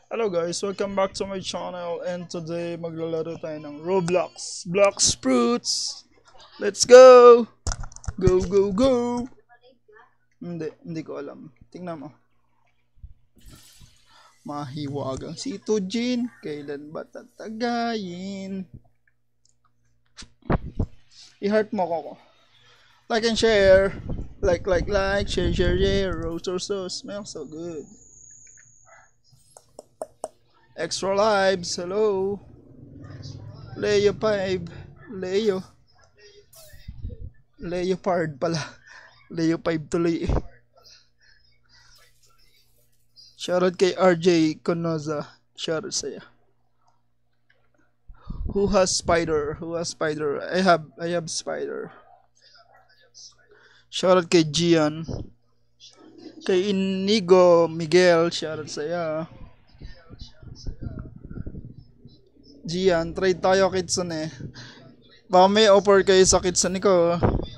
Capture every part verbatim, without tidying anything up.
Hello guys, welcome back to my channel and today maglalaro tayo ng Roblox Blox Fruits. Let's go! Go, go, go! Hindi, hindi ko alam. Tingnan mo. Mahiwagang si Tujin, kailan ba tatagayin? I-heart mo ko. Like and share. Like, like, like, share, share, share. Rose or so, smells so good. Extra lives, hello. Leo five. Leo. Leopard pala. Leo five tuloy eh. Shoutout kay R J Conoza. Shoutout sa'yo. Who has spider? Who has spider? I have, I have spider. Shoutout kay Gian. Kay Inigo Miguel. Shoutout sa'yo. Gian, trade tayo Kitsune. Baka may offer kayo sa Kitsune ko.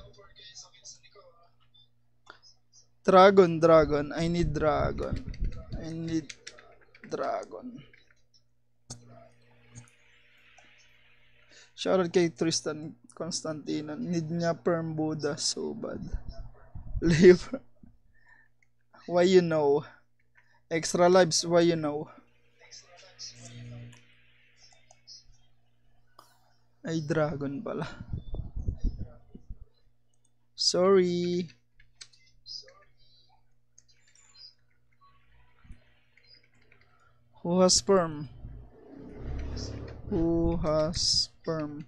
Dragon, dragon. I need dragon. I need dragon. Shoutout kay Tristan Constantino. Need niya perm Buddha. So bad. Leave. Why you know? Extra lives, why you know? Ay, dragon pala. Sorry. Who has sperm? Who has sperm?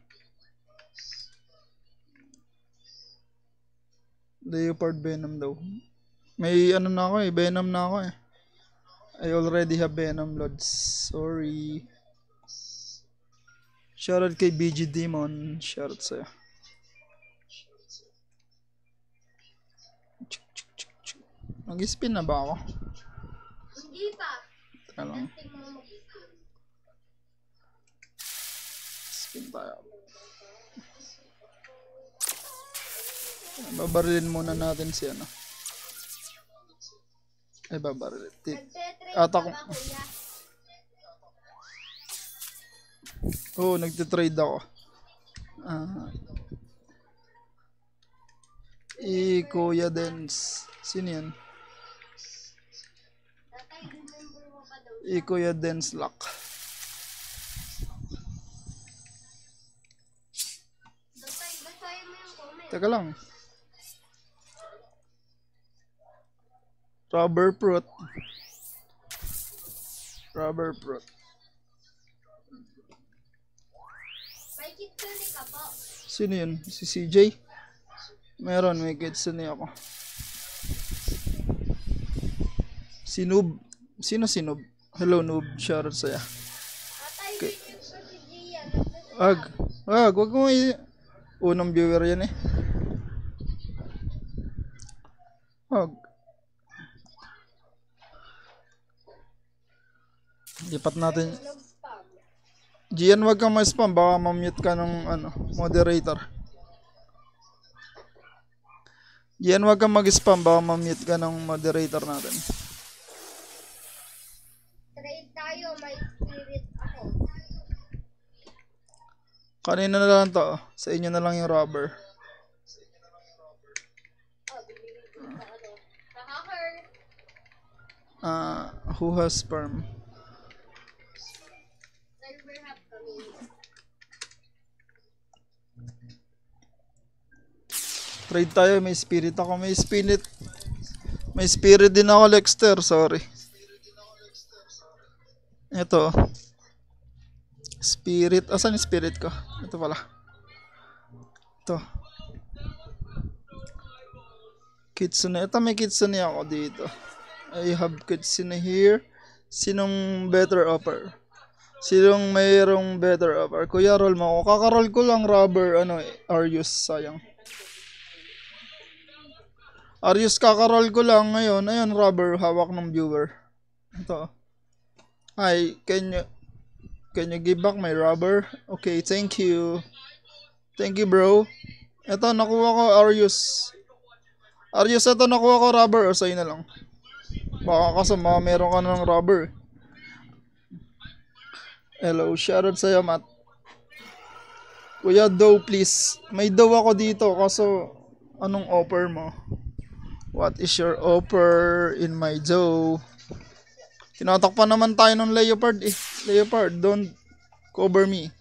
Leopard venom daw. May ano na ako eh, venom na ako eh. I already have venom loads. Sorry. Shoutout kay B G Demon. Shoutout sa'yo. Mag-spin na ba ako? Hindi pa. Teka lang. Spin tayo. Babarilin muna natin si ano. Ay, babarilin. Ata ko. Oo, oh, nagtitrade ako. Ah. Eh, Kuya Dens. Sino yan? Eh, Kuya Dens Lock. Teka lang. Rubber fruit. Rubber fruit. May kitsune ka po. Sino yun? Si C J? Meron, may kitsune ako. Si Noob. Sino si Noob? Hello Noob, shoutout sa'yo. Atay, Okay. video ko si Gian. Ag. Ag, wag mo i... Unang viewer yan eh. Ag. Lipat natin. Nag-spam. Gian, wag kang ma-spam. Baka ma-mute ka ng ano, moderator. Gian, wag kang mag-spam. Baka ma-mute ka ng moderator natin. Trade tayo, may spirit ako. Kanina na lang to. Sa inyo na lang yung rubber. Oh, bibigyan ko sa ano. Nakaka-hurt. Uh, who has sperm? Server hub kami. Trade tayo. May spirit ako. May spirit. May spirit din ako, Lexter. Sorry. Ito. Spirit. Asan yung spirit ko? Ito pala. Ito. Kitsune. Ito may kitsune ako dito. I have kitsune here. Sinong better offer? Sinong mayroong better offer? Kuya, roll mo ako. Kakaroll ko lang rubber. Ano eh. Arius. Sayang. Arius, kakaroll ko lang ngayon. Ayun, rubber. Hawak ng viewer. Ito. Hi, can you can you give back my rubber? Okay, thank you. Thank you, bro. Ito, nakuha ko Arius. Arius, ito nakuha ko rubber o sa'yo na lang. Baka kasama meron ka ng rubber. Hello, shoutout sa'yo, Matt. Kuya, dough please. May dough ako dito, kaso anong offer mo? What is your offer in my dough? Tinatakpan naman tayo ng leopard eh. Leopard, don't cover me.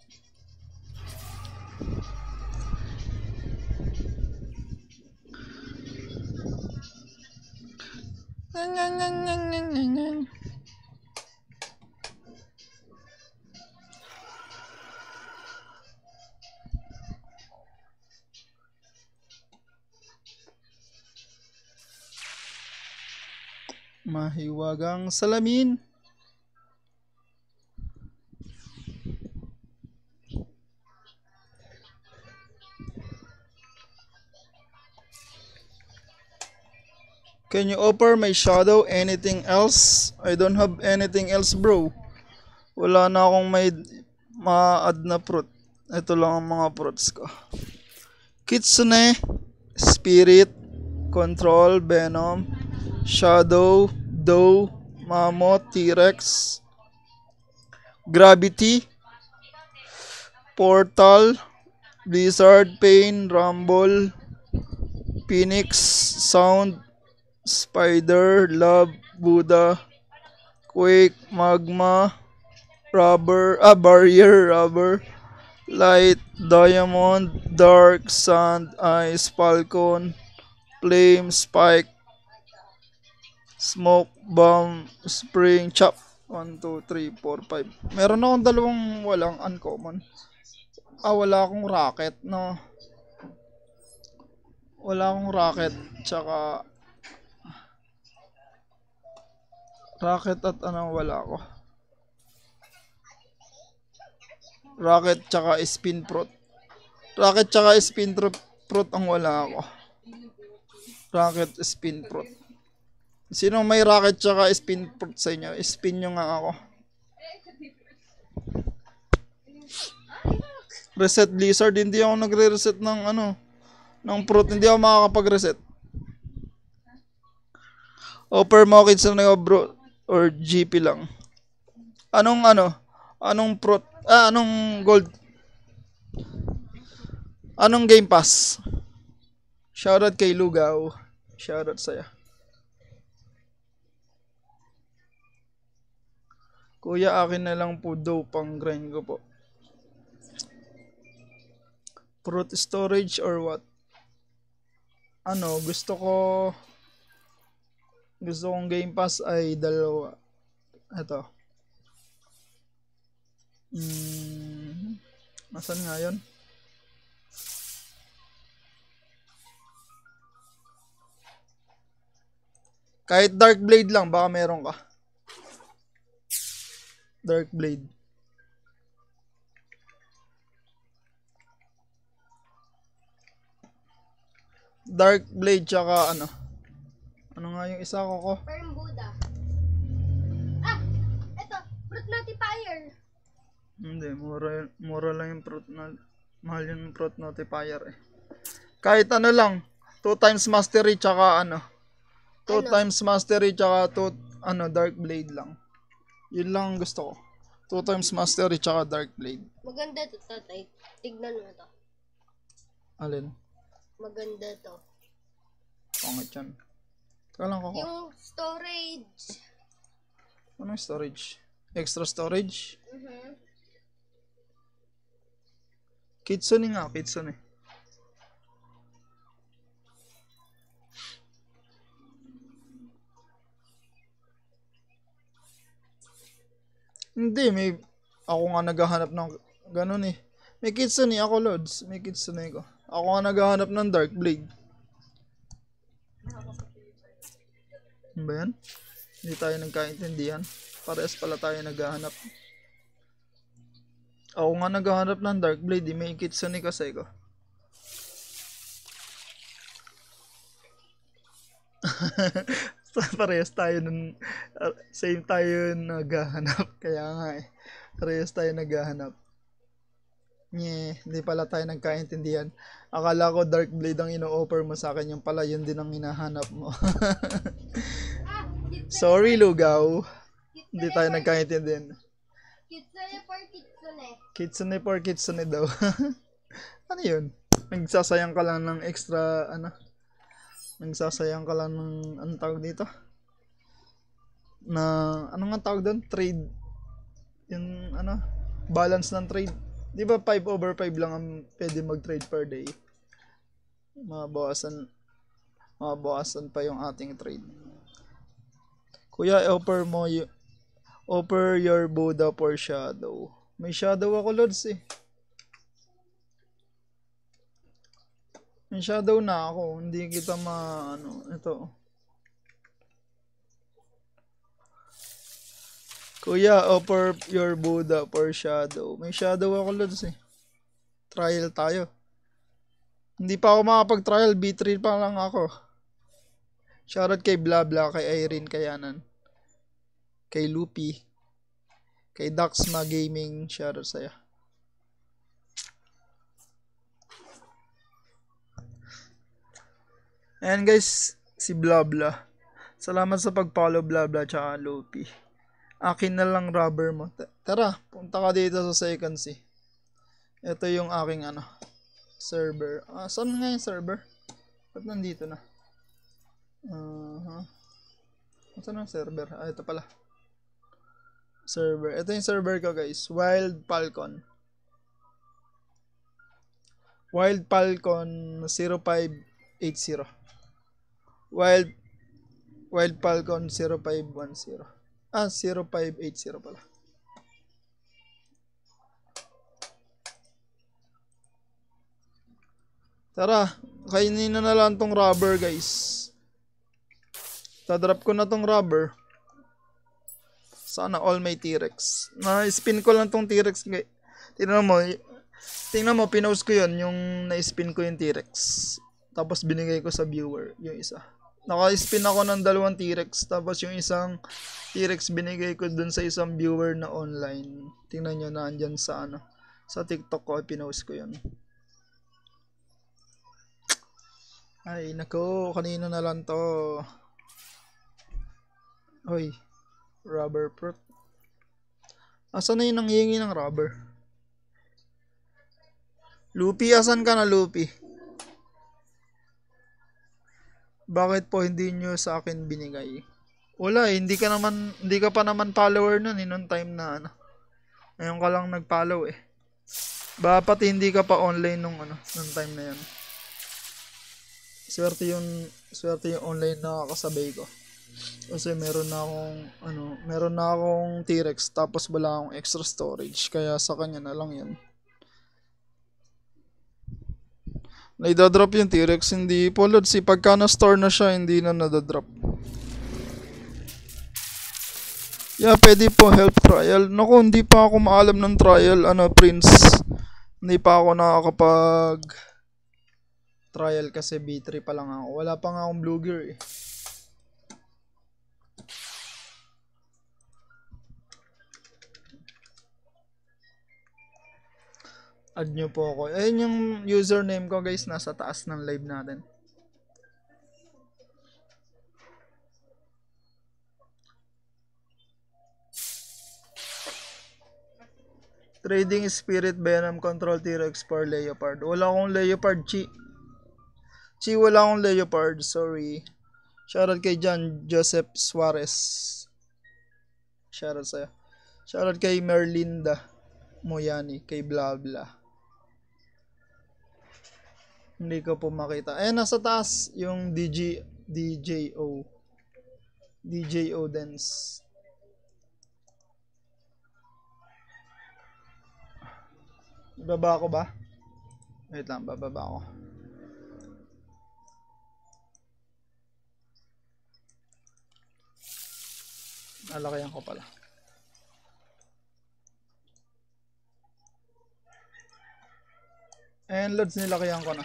Mahiwagang salamin. Can you offer my shadow anything else? I don't have anything else, bro. Wala na akong may ma-add na fruit. Ito lang ang mga fruits ko. Kitsune, Spirit, Control, Venom, Shadow, Dough, Mammoth, T-Rex, Gravity, Portal, Blizzard, Pain, Rumble, Phoenix, Sound, Spider, Love, Buddha, Quake, Magma, Rubber, ah, Barrier, Rubber, Light, Diamond, Dark, Sand, Ice, Falcon, Flame, Spike, Smoke, Bomb, Spring, Chop. one, two, three, four, five. Meron akong dalawang walang uncommon. Ah, wala akong rocket, no? Wala akong rocket, tsaka rocket at ano, wala ako. Rocket tsaka spin fruit. Rocket tsaka spin fruit, fruit ang wala ako. Rocket, spin fruit. Sino may rocket tsaka spin fruit sa inyo? Spin nyo nga ako. Reset Blizzard. Hindi ako nagre-reset ng ano, ng fruit. Hindi ako makakapag-reset. Offer mo kids na bro or G P lang. Anong ano? Anong fruit? Ah, anong gold? Anong Game Pass? Shoutout kay Lugaw. Shoutout sa'yo. Kuya, akin na lang po daw pang grind ko po. Fruit storage or what? Ano, gusto ko gusto kong Game Pass ay dalawa. Ito. Hmm, nasan nga yun? Kahit Dark Blade lang, baka meron ka. Dark Blade. Dark Blade tsaka ano? Ano nga yung isa ko ko? Firm Buddha. Ah! Ito! Fruit Notifier! Hindi, mura, mura lang yung fruit na, mahal yung fruit notifier eh. Kahit ano lang, two times mastery tsaka ano, two Ano? times mastery tsaka two, ano, dark blade lang. Yun lang ang gusto ko. Two times mastery tsaka dark blade. Maganda to, tatay. Tignan mo to. Alin? Maganda to. Pangit yan. Teka lang ko. Yung storage. Anong storage? Extra storage? Mhm. Kitsune nga, Kitsune. Hindi, may ako nga naghahanap ng ganun eh. May Kitsune ako, Lods. May Kitsune ko. Ako nga naghahanap ng Dark Blade. Ano ba yan? Hindi tayo nagkaintindihan. Parehas pala tayo naghahanap. Ako nga naghahanap ng Dark Blade. Eh. May Kitsune kasi ko. Parehas tayo nun, uh, same tayo naghahanap. Kaya nga eh. Parehas tayo naghahanap. Nye, hindi pala tayo nagkaintindihan. Akala ko Dark Blade ang ino-offer mo sa akin. Yung pala yun din ang hinahanap mo. Sorry, Lugaw. Hindi tayo nagkaintindihan. Kitsune for kitsune. Kitsune for kitsune daw. Ano yun? Nagsasayang ka lang ng extra, ano? Nagsasayang ka lang ng, anong tawag dito? Na, ano nga tawag doon? Trade. Yung, ano? Balance ng trade. Di ba five over five lang ang pwede mag-trade per day? Mabawasan, mabawasan pa yung ating trade. Kuya, offer mo y- offer your Buddha for shadow. May shadow ako, Lods eh. May shadow na ako. Hindi kita ma, ano, ito. Kuya, offer your Buddha for shadow. May shadow ako, Lods eh. Trial tayo. Hindi pa ako makapag-trial. B three pa lang ako. Shoutout kay Blabla, kay Irene Kayanan. Kay Lupi. Kay Daxma Gaming. Shoutout sa'yo. Ayan guys, si Blabla. Salamat sa pag-follow Blabla tsaka Lupi. Akin na lang rubber mo. Tara, punta ka dito sa second C. Ito yung aking ano, server. Ah, saan nga yung server? Ba't nandito na? Uh-huh. Saan ang server? Ah, ito pala. Server. Ito yung server ko guys. Wild Falcon. Wild Falcon zero five eight zero. Wild Wild Falcon zero five one zero. Ah, zero five eight zero pala. Tara, kainin na na lang tong rubber guys. Tadrop ko na tong rubber. Sana all may T-Rex. Na-spin ko lang tong T-Rex. Tingnan mo, tingnan mo, pinost ko yun, yung na-spin ko yung T-Rex. Tapos binigay ko sa viewer, yung isa. Naka-spin ako ng dalawang T-Rex. Tapos yung isang T-Rex binigay ko dun sa isang viewer na online. Tingnan nyo na andyan sa ano. Sa TikTok ko, pinost ko yun. Ay, nako, kanino na lang to. Hoy, rubber fruit. Asan na yung nanghihingi ng rubber? Lupi, asan ka na Lupi? Bakit po hindi nyo sa akin binigay? Wala eh, hindi ka naman, hindi ka pa naman follower nun eh, nung time na ano. Ngayon ka lang nag-follow eh. Ba pati hindi ka pa online nung ano, nung time na yan. Swerte yung, swerte yung online na kasabay ko. Kasi meron na akong, ano, meron na akong T-Rex tapos wala akong extra storage. Kaya sa kanya na lang yan. Naidadrop yung T-Rex, hindi po Lods. Si pagka na-store na siya, hindi na nadadrop. Yeah, pwede po help trial. Naku, hindi pa ako maalam ng trial, ano, Prince. Hindi pa ako nakakapag trial kasi B three pa lang ako. Wala pa nga akong Blue Gear eh. Add nyo po ako. Ayun yung username ko guys, nasa taas ng live natin. Trading Spirit Venom Control T-Rex for Leopard. Wala akong Leopard, Chi. Chi, wala akong Leopard. Sorry. Shoutout kay John Joseph Suarez. Shoutout sa'yo. Shoutout kay Merlinda Moyani. Kay Blabla. Hindi ko po makita. Eh, nasa taas yung D J, D J O. D J O Dance. Bababa ko ba? Wait lang, bababa ko. Nalakayan ko pala. And Lods, nilakayan ko na.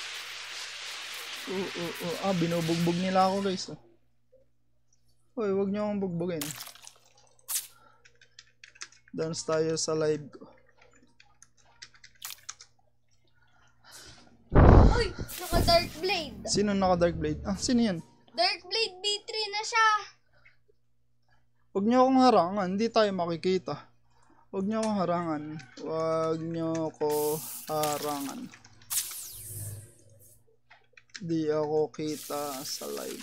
Uh, uh, uh. Ah, binubugbog nila ako guys. Oh. Hoy, wag niyo akong bugbugin. Dance tayo sa live ko. Uy, naka Dark Blade. Sino naka Dark Blade? Ah, sino yan? Dark Blade B three na siya. Huwag niyo akong harangan, hindi tayo makikita. Huwag niyo ako harangan. Huwag niyo ako harangan. Di ako kita sa live.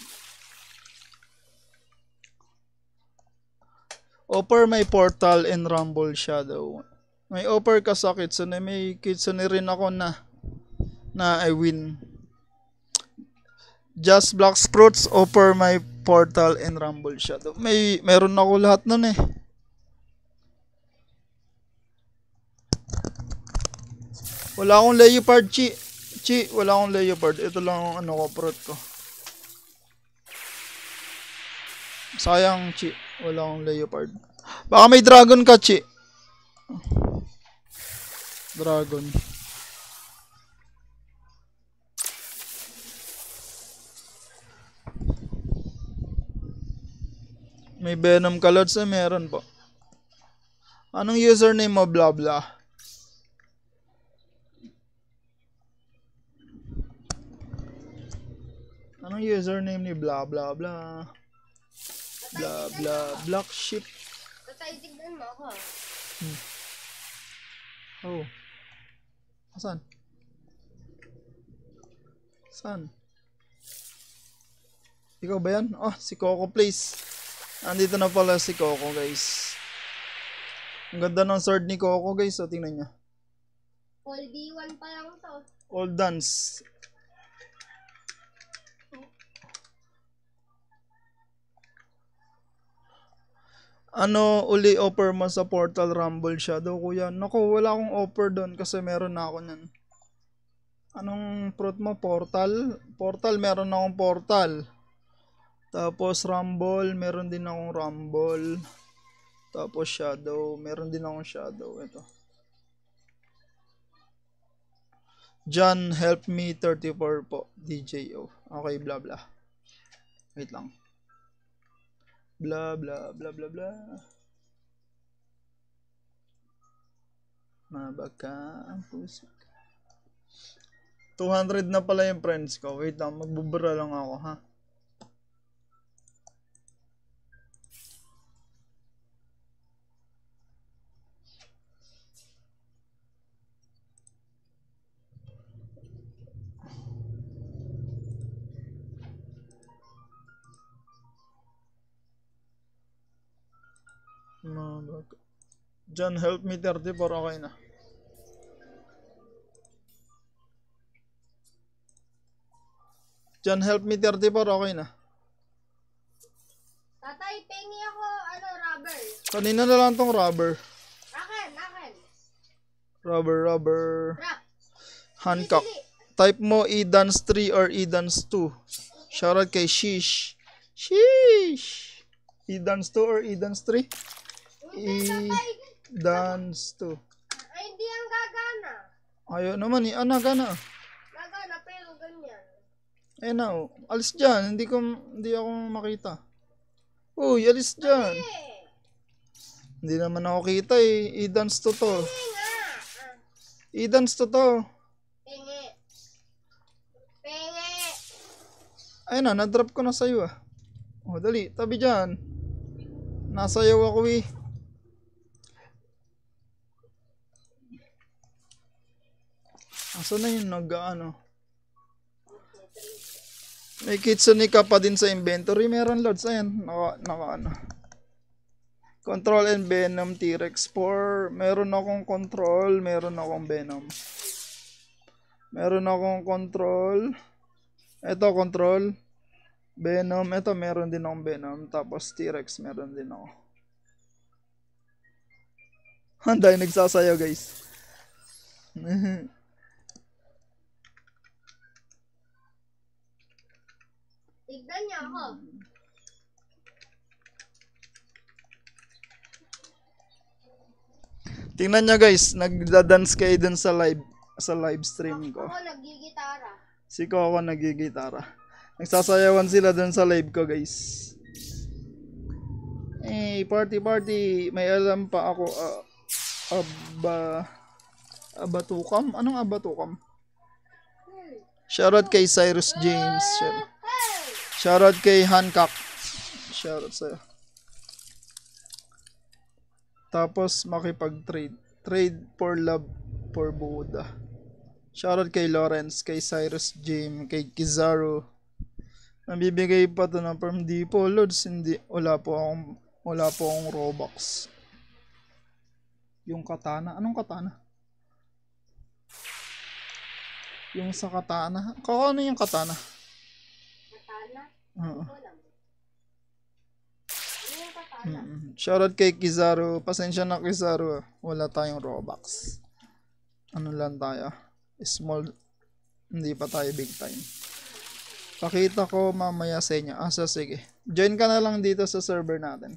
Offer may portal and rumble shadow. May offer ka sa kitsune. May kitsune rin ako na na I win. Just Black Fruits offer my portal and rumble shadow. May meron ako lahat nun eh. Wala akong leopard, Chi. Chi, wala akong leopard. Ito lang ang ano ko, fruit ko. Sayang, Chi. Wala akong leopard. Baka may dragon ka, Chi. Dragon. May Venom ka, Lods? Eh, meron po. Anong username mo, blah blah? Anong username ni blah blah blah? Blah blah black sheep. Tatay, tignan mo ako. Hmm. Oh. Asan? Saan? Ikaw ba yan? Oh, si Coco please. Andito na pala si Coco, guys. Ang ganda ng sword ni Coco, guys. So, tingnan niya. All D one pa lang to. All dance. Ano uli offer mo sa Portal Rumble Shadow, kuya? Naku, wala akong offer doon kasi meron na ako niyan. Anong fruit mo? Portal? Portal, meron na akong portal. Tapos Rumble, meron din akong Rumble. Tapos Shadow, meron din akong Shadow. Ito. John, help me thirty-four po. D J O. Okay, blah blah. Wait lang. Blah blah blah blah blah. Mabaka ang puso. two hundred na pala yung friends ko. Wait lang, magbubura lang ako, ha. Mabaka. John, help me thirty-four. Okay na. John, help me thirty-four. Okay na. Tatay, pengi ako, ano, rubber. Kanina na lang tong rubber. Akin, akin. Rubber, rubber. Rap. Hancock. Type mo E-Dance three or E-Dance two. Shoutout kay Shish. Shish. E-Dance two or E-Dance three? E-Dance two. Ay, hindi ang gagana. Ayaw naman eh. Ano, gana? Gagana, pero ganyan. Eh na, oh. Alis dyan. Hindi ko, hindi ako makita. Uy, alis dyan. Eh, Hindi naman ako kita eh. E-Dance two to. pengi nga. Ah, E-Dance two to. pengi. Pengi. Ayun na, na-drop ko na sa'yo ah. Oh, dali. Tabi dyan. Nasayaw ako eh. Asa na yun nag-ano? May kitsune ka pa din sa inventory. Meron, Lods. Ayan. Naka, naka ano. Control and Venom T-Rex four. Meron akong control. Meron akong Venom. Meron akong control. Ito control. Venom. Ito meron din akong Venom. Tapos T-Rex meron din ako. Handay nagsasayaw, guys. Tignan niya ako. Tingnan nyo, guys. Nagda-dance kayo dun sa live. Sa live stream ko. Ako nagigitara. Si Coco nagigitara. Nagsasayawan sila dun sa live ko, guys. Hey, party party. May alam pa ako. Uh, aba... Abatukam? Anong abatukam? Shoutout kay Cyrus James. Shout- Shoutout kay Hancock. Shoutout sa'yo. Tapos makipag-trade. Trade for love for Buddha. Shoutout kay Lawrence, kay Cyrus James, kay Kizaru. Nabibigay pa to ng from di po, Lods. Hindi, wala po akong, wala po akong Robux. Yung katana, anong katana? Yung sa katana? Kako ano yung katana? Katana? Oo. Wala. Ano yung katana? Mm-hmm. Shoutout kay Kizaru. Pasensya na Kizaru. Wala tayong Robux. Ano lang tayo? Small. Hindi pa tayo big time. Pakita ko mamaya sa inyo. Asa sige. Join ka na lang dito sa server natin.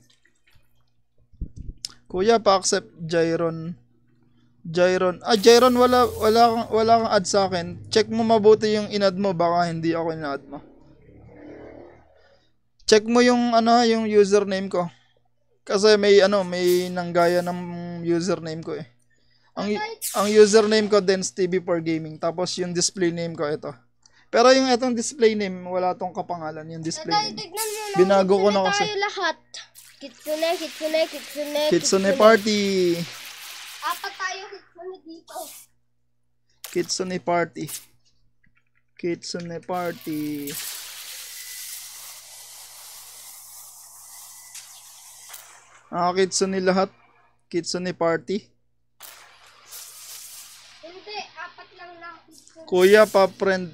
Kuya, pa-accept Jairon. Jairon. Ah, Jairon, wala, wala, kang, wala kang add sa akin. Check mo mabuti yung in-add mo. Baka hindi ako in-add mo. Check mo yung, ano, yung username ko. Kasi may, ano, may nanggaya ng username ko eh. Ang, ang username ko, Dens T V for Gaming. Tapos yung display name ko, ito. Pero yung itong display name, wala tong kapangalan. Yung display Tatay, name. tignan mo na. Binago ko na kasi. Tayo lahat. Kitsune, kitsune, kitsune, Kitsune Party. Apat tayo kitsune dito. Kitsune Party. Kitsune Party. Ah, Kitsune lahat. Kitsune Party. Hindi, apat lang lang kitsune. Kuya, pa-friend.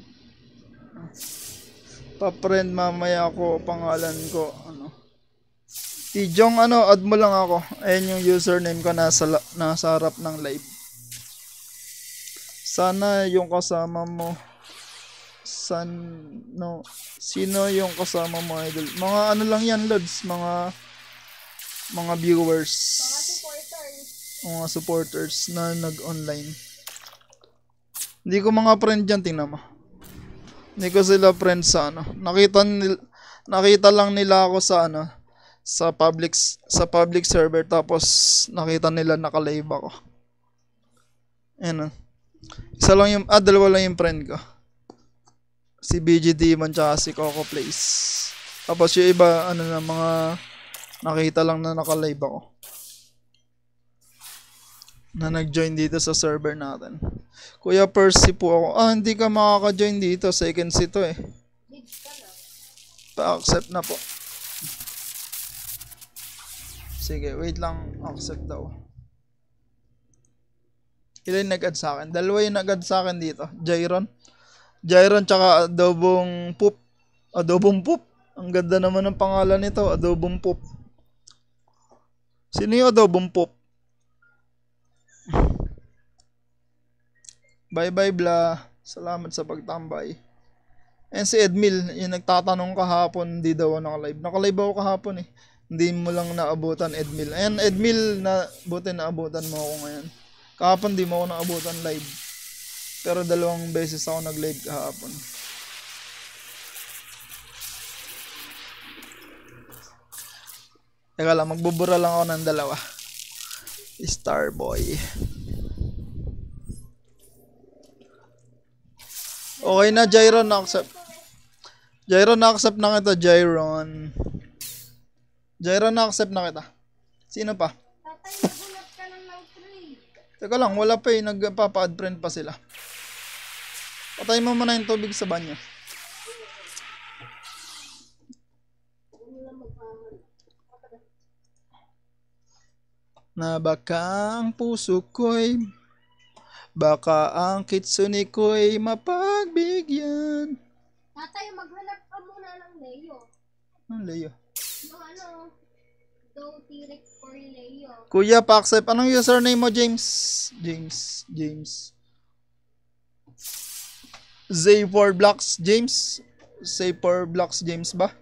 Pa-friend mamaya ako, pangalan ko. Ano? Tijong, ano, add mo lang ako. Ayan yung username ko nasa, nasa harap ng live. Sana yung kasama mo. San, no. Sino yung kasama mo, idol? Mga ano lang yan, Lods. Mga, mga viewers. Mga supporters. Mga supporters na nag-online. Hindi ko mga friend dyan, tingnan mo. Hindi ko sila friend sa ano. Nakita, nil, nakita lang nila ako sa ano. Sa public, sa public server. Tapos nakita nila naka-live ako. Ayan o. Isa lang yung, ah, dalawa lang yung friend ko. Si B G Demon tsaka si Coco Plays. Tapos yung iba, ano na, mga nakita lang na naka-live ako. Na nag-join dito sa server natin. Kuya Percy po ako. Ah, hindi ka makaka-join dito. Second seat to eh. Pa-accept na po. Sige, wait lang. Accept daw. Ilan nag-add sa akin? Dalawa yung nag-add sa akin dito. Jairon. Jairon tsaka Adobong Poop. Adobong Poop. Ang ganda naman ng pangalan nito. Adobong Poop. Sino yung Adobong Poop? Bye bye bla. Salamat sa pagtambay. And si Edmil, yung nagtatanong kahapon, di daw ako naka-live. Naka-live ako kahapon eh. Hindi mo lang naabutan, Edmil. Ayan, Edmil, na, buti naabutan mo ako ngayon. Kahapon di mo ako naabutan live. Pero dalawang beses ako nag-live kahapon. Teka lang, magbubura lang ako ng dalawa. Starboy. Okay na, Jairon, na-accept. Jairon, na-accept na kita, Jairon. Jairon, na-accept na kita. Sino pa? Tatay, nagulat ka lang ng trade. Teka lang, wala pa eh. Nagpapa-add friend pa sila. Patay mo muna yung tubig sa banyo. Na baka ang puso ko'y, baka ang kitsune ko'y mapagbigyan. Tatay, maghanap ka muna ng Leo. Ano, Leo? No, ano? Go T-Rex for Leo. Kuya, pa-accept. Anong username mo, James? James. James. Z four Blocks, James? Z four Blocks, James ba?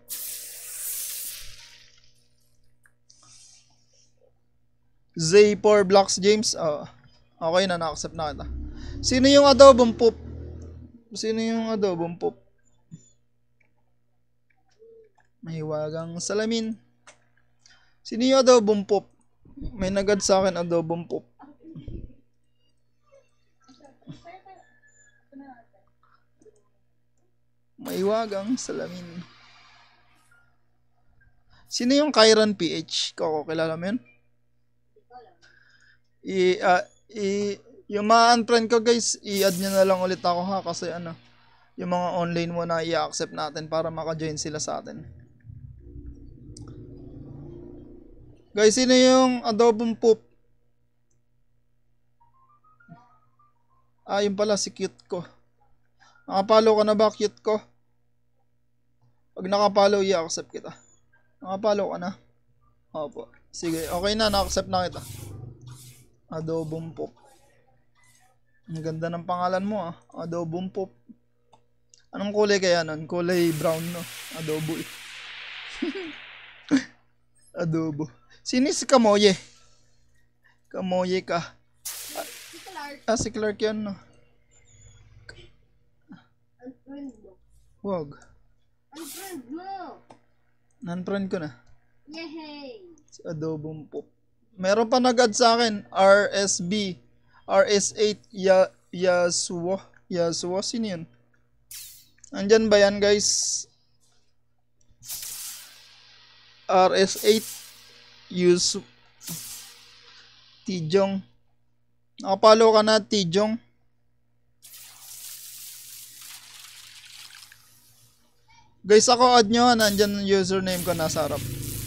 Z four Blocks, James? Oh, okay na, na-accept na kita. Sino yung adobong poop? Sino yung adobong poop? Mahiwagang salamin. Sino yung adobong poop? May nagad sa akin adobong poop. Mahiwagang salamin. Sino yung Kyran P H? Koko, kilala mo yun? I, ah, i, yung mga unfriend ko guys, i-add nyo na lang ulit ako ha. Kasi ano, yung mga online mo na i-accept natin para maka-join sila sa atin. Guys, sino yung adobong poop? Ah, yun pala si cute ko. Nakapalo ka na ba, cute ko? Pag nakapalo, i-accept kita. Nakapalo ka na? Opo. Sige, okay na, na-accept na kita. Adobong poop. Ang ganda ng pangalan mo ah. Adobong poop. Anong kulay kaya nun? Kulay brown no? Adobo eh. Adobo. Sino si Kamoye? Kamoye ka. Si Clark. Ah, si Clark yan no? Unfriend mo. Wag. Unfriend mo. Nan-friend ko na. Yehey. Si Adobong poop. Meron pa nag-add sa akin. R S B. R S eight. Ya Yasuo. Yasuo. Sino yun? Andyan ba yan guys? R S eight. Yus. Tijong. Nakapalo ka na, Tijong. Guys, ako add nyo. Nandyan ang username ko nasa harap.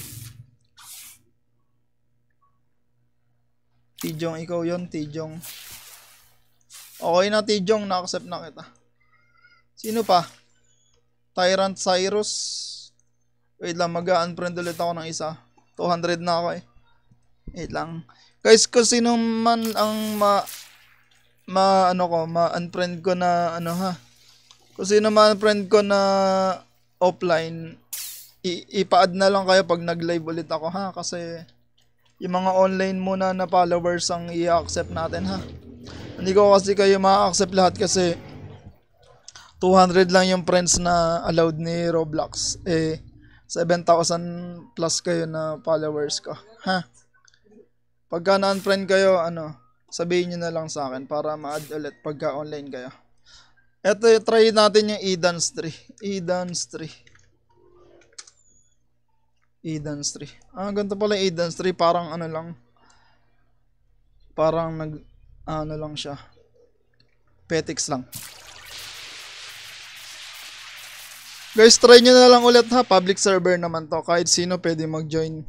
Tijong, ikaw yon Tijong. Okay na, Tijong. Na-accept na kita. Sino pa? Tyrant Cyrus. Wait lang, mag-unfriend ulit ako ng isa. two hundred na ako eh. Wait lang. Guys, kung sino man ang ma... ma ano ko, ma-unfriend ko na ano ha. Kung sino man friend ko na offline, ipa-add na lang kayo pag nag-live ulit ako ha. Kasi yung mga online muna na followers ang i-accept natin ha. Hindi ko kasi kayo ma-accept lahat kasi two hundred lang yung friends na allowed ni Roblox. Eh, seven thousand plus kayo na followers ko. Ha? Pagka na-unfriend kayo, ano, sabihin nyo na lang sa akin para ma-add ulit pagka online kayo. Eto, try natin yung E-Dance three. E-Dance three. E-Dance three. Ah, ganito pala E-Dance three. Parang ano lang. Parang nag, ano lang siya. Petix lang. Guys, try nyo na lang ulit ha. Public server naman to. Kahit sino pwede mag-join.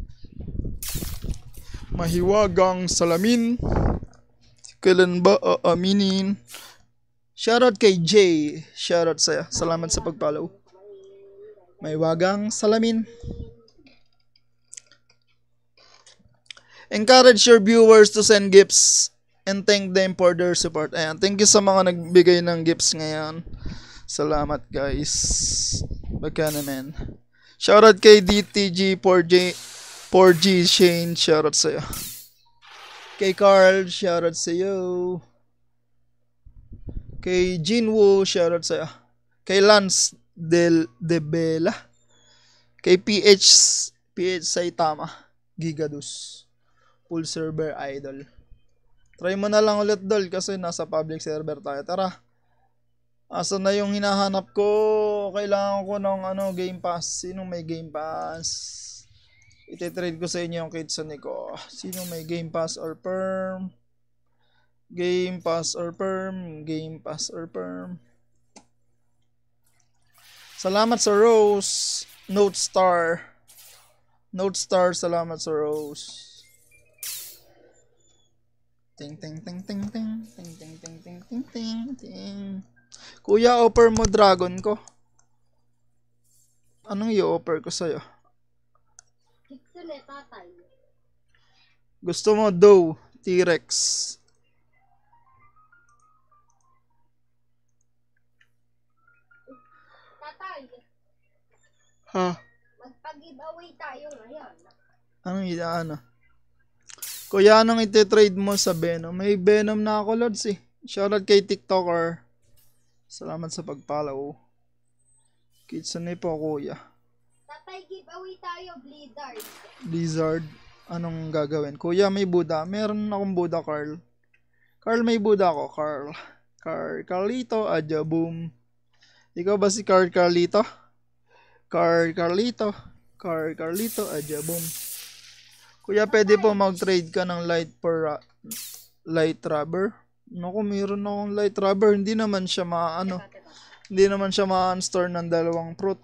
Mahiwagang salamin. Kailan ba aaminin? Shoutout kay Jay. Shoutout sa'yo. Salamat sa pag-follow. Mahiwagang salamin. Encourage your viewers to send gifts and thank them for their support. Ayan, thank you sa mga nagbigay ng gifts ngayon. Salamat guys. Baka naman. Shoutout kay D T G four J four G Shane. Shoutout sa'yo. Kay Carl. Shoutout sa'yo. Kay Jinwoo. Shoutout sa'yo. Kay Lance Del Debela. Kay P H P H Saitama. Gigadus. Full server idol. Try mo na lang ulit dol kasi nasa public server tayo. Tara. Asa na yung hinahanap ko? Kailangan ko ng ano, Game Pass. Sinong may Game Pass? Ititrade ko sa inyo yung Kitsune ko. Sinong may Game Pass or Perm? Game Pass or Perm? Game Pass or Perm? Salamat sa Rose. Note Star. Note Star, salamat sa Rose. Ting ting ting ting ting ting ting ting ting ting ting ting. Kuya, offer mo dragon ko. Anong i-offer ko sa'yo? Kitsune, tatay. Gusto mo daw, T-Rex. Tatay, Ha? magpag-giveaway tayo ngayon. Anong i-ano? Kuya, anong iti-trade mo sa Venom? May Venom na ako, Lods eh. Shoutout kay TikToker. Salamat sa pag-follow. Kitsune po, kuya. Tatay, giveaway tayo, Blizzard. Blizzard. Anong gagawin? Kuya, may Buddha. Meron akong Buddha, Carl. Carl, may Buddha ako. Carl. Carl. Carlito. Adya, boom. Ikaw ba si Carl Carlito? Carl Carlito. Carl Carlito. Adya, boom. Kuya, pwede po mag-trade ka ng light for uh, Light rubber. Naku, meron akong light rubber. Hindi naman siya maano. Teka, teka. Hindi naman siya ma-unstore ng dalawang fruit.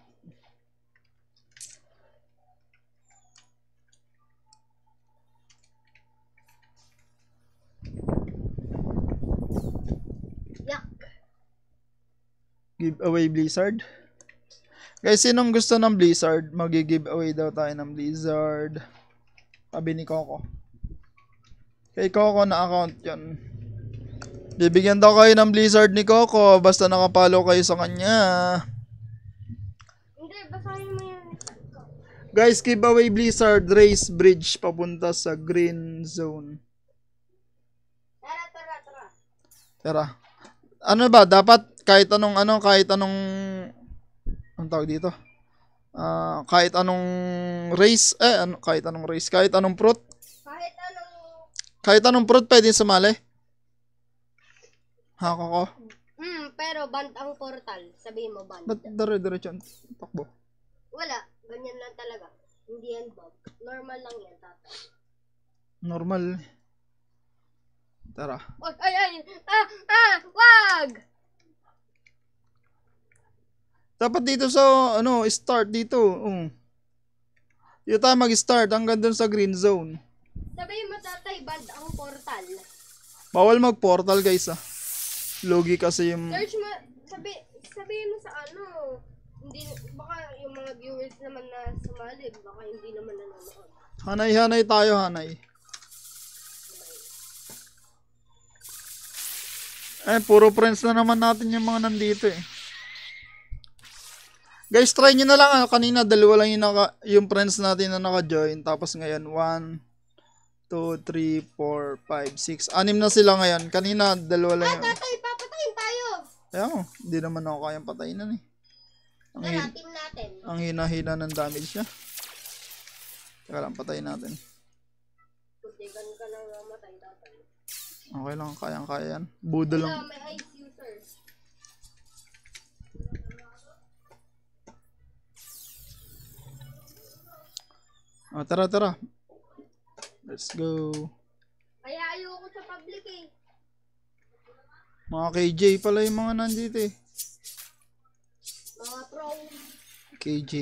Yak. Giveaway Blizzard. Guys, sinong gusto ng Blizzard? Magi-giveaway daw tayo ng Blizzard. Sabi ni Coco. Kay Coco na account yan. Bibigyan daw kayo ng Blizzard ni Coco. Basta nakapalo kayo sa kanya. Hindi, basahin mo yan. Guys, giveaway Blizzard Race Bridge papunta sa green zone. Tara, tara, tara. Tara. Ano ba? Dapat kahit anong ano, kahit anong ang tawag dito? Ah, kahit anong race, eh ano, kahit anong race, kahit anong fruit, Kahit anong... kahit anong fruit pwedeng sumali. Ha, Coco? Hmm, pero band ang portal. Sabihin mo band. Ba't dire-diretso ang takbo? Wala. Ganyan lang talaga. Hindi yan bug. Normal lang yan, tatay. Normal. Tara. Oy, ay, ay! Ah! Ah! Wag! Dapat dito sa, ano, start dito. Uh. Dito tayo mag-start hanggang dun sa green zone. Sabihin mo, tatay, band ang portal. Bawal mag-portal, guys, ah. Logi kasi yung... Search mo, sabi, sabihin mo sa ano, hindi, baka yung mga viewers naman na sumali, baka hindi naman nanonood. Hanay-hanay tayo, hanay. Eh, puro friends na naman natin yung mga nandito eh. Guys, try nyo na lang. Ano, kanina, dalawa lang yung, naka, yung friends natin na naka-join. Tapos ngayon, one, two, three, four, five, six. Anim na sila ngayon. Kanina, dalawa lang Ah, yung... tatay, papatayin tayo! Ayaw, hindi naman ako kayang patayin na eh. Ang, Tara, hin- team natin. ang hina-hina ng damage niya. Teka lang, patayin natin. Kutigan ka na mamatay, tatay. Okay lang, kayang-kaya yan. Budo Wala, lang. may ice user. Oh, tara, tara. Let's go. Kaya ayoko sa public eh. Mga K J pala yung mga nandito eh. Mga pro. K J.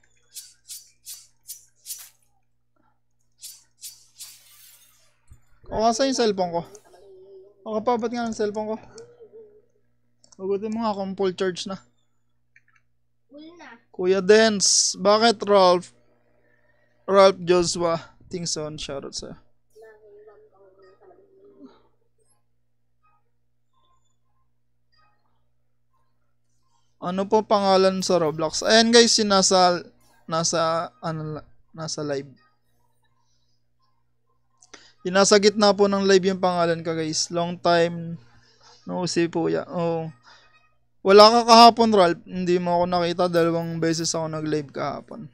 O, kasa yung cellphone ko? O, kapabat nga ng cellphone ko? Hugutin mo nga kung full charge na. Full na. Kuya Dance, bakit Ralph? Ralph Joshua, Tingson, shoutout sa'yo. Ano po pangalan sa Roblox? Ayan guys, yung nasa, nasa, ano, nasa live. Yung nasa gitna po ng live yung pangalan ka guys. Long time no see po ya. Oh. Wala ka kahapon, Ralph. Hindi mo ako nakita. Dalawang beses ako nag-live kahapon.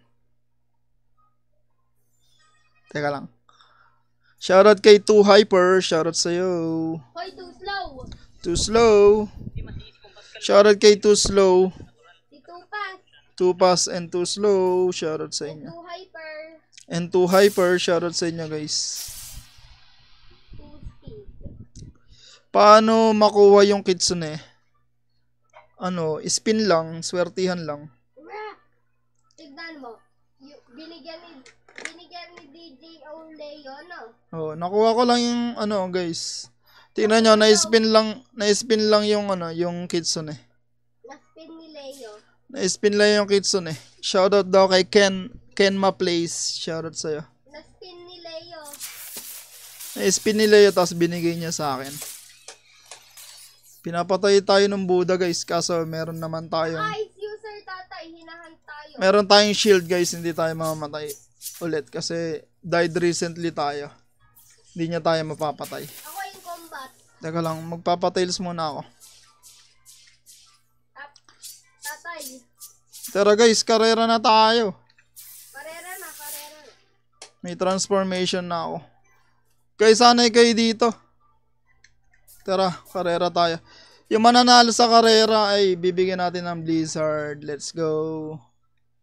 Teka lang. Shoutout kay two Hyper. Shoutout sa'yo. Hoy, too slow. Too slow. Shoutout kay Too Slow. Si Tupas. Tupas and Too Slow. Shoutout sa inyo. Too hyper. And Too Hyper. Shoutout sa inyo guys. Too speed. Paano makuha yung kitsune? Ano, spin lang, swertihan lang. Ura! Tignan mo. Y- binigyan ni binigyan ni D J Oleo, no? Oh, nakuha ko lang yung ano, guys. Tingnan nyo, na-spin lang, na-spin lang yung ano, yung kitsune. Na-spin ni Leo. Na-spin lang yung kitsune. Shoutout daw kay Ken, Kenma Place. Shoutout sa'yo. Na-spin ni Leo. Na-spin ni Leo, tapos binigay niya sa akin. Pinapatay tayo ng Buddha, guys, kaso meron naman tayong, Ice user, tatay. Hinahan tayo. meron tayong shield, guys, hindi tayo mamamatay ulit kasi died recently tayo. Hindi niya tayo mapapatay. Ako yung combat. Teka lang, magpapatails muna ako. Tap- Tatay. Tara guys, karera na tayo. Karera na, karera na. May transformation na ako. Guys, sanay kayo dito. Tara, karera tayo. Yung mananalo sa karera ay bibigyan natin ng Blizzard. Let's go.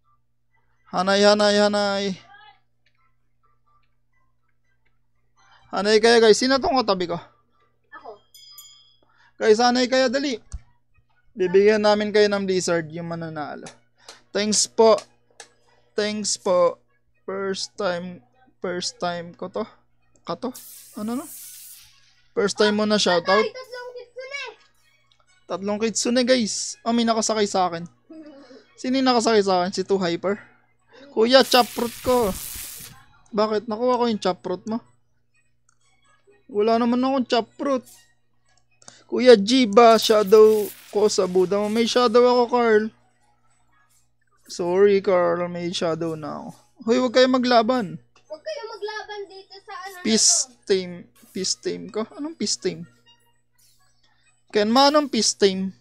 Hanay, hanay, hanay. Anay kaya guys, sino tong katabi ko? Ako. Guys, anay kaya dali. Bibigyan namin kayo ng Blizzard yung mananalo. Thanks po. Thanks po. First time, first time ko to. Kato? Ano no? First time mo na shoutout. Ay, tatlong kitsune. Tatlong kitsune guys. Oh, may nakasakay sa akin. Sino yung nakasakay sa akin? Si two Hyper? Kuya, choproot ko. Bakit? Nakuha ko yung choproot mo. Wala naman akong choproot. Kuya G ba? Shadow ko sa Buddha mo. May shadow ako, Carl. Sorry, Carl. May shadow na ako. Hoy, huwag kayo maglaban. Huwag kayo maglaban dito sa ano Peace na to. team. Peace team ko? Anong peace team? Ken, ma, anong peace team?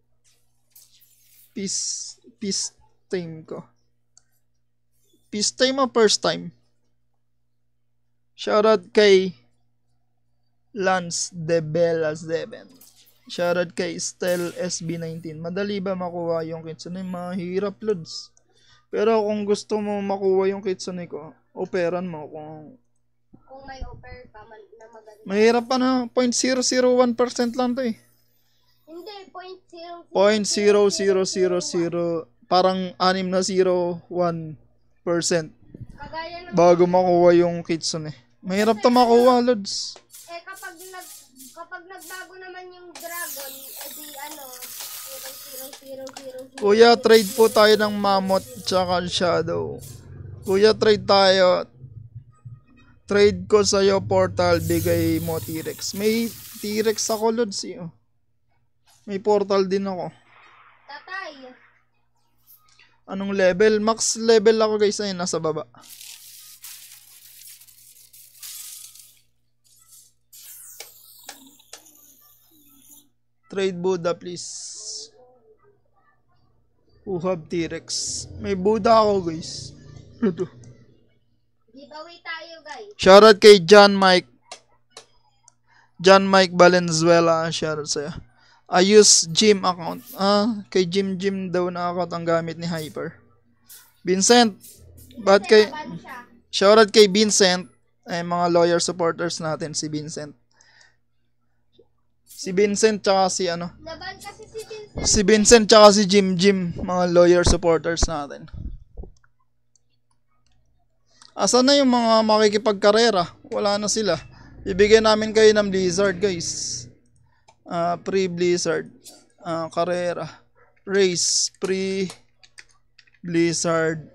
Peace, peace team ko. Peace team o first time? Shoutout kay Lance De Bellas Deben. Shoutout kay Stel S B nineteen. Madali ba makuha yung kitsune? Mahirap, Lods. Pero kung gusto mo makuha yung kitsune ko, operan mo kung Kung may offer pa man na maganda. mahirap pa na. zero point zero zero one percent lang to eh. Hindi, point zero. zero point zero zero zero zero. Parang anim na zero one percent Kagaya ng bago makuha yung kitsune. Mahirap to makuha, Lods. eh kapag nag kapag nagbago naman yung dragon, edi ano, zero zero zero zero. Kuya, trade po tayo ng mammoth tsaka shadow. Kuya, trade tayo. Trade ko sa'yo portal, bigay mo T-Rex. May T-Rex ako, Lods. Eh. Oh. May portal din ako. Tatay. Anong level? Max level ako guys, ayun, nasa baba. Trade Buddha please. Who have T-Rex? May Buddha ako guys. Ano to? Giveaway tayo, guys. Shoutout kay John Mike. John Mike Valenzuela. Shoutout sa'yo. I use Jim account. Ah, kay Jim Jim daw na account ang gamit ni Hyper. Vincent. Ba't kay... Laban siya. Shoutout kay Vincent. Ay, mga lawyer supporters natin. Si Vincent. Si Vincent tsaka si ano. Laban kasi si Vincent. Si Vincent tsaka si Jim Jim. Mga lawyer supporters natin. Asan na yung mga makikipagkarera? Wala na sila. Bibigyan namin kayo ng Blizzard, guys. Uh, pre-Blizzard. Uh, karera. Race. Pre-Blizzard.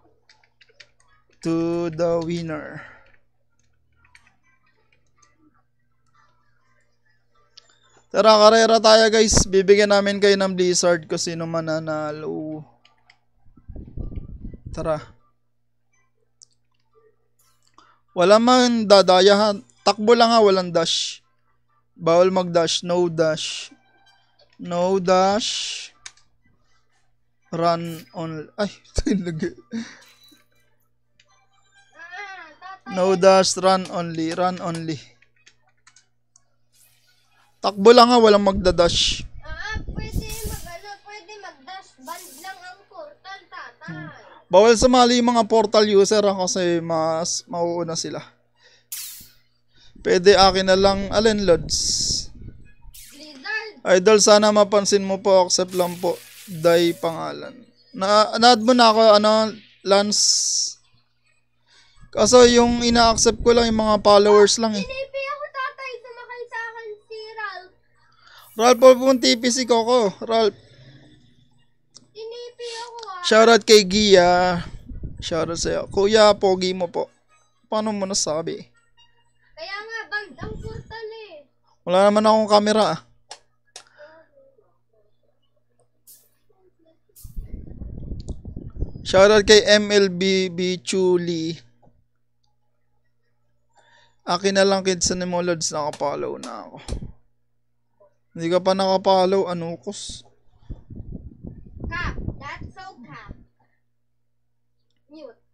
To the winner. Tara, karera tayo, guys. Bibigyan namin kayo ng Blizzard kung sino mananalo. Tara. Wala man dadayahan. Takbo lang ha, walang dash. Bawal mag-dash. No dash. No dash. Run on... Ay, talaga. Ah, tatay. No dash, run only. Run only. Takbo lang ha, walang magdadash. Ah, pwede mag ano, pwede mag-dash. Band lang ang portal, tatay. Bawal sumali yung mga portal user ha, kasi mas mauuna sila. Pwede akin na lang, alin, Lods? Blizzard. Idol, sana mapansin mo po, accept lang po. Day pangalan. Na, na-add mo na ako, ano, Lance. Kaso yung ina-accept ko lang yung mga followers lang eh. Tinipi ako, tatay. Sumakay sa akin si Ralph. Ralph, po pong T P C Coco. Ralph. Tinipi ako, ah. Shoutout kay Gia. Shoutout sa'yo. Kuya, pogi mo po. Paano mo nasabi? Kaya nga, band ang portal eh. Wala naman akong camera ah. Shoutout kay M L B B Chuli. Akin na lang kids sa Nimolods, nakapollow na ako. Hindi ka pa nakapollow, anukos. Cap. That's so cap. Mute.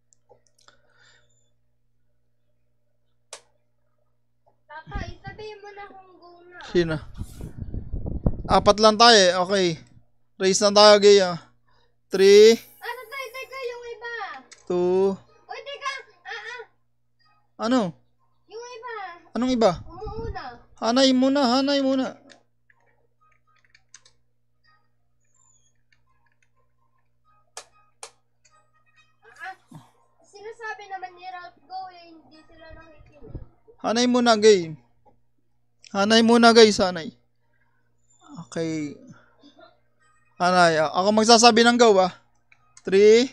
Tatay, sabihin mo na kung go na. Sino? Apat lang tayo eh, okay. Race na tayo, Gaya. three, Ah, tatay, teka, yung iba. two, Uy, teka. Ah, ah. ano? Yung iba. Anong iba? Umuuna. Hanay muna, hanay muna. Ah, sinasabi naman ni Ralph Go eh, hindi sila nakikinig. Hanay muna, game. Hanay muna, guys, hanay. Okay. Hanay. Ako magsasabi ng go, ah. three,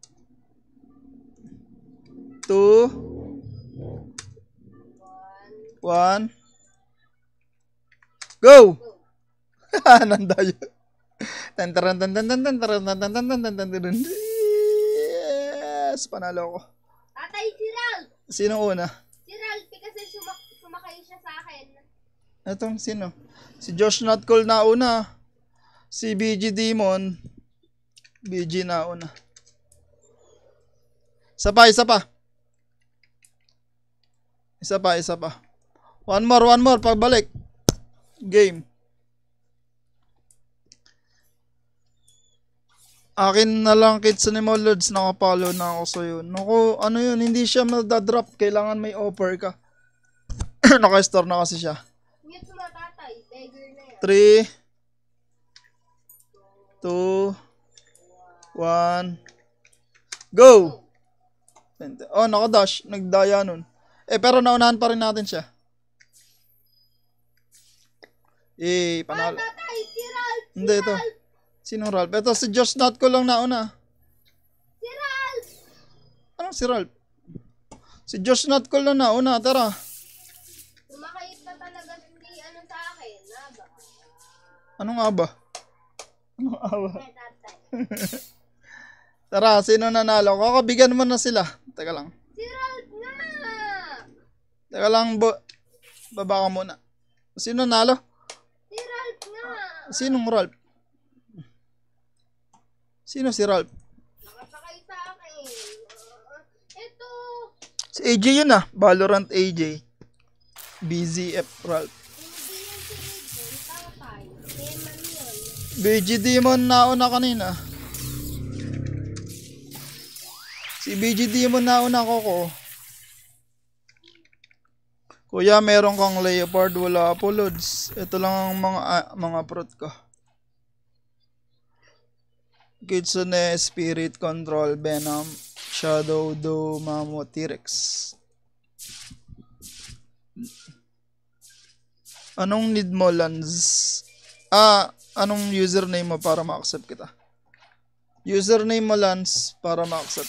two, one, go! Nandayo. Tantaran tantan tantan tantan tantan tantan tantan tantan. Yes, panalo ko. Tatay, si Ralph! Sino una? Si Ralph eh, kasi sumak sumakay siya sa akin. Etong sino? Si Josh Not Cool na una. Si B G Demon. B G na una. Isa pa, isa pa. Isa pa, isa pa. One more, one more. Pagbalik. Game. Akin na lang kids ni mo, Lods. Nakapalo na ako sa'yo. Naku, ano yun? Hindi siya madadrop. Kailangan may offer ka. Naka-store na kasi siya. Mute mo, tatay. Beggar na yan. three, two, one, go! Oh, naka-dash. Nagdaya nun. Eh, pero naunahan pa rin natin siya. Eh, Ah, panalo. tatay, si Ralph! Si Hindi, ito. Ralph! Sinong Ralph? Ito, si Josh Not ko lang nauna. Si Ralph! Anong si Ralph? Si Josh Not ko lang nauna. Tara. Sumakay ka talaga hindi ano sa akin. Naba. Ano nga ba? Ano nga ba? Eh, tatay. Tara, sino nanalo? Kakabigyan mo na sila. Teka lang. Si Ralph nga! Teka lang, bo. Baba ka muna. Sino nanalo? Si Ralph nga! Sinong Ralph? Sino si Ralph? Nakasakay sa akin. Uh, ito. Si A J yun ah. Valorant A J. B Z F Ralph. Hindi yan si Ridge. Tatay. Eman yun. B G Demon nauna kanina. Si B G Demon nauna ko ko. Kuya, meron kang leopard, wala po, Lods. Ito lang ang mga ah, mga prot ko. Kitsune, Spirit, Control, Venom, Shadow, Do, Mamo, T-Rex. Anong need mo, Lance? Ah, anong username mo para ma-accept kita? Username mo, Lance, para ma-accept.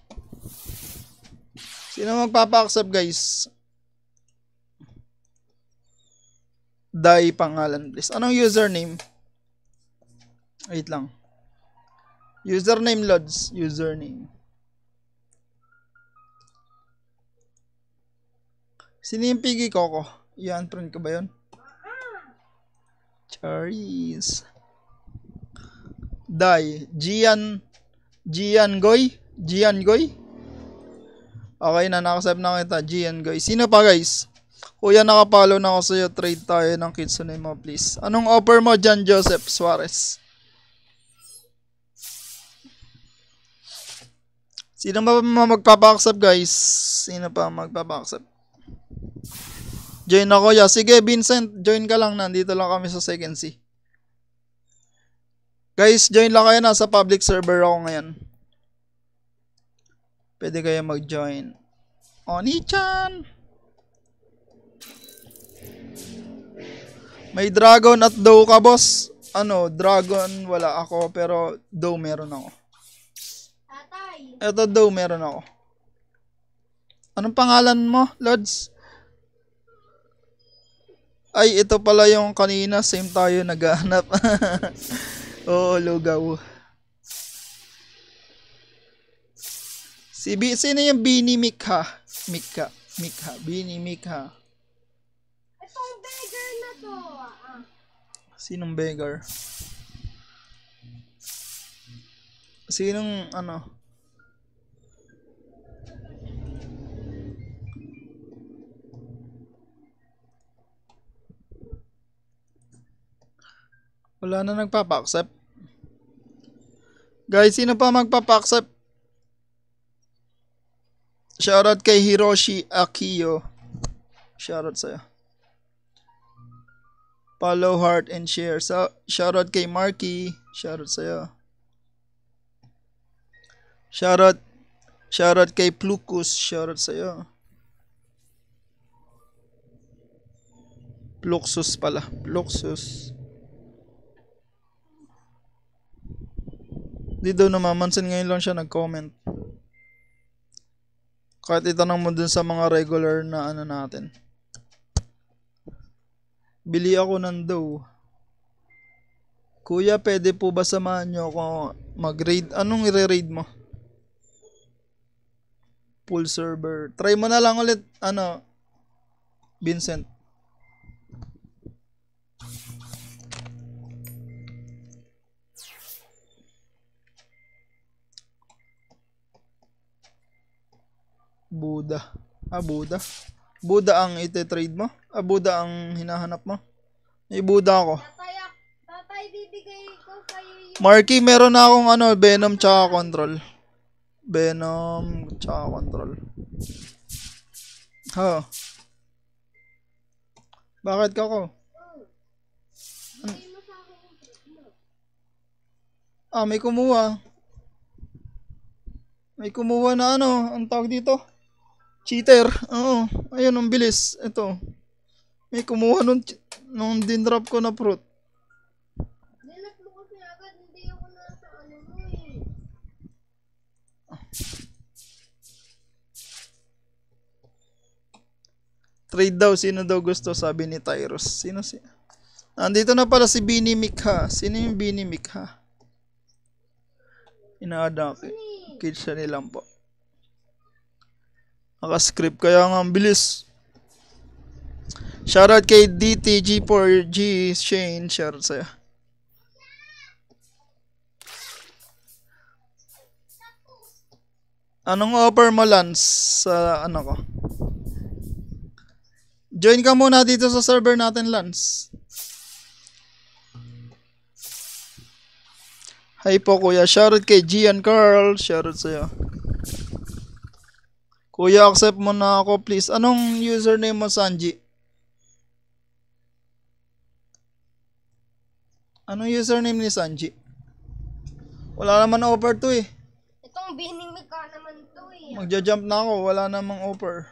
Sino magpapa-accept, guys? Dai pangalan, please. Anong username? Wait lang. Username, Lods. Username. Sino yung pigi ko ko? Yan, print ko ba yun? Charis. Dai. Gian. Gian Goy? Gian Goy? Okay na, nakasave na kita. Gian Goy. Sino pa, guys? Kuya, nakapalo na ako sa'yo. Trade tayo ng kitsune mo, please. Anong offer mo dyan, Joseph Suarez? Sino ba magpapa-accept, guys? Sino pa magpapa-accept? Join ako, ya. Sige, Vincent, join ka lang. Nandito lang kami sa second C. Guys, join lang kayo. Nasa public server ako ngayon. Pwede kayo mag-join. Oni-chan! May dragon at doe ka, boss. Ano, dragon wala ako, pero doe meron ako. Tatay. Eto doe meron ako. Anong pangalan mo, Lods? Ay, ito pala yung kanina. Same tayo naghahanap. Oo, lugaw. Si B, sino yung Bini Mikha? Mikha. Mikha. Bini Mikha. Itong beggar na to. Ah. Sinong beggar? Sinong ano? Wala na nagpapa-accept. Guys, sino pa magpapa-accept? Shoutout kay Hiroshi Akiyo. Shoutout sa'yo. Follow, heart, and share. So, shoutout kay Marky. Shoutout sa'yo. Shoutout, shoutout kay Plucus. Shoutout sa'yo. Pluxus pala. Pluxus. Di daw namamansin, ngayon lang siya nag-comment. Kahit itanong mo dun sa mga regular na ano natin. Bili ako ng dough. Kuya, pwede po ba samahan nyo ako mag-raid? Anong i-raid mo? Full server. Try mo na lang ulit, ano, Vincent. Buda. Ah, Buda. Buda ang ite-trade mo? Ah, Buda ang hinahanap mo? May Buda ako. Tatay, tatay, bibigay ko kayo yung... Marky, meron na akong ano, Venom tsaka Control. Venom tsaka Control. Ha? Bakit ka ko? Bigay mo sa akin yung trade mo. Ah, may kumuha. May kumuha na ano, ang tawag dito? Cheater. Oo. Ayun, ang bilis. Ito. May kumuha nung, nung dinrop ko na fruit. Nilat mo kasi agad, hindi ako nasa ano mo eh. Trade daw. Sino daw gusto? Sabi ni Tyrus. Sino si... Nandito na pala si Bini Mikha. Sino yung Bini Mikha? Inaada ko. Kids siya nilang po. Naka-script kaya nga ang bilis. Shoutout kay D T G four G Shane. Shoutout sa'yo. Anong offer mo, Lance, sa ano ko? Join ka muna dito sa server natin, Lance. Hi po, kuya. Shoutout kay Gian Carl. Shoutout sa'yo. Kuya, accept mo na ako, please. Anong username mo, Sanji? Anong username ni Sanji? Wala naman offer to eh. Itong binimig ka naman to eh. Magja-jump na ako. Wala namang offer.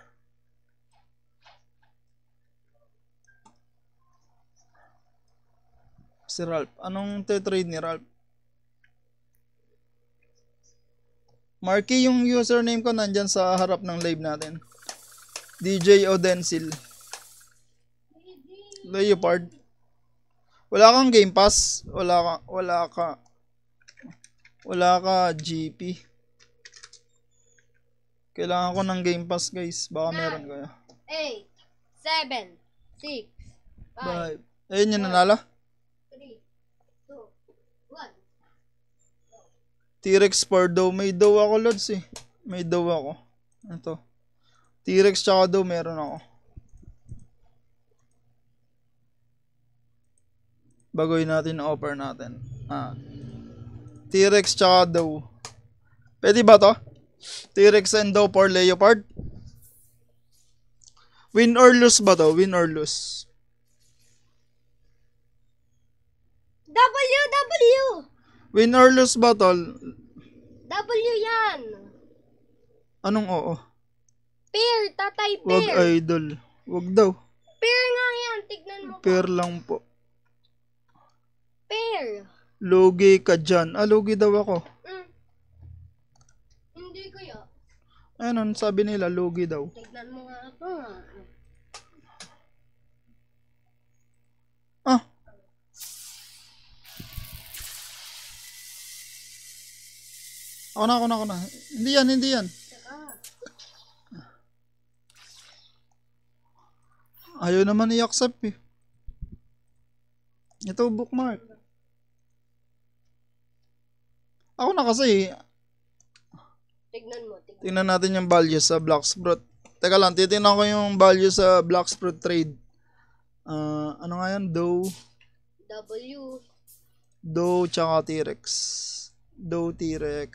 Si Ralph. Anong te-trade ni Ralph? Marky, yung username ko nandyan sa harap ng live natin. D J Odensil. Leopard. Wala kang Game Pass? Wala ka, wala ka. Wala ka G P. Kailangan ko ng Game Pass, guys. Baka meron kayo. eight, seven, six, five, Bye. Ayun yung nanalo? three, two, one. T-Rex for daw. May daw ako, Lods eh. May daw ako. Ito. T-Rex tsaka daw meron ako. Bagoy natin ang offer natin. Ah. T-Rex tsaka daw. Pwede ba to? T-Rex and daw for Leopard? Win or lose ba to? Win or lose? W, W! Win or lose ba to? W yan! Anong oo? Pair, tatay, Wag pair. idol. Wag daw. Pair nga yan, tignan mo. Pair lang po. Pair. Lugi ka dyan. Ah, lugi daw ako. Mm. Hindi kaya. Ayun, sabi nila, lugi daw. Tignan mo nga ako. Ah. Ako na, ako na, ako na. Hindi yan, hindi yan. Ayaw naman i-accept eh. Ito, bookmark. Ako na kasi. Tignan mo, tignan. Tingnan natin yung value sa Blacksprout. Teka lang, titignan ko yung value sa Blacksprout trade. Uh, ano nga yan? Dow. W. Dow tsaka T-Rex. Dow T-Rex.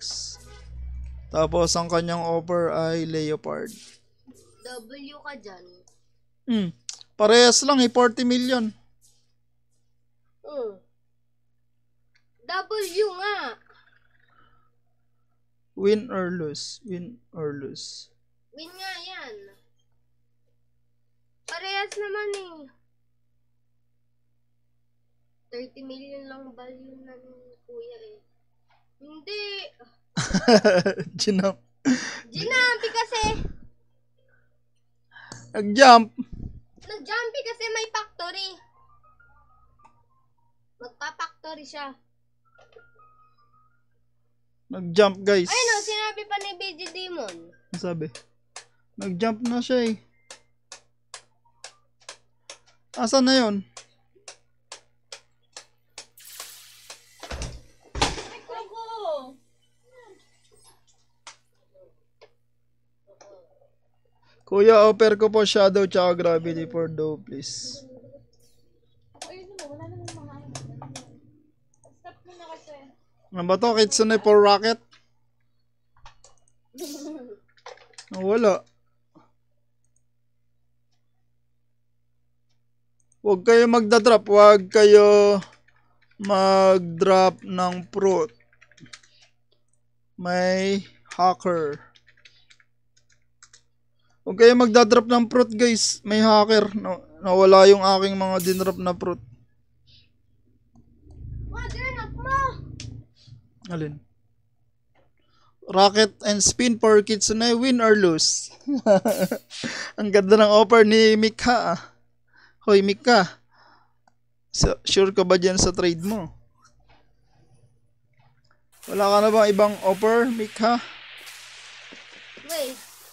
Tapos ang kanyang offer ay Leopard. W ka dyan. Hmm. Parehas lang eh, forty million. Hmm. W nga. Win or lose. Win or lose. Win nga yan. Parehas naman eh. thirty million lang value ng kuya eh. Hindi. Ginamp. Ginampi kasi. Nag-jump. Nag-jumpy kasi may factory. Magpa-factory siya. Nag-jump guys. Ayun o, sinabi pa ni B J Demon. Ano sabi? Nag-jump na siya eh. Asan na yun? Kuya, offer ko po shadow tsaka gravity for dough, please. Ano ba to? Kitsune for rocket? Oh, wala. Huwag kayo magdadrop. Huwag kayo mag-drop ng fruit. May hacker. Huwag kayo magdadrop ng fruit guys. May hacker. Na nawala yung aking mga dinrop na fruit. What? Dinrop mo? Alin? Rocket and spin for Kitsune. Win or lose? Ang ganda ng offer ni Mika. Hoy Mika. So, sure ka ba dyan sa trade mo? Wala ka na bang ibang offer Mika? Wait.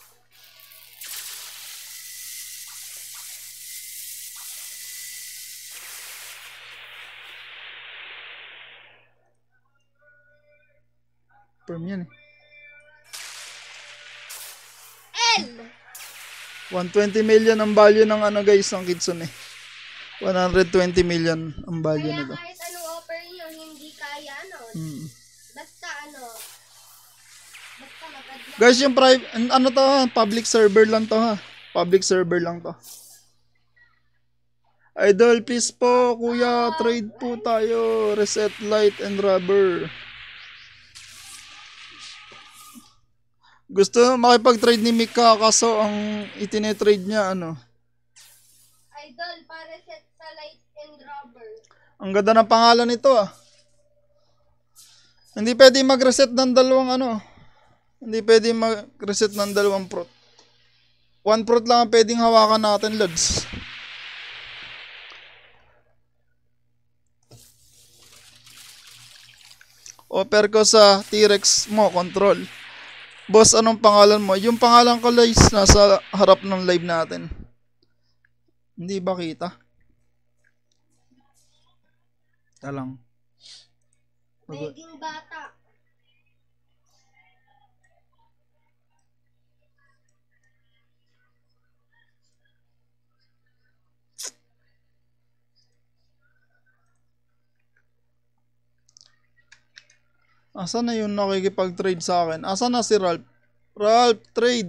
Perm yan eh. L. one hundred twenty million ang value ng ano guys, ng Kitsune. one hundred twenty million ang value Kaya nito. kahit anong offer nyo, hindi kaya ano. Hmm. Basta ano. Basta mag-advance. Guys, yung private, ano to ha? Public server lang to ha. Public server lang to. Idol, please po, kuya, trade po tayo. Reset light and rubber. Gusto makipag-trade ni Mika kaso ang itine-trade niya ano. Idol, para set sa light and rubber. Ang ganda ng pangalan nito ah. Hindi pwede mag-reset ng dalawang ano. Hindi pwede mag-reset ng dalawang fruit. One fruit lang ang pwedeng hawakan natin, lads. Offer ko sa T-Rex mo, control. Boss, anong pangalan mo? Yung pangalan ko, guys, nasa harap ng live natin. Hindi ba kita? Talang. Naging bata. Asan na yung nakikipag-trade sa akin? Asan na si Ralph? Ralph, trade.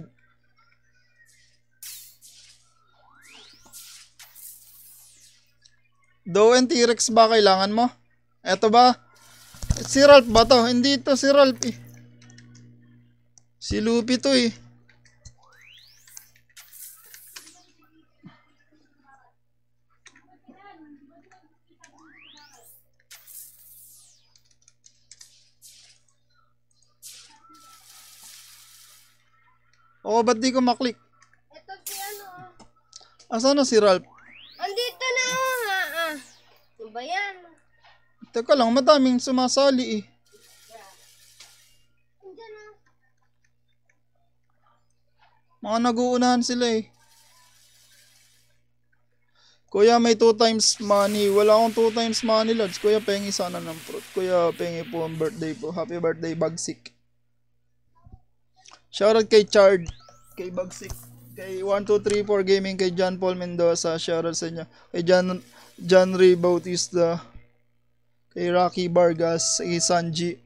Doe and T-Rex ba kailangan mo? Eto ba? Si Ralph ba to? Hindi to si Ralph eh. Si Luffy to eh. Oo, ba't di ko maklik? Ito si ano. Asan na si Ralph? Andito na nga ah. Ano ba yan? Teka lang, madaming sumasali eh. Andyan na. Mga nag-uunahan sila eh. Kuya, may two times money. Wala akong two times money, lads. Kuya, pengi sana ng fruit. Kuya, pengi po ang birthday po. Happy birthday, Bagsik. Shoutout kay Chard, kay Bagsik, kay one two three four Gaming, kay John Paul Mendoza. Shoutout sa inyo. Kay John, John Ray Bautista. Kay Rocky Vargas. Kay Sanji.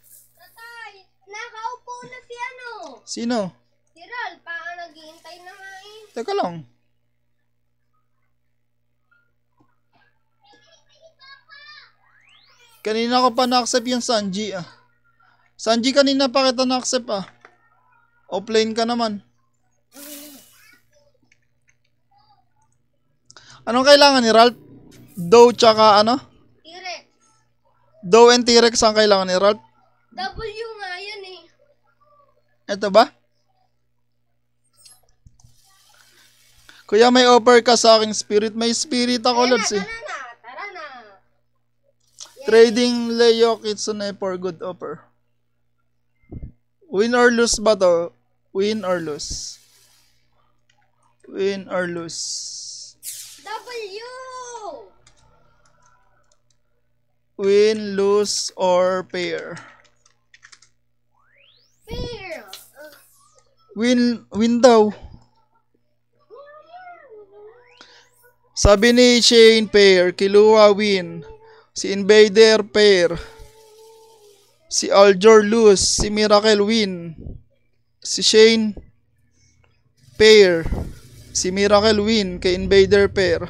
Tatay, nakaupo na si ano. Sino? Si Ral, pa naghihintay na nga Teka lang. Kanina ko pa na-accept yung Sanji ah. Sanji, kanina pa kita na-accept ah. Offline ka naman. Anong kailangan ni Ralph? Dough tsaka ano? T-Rex. Dough and T-Rex ang kailangan ni Ralph? W nga yan eh. Ito ba? Kuya, may offer ka sa aking spirit. May spirit ako, Tara Lods na, eh. tara na, tara na. Trading Leo Kitsune for good offer. Win or lose ba to? Win or lose? Win or lose? W! Win, lose, or pair? Fair. Uh, Win, win daw. Sabi ni Shane, pair. Kilua, win. Si Invader, pair. Si Aljor, lose. Si Miracle, win. Si Shane, pair. Si Miracle, win. Kay Invader, pair.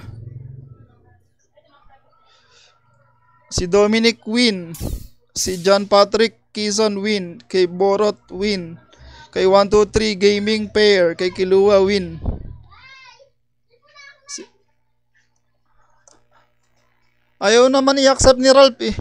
Si Dominic, win. Si John Patrick Kison, win. Kay Borot, win. Kay one two three Gaming, pair. Kay Kilua, win. Si... Ayaw naman i-accept ni Ralph eh.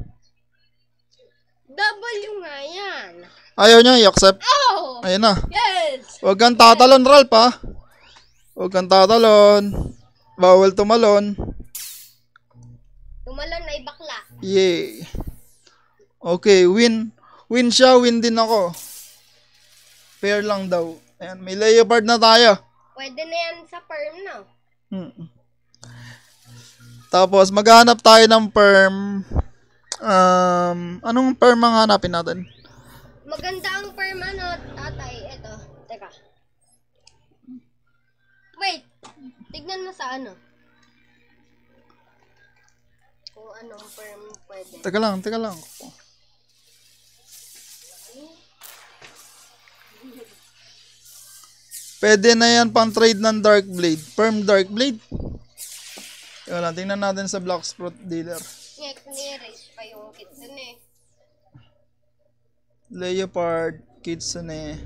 W nga yan. Ayaw niya i-accept. Oh! Ayun na. Yes! Huwag kang tatalon, Ralph ha. Huwag kang tatalon. Bawal tumalon. Tumalon na ibakla. Yay. Okay, win. Win siya, win din ako. Fair lang daw. Ayan, may leopard na tayo. Pwede na yan sa perm na. Hmm. Tapos, maghanap tayo ng perm. Um, anong perm ang hanapin natin? Maganda ang perm ano, tatay. Ito. Teka. Wait. Tignan mo sa ano. Kung anong perm pwede. Teka lang, teka lang. Pwede na yan pang trade ng Dark Blade. Perm Dark Blade. Teka lang, tingnan natin sa Blacksprout dealer. Next, ni-raise pa yung kitsune. Leopard, Kitsune.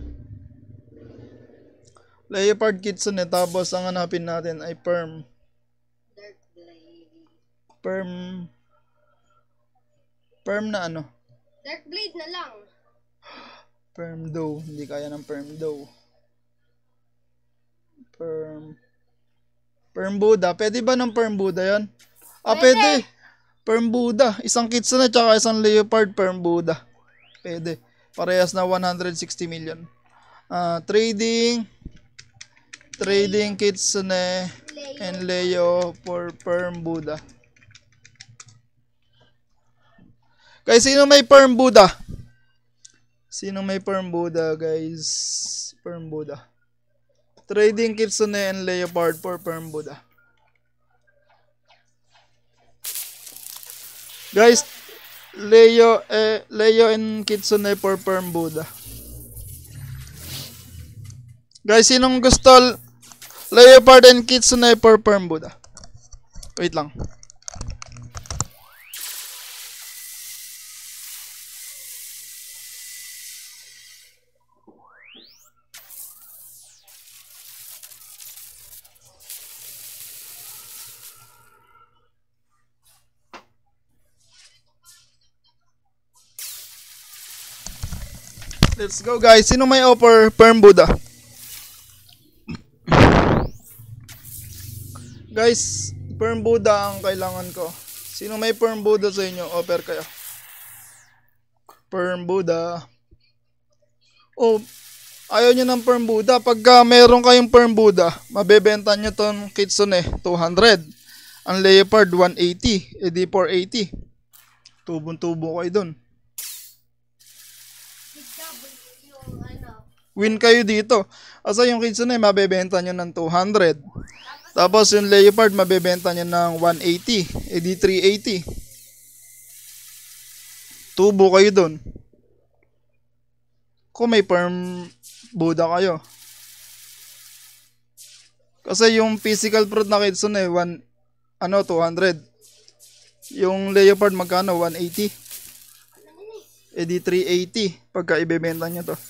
Leopard, Kitsune. Tapos ang hanapin natin ay Perm. Dark Blade. Perm. Perm na ano? Dark Blade na lang. Perm Dough. Hindi kaya ng Perm Dough. Perm. Perm Buddha. Pwede ba ng Perm Buddha yan? Ah, Pwede. pwede. Perm Buddha. Isang Kitsune tsaka isang Leopard Perm Buddha. Pwede. Parehas na one hundred sixty million. Ah, trading. Trading Kitsune and Leo for Perm Buddha. Guys, sino may Perm Buddha? Sino may Perm Buddha, guys? Perm Buddha. Trading Kitsune and Leopard for Perm Buddha. Guys, Leo, eh, Leo and Kitsune for Perm Buddha. Guys, sinong gusto Leopard and Kitsune for Perm Buddha? Wait lang. Let's go guys. Sino may offer Perm Buddha? Guys, Perm Buddha ang kailangan ko. Sino may Perm Buddha sa inyo? Offer kayo. Perm Buddha. Oh, ayaw nyo ng Perm Buddha. Pagka meron kayong Perm Buddha, mabebenta nyo ton Kitsune two hundred. Ang Leopard one eighty. E di four eighty. Tubong-tubo kayo dun. Yung ano. Win kayo dito. Asa yung Kitsune, mabebenta nyo ng two hundred. Tapos yung Leopard, mabebenta nyo ng one eighty. E di three eighty. Tubo kayo dun. Kung may Perm Buddha kayo. Kasi yung physical fruit na Kitsune, one, ano, two hundred. Yung leopard magkano? one eighty. E di three eighty pagka ibebenta nyo to.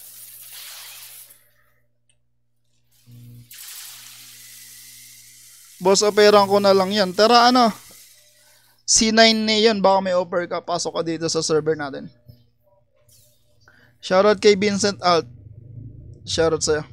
Boss, operan ko na lang yan. Tara, ano, C nine na yan. Baka may offer ka. Pasok ka dito sa server natin. Shoutout kay Vincent Alt. Shoutout sa'yo.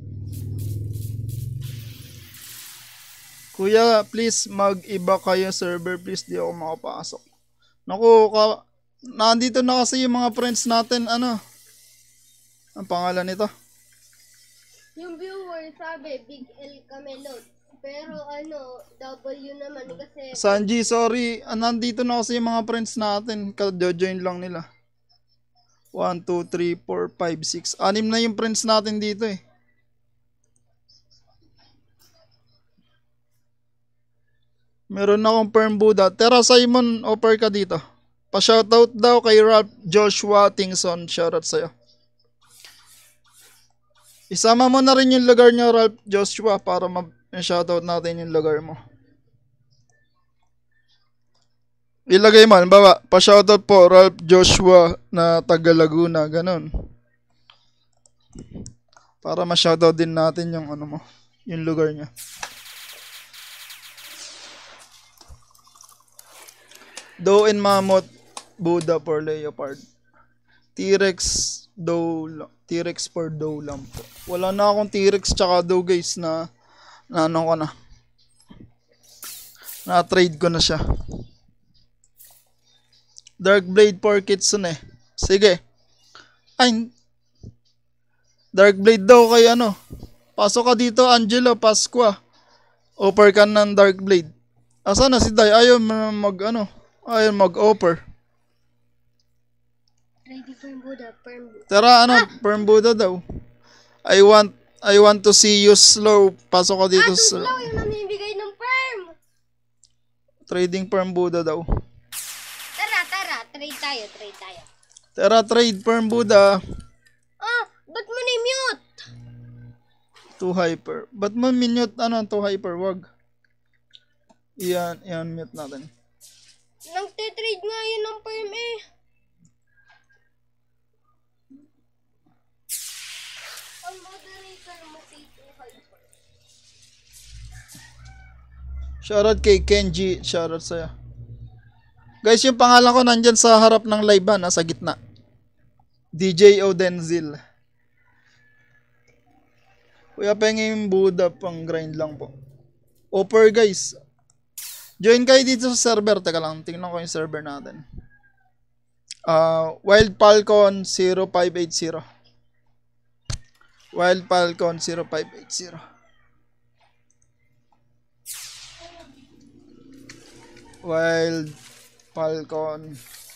Kuya, please mag-iba kayo server. Please, di ako makapasok. Naku, ka, nandito na kasi yung mga friends natin. Ano? Ang pangalan nito? Yung viewer sabi, Big L Camelot. Pero ano, W naman kasi... Sanji, sorry. Ah, nandito na kasi yung mga friends natin. Ka-join lang nila. one, two, three, four, five, six. Anim na yung friends natin dito eh. Meron akong perm Buddha. Tara, Simon, offer ka dito. Pa-shoutout daw kay Ralph Joshua Tingson. Shoutout sa'yo. Isama mo na rin yung lugar niya, Ralph Joshua, para ma-shoutout natin yung lugar mo. Ilagay mo, halimbawa, pa-shoutout po, Ralph Joshua na taga Laguna, ganun. Para ma-shoutout din natin yung ano mo, yung lugar niya. Doe and Mammoth, Buddha for Leopard. T-Rex, Doe, T-Rex for Doe lang po. Wala na akong T-Rex tsaka Doe guys na, na ano ko na. Na-trade ko na siya. Dark Blade for Kitsune. Sige. Ay, Dark Blade daw kay ano. Pasok ka dito, Angelo Pasqua. Offer ka ng Dark Blade. Asa na si Dai? Ayaw mag ano. Ayaw mag-offer. Ready for Buddha, perm Buddha. Tara, ano, ah! Perm Buddha daw. I want, I want to see you slow. Pasok ka dito ah, sa... slow yung namimigay ng perm. Trading Perm Buddha daw. Tara, tara. Trade tayo, trade tayo. Tara, trade Perm Buddha. Ah, ba't mo ni-mute? two hyper. Ba't mo minute, ano, two hyper? Wag. Iyan, iyan, mute natin. Nagtitrade nga yun ng perm eh. Ang moderator mo si two hyper. Shoutout kay Kenji. Shoutout sa'yo. Guys, yung pangalan ko nandyan sa harap ng live ha, nasa gitna. D J Odenzil. Kuya, pengin Buddha pang grind lang po. Offer guys. Join kayo dito sa server. Teka lang, tingnan ko yung server natin. Uh, Wild Falcon zero five eight zero. Wild Falcon zero five eight zero. Wild Falcon.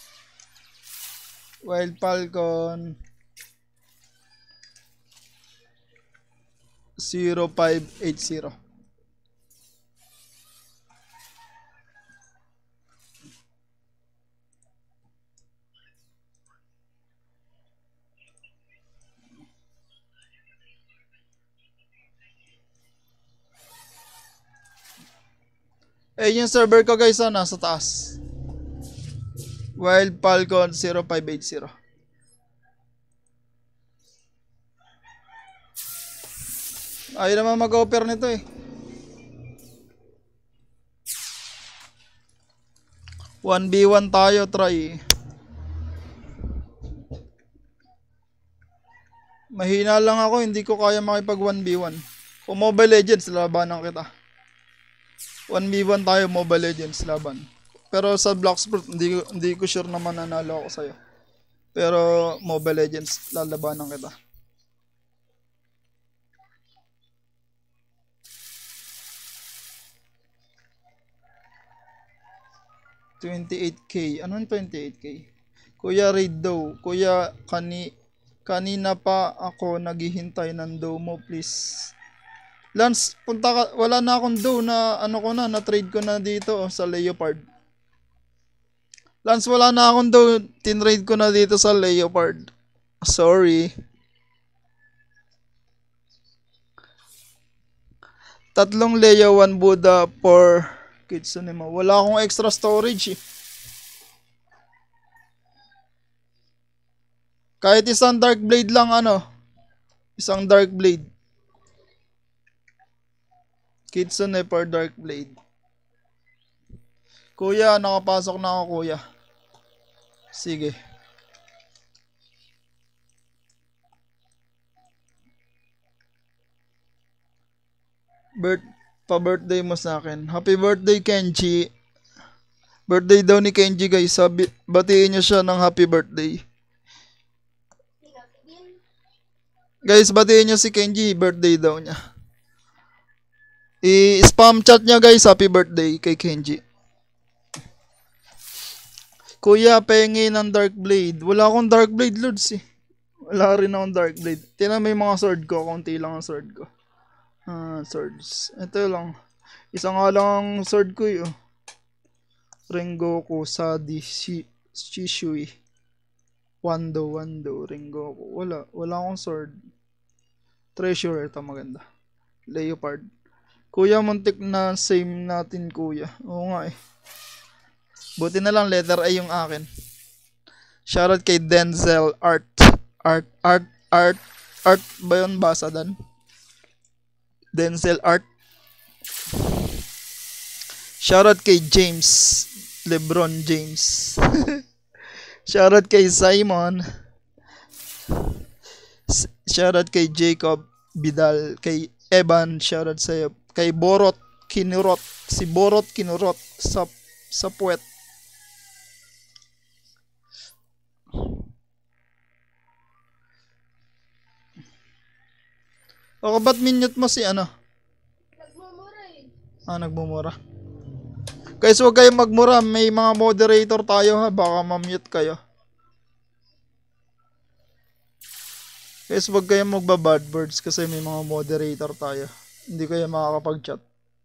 Wild Falcon zero five eight zero. Eh, yung server ko guys, ah, nasa taas. Wild Falcon zero five eight zero. Ayaw naman mag-offer nito eh. one v one tayo, try. Mahina lang ako, hindi ko kaya makipag one v one. Kung Mobile Legends, labanan kita. one v one tayo, Mobile Legends, laban. Pero sa Bloxburg, hindi, hindi ko sure na mananalo ako sa'yo. Pero Mobile Legends, lalabanan kita. twenty-eight K. Ano yung twenty-eight K? Kuya Raid daw. Kuya, kani, kanina pa ako naghihintay ng dough mo, please. Lance, punta ka. Wala na akong dough na ano ko na, na-trade ko na dito oh, sa Leopard. Lance, wala na akong dough. Tinrade ko na dito sa Leopard. Sorry. Tatlong Leia, one Buddha, four Kitsune mo. Wala akong extra storage eh. Kahit isang Dark Blade lang ano. Isang Dark Blade. Kitsune per Dark Blade. Kuya, nakapasok na ako kuya. Sige. Birth, pa-birthday mo sa akin. Happy birthday, Kenji. Birthday daw ni Kenji, guys. Sabi, batiin niyo siya ng happy birthday. Guys, batiin niyo si Kenji. Birthday daw niya. I-spam chat niya, guys. Happy birthday kay Kenji. Kuya, pengi ng Dark Blade. Wala akong Dark Blade, Lods eh. Wala rin akong Dark Blade. Tingnan mo yung mga sword ko. Kunti lang ang sword ko. Ah, swords. Ito lang. Isa nga lang ang sword ko yun. Rengoku, Sadi, Shi, Shishui. Wando, Wando, Rengoku. Wala. Wala akong sword. Treasure. Ito maganda. Leopard. Kuya, muntik na same natin, kuya. Oo nga eh. Buti na lang letter A yung akin. Shoutout kay Denzel Art. Art, Art, Art, Art ba yun? Basa dan? Denzel Art. Shoutout kay James. LeBron James. Shoutout kay Simon. Shoutout kay Jacob Vidal. Kay Evan. Shoutout sa'yo. Kay Borot Kinurot. Si Borot Kinurot. Sa, sa puwet. O, ba't minute mo si ano? Nagmumura eh. Ah, nagmumura. Guys, huwag kayong magmura. May mga moderator tayo ha. Baka mamute kayo. Guys, huwag kayong magba-bad words kasi may mga moderator tayo. Hindi kayo makakapag-chat.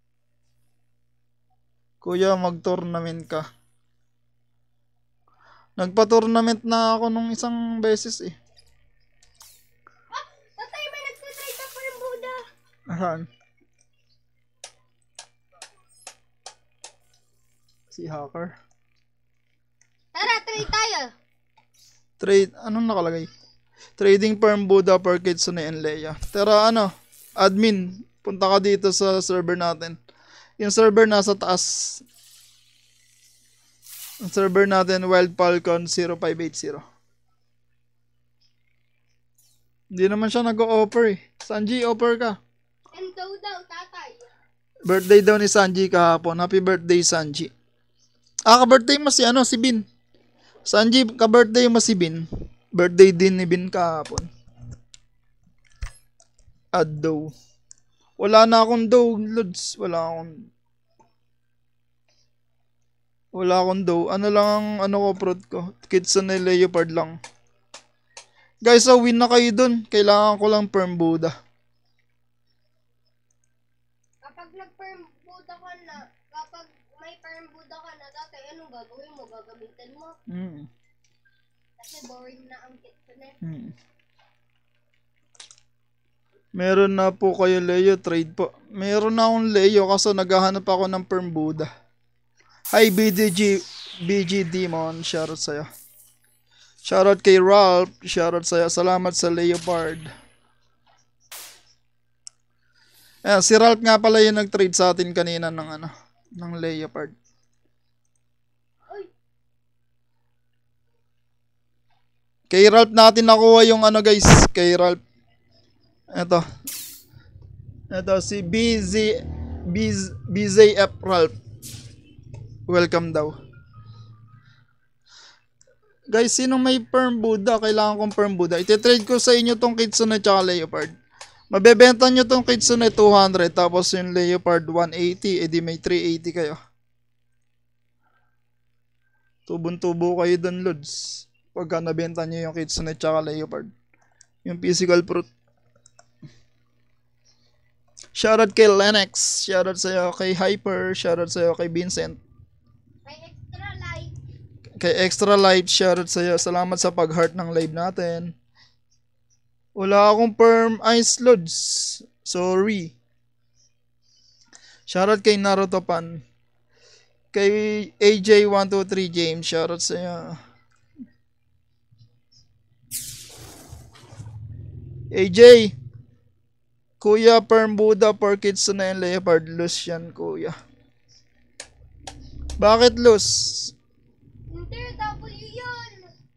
Kuya, mag-tournament ka. Nagpa-tournament na ako nung isang beses eh. Ah! Tatay, may nagsitrade ako yung Buddha. Ahan. Si hacker. Tara, trade tayo. Trade, anong nakalagay? Trading firm Buddha per Kitsune and Leia. Tara ano, admin, punta ka dito sa server natin. Yung server nasa taas. Ang server natin, Wild Falcon zero five eight zero. Hindi naman siya nag-o-offer eh. Sanji, offer ka. Endo daw, tatay. Birthday daw ni Sanji kahapon. Happy birthday, Sanji. Ah, ka-birthday mo si ano, si Bin. Sanji, ka-birthday mo si Bin. Birthday din ni Bin kahapon. Add daw. Wala na akong daw, Lods. Wala akong... Wala akong daw. Ano lang ang ano ko, prod ko. Kitsune Leopard lang. Guys, so win na kayo dun. Kailangan ko lang firm Buddha. Kapag nag-firm Buddha ka na, kapag may firm Buddha ka na, tatay, anong gagawin mo? Gagamitin mo? Hmm. Kasi boring na ang Kitsune. Hmm. Meron na po kayo Leo, trade po. Meron na akong Leo kasi naghahanap ako ng firm Buddha. Hi B D G, B G Demon, shoutout sa'yo. Shoutout kay Ralph, shoutout sa'yo. Salamat sa Leopard. Ayan, si Ralph nga pala yung nag-trade sa atin kanina ng ano, ng Leopard. Kay Ralph natin nakuha yung ano guys, kay Ralph. Ito. Ito si B Z B Z F Ralph. Welcome daw. Guys, sinong may firm Buddha? Kailangan kong firm Buddha. Iti-trade ko sa inyo tong Kitsune at Leopard. Mabebenta nyo tong Kitsune two hundred tapos yung Leopard one eighty. Eh di may three eighty kayo. Tubon-tubo kayo dun, Lods. Pagka nabenta nyo yung Kitsune at Leopard. Yung physical fruit. Shoutout kay Lennox. Shoutout sa'yo kay Hyper. Shoutout sa'yo kay Vincent. May extra life. Kay Extra Life. Shoutout sa'yo. Salamat sa pag-heart ng live natin. Wala akong perm ice loads. Sorry. Shoutout kay Naruto Pan. Kay A J one two three James, shoutout sa'yo. A J, Kuya Perm Buddha for kids na yung leopard. Loose yan, kuya. Bakit loose? Hindi, W yun.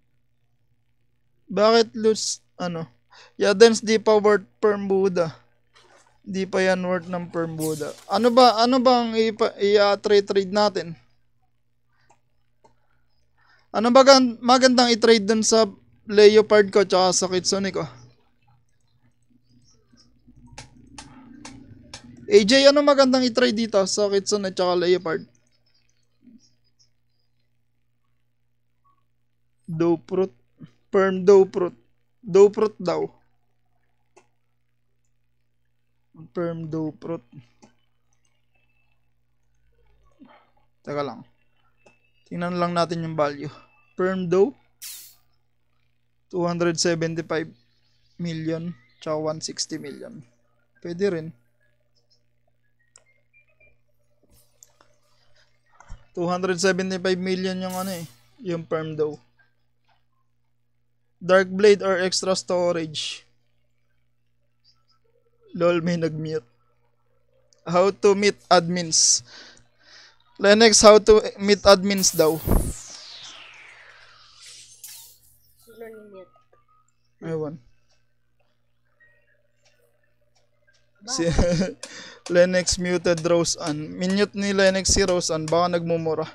Bakit loose? Ano? Yadens di pa worth Perm Buddha. Di pa yan worth ng Perm Buddha. Ano ba? Ano bang i-trade natin? Ano ba gan- magandang i-trade dun sa leopard ko tsaka sa kitsune ko? A J, ano magandang i-trade dito sa kitsune tsaka leopard? Doe fruit. Perm doe fruit. Doe fruit daw. Perm doe fruit. Teka lang. Tingnan lang natin yung value. Perm doe. two hundred seventy-five million. Tsaka one hundred sixty million. Pwede rin. two hundred seventy-five million yung ano eh. Yung perm doe. Dark blade or extra storage. Lol, may nag-mute. How to meet admins. Lennox, how to meet admins daw. Sino ni mute? Ewan. Si Lennox muted Rose Ann. Minute ni Lennox si Rose Ann. Baka nagmumura.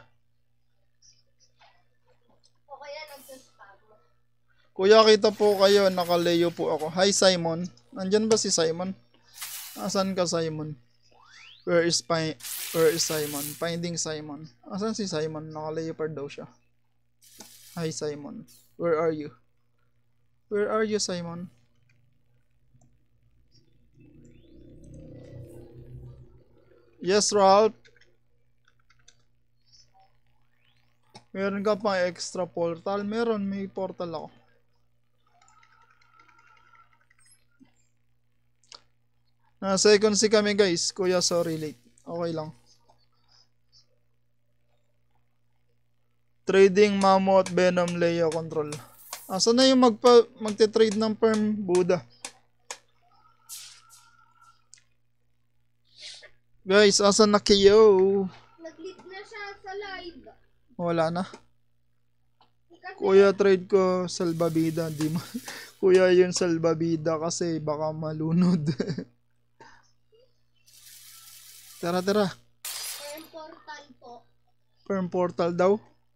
O kaya nagsaspam. Kuya, kita po kayo. Nakaleyo po ako. Hi, Simon. Nandyan ba si Simon? Asan ka, Simon? Where is Pi- Where is Simon? Finding Simon. Asan si Simon? Naka-leopard daw siya. Hi, Simon. Where are you? Where are you, Simon? Yes, Ralph. Meron ka pa extra portal? Meron, may portal ako. Na second si kami guys. Kuya, sorry late. Okay lang. Trading Mammoth Venom Leo Control. Asa na yung magpa magte-trade ng Perm Buddha? Guys, asa na kayo? Nag-lead na siya sa live. Wala na. Kasi Kuya, trade ko salbabida. Di mo. Kuya, yun salbabida kasi baka malunod. Tara, tara. perm portal po. Perm portal daw.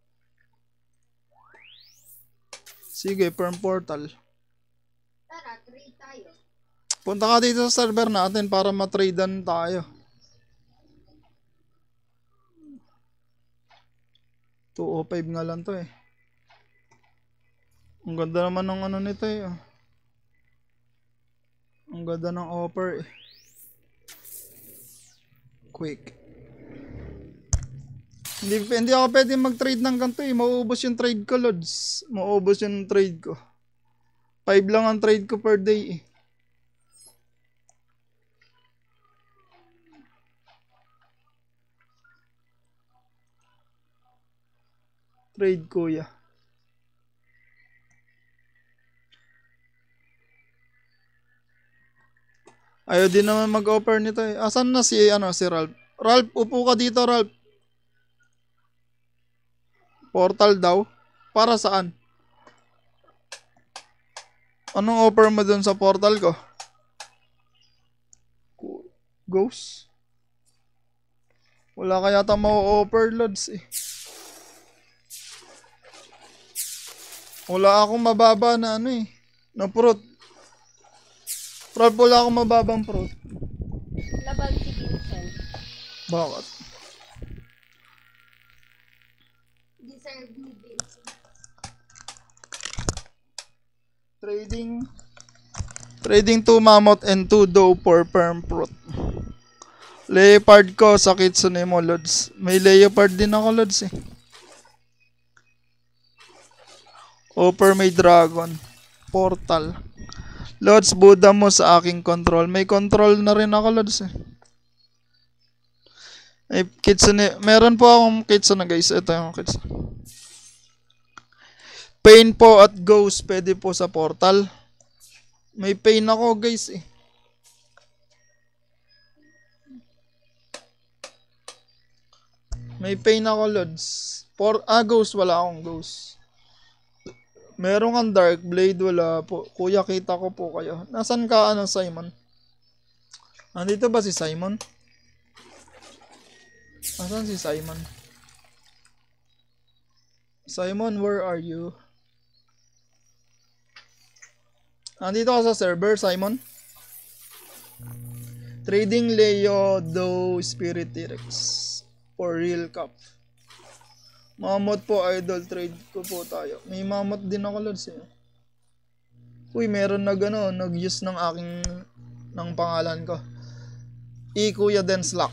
Sige, perm portal. Tara, trade tayo. Punta ka dito sa server natin para matradean tayo. two oh five nga lang to eh. Ang ganda naman ng ano nito eh. Ang ganda ng offer eh. Quick. Hindi, hindi ako pwede mag-trade ng ganito eh. Mauubos yung trade ko, Lods. Mauubos yung trade ko. five lang ang trade ko per day eh. Trade kuya. Ayaw din naman mag-offer nito eh. Asan na si, ano, si Ralph? Ralph, upo ka dito, Ralph. Portal daw? Para saan? Anong offer mo dun sa portal ko? Ghost? Wala kaya ta ma-offer, Lods eh. Wala akong mababa na ano eh. Na fruit. Ralph, wala akong mababang fruit. Labag si Vincent. Bakit? Deserve ni Vincent. Trading. Trading two mammoth and two doe for perm fruit. Leopard ko sa kitsune mo, Lods. May leopard din ako, Lods eh. Offer may dragon. Portal. Lods, Buddha mo sa aking control. May control na rin ako, Lods eh. Ay, Kitsune. Meron po akong Kitsune guys. Ito yung Kitsune. Pain po at Ghost. Pwede po sa portal. May pain ako guys eh. May pain ako Lods. For, ah, Ghost. Wala akong Ghost. Meron kang Dark Blade. Wala po. Kuya, kita ko po kayo. Nasaan ka ano, Simon? Nandito ba si Simon? Nasaan si Simon? Simon, where are you? Nandito ka sa server, Simon? Trading Leo Do Spirit T-Rex for real cup. Mammoth po, idol. Trade ko po tayo. May mammoth din ako, Lods eh. Uy, meron na gano, nag-use ng aking ng pangalan ko. E Kuya Denslack.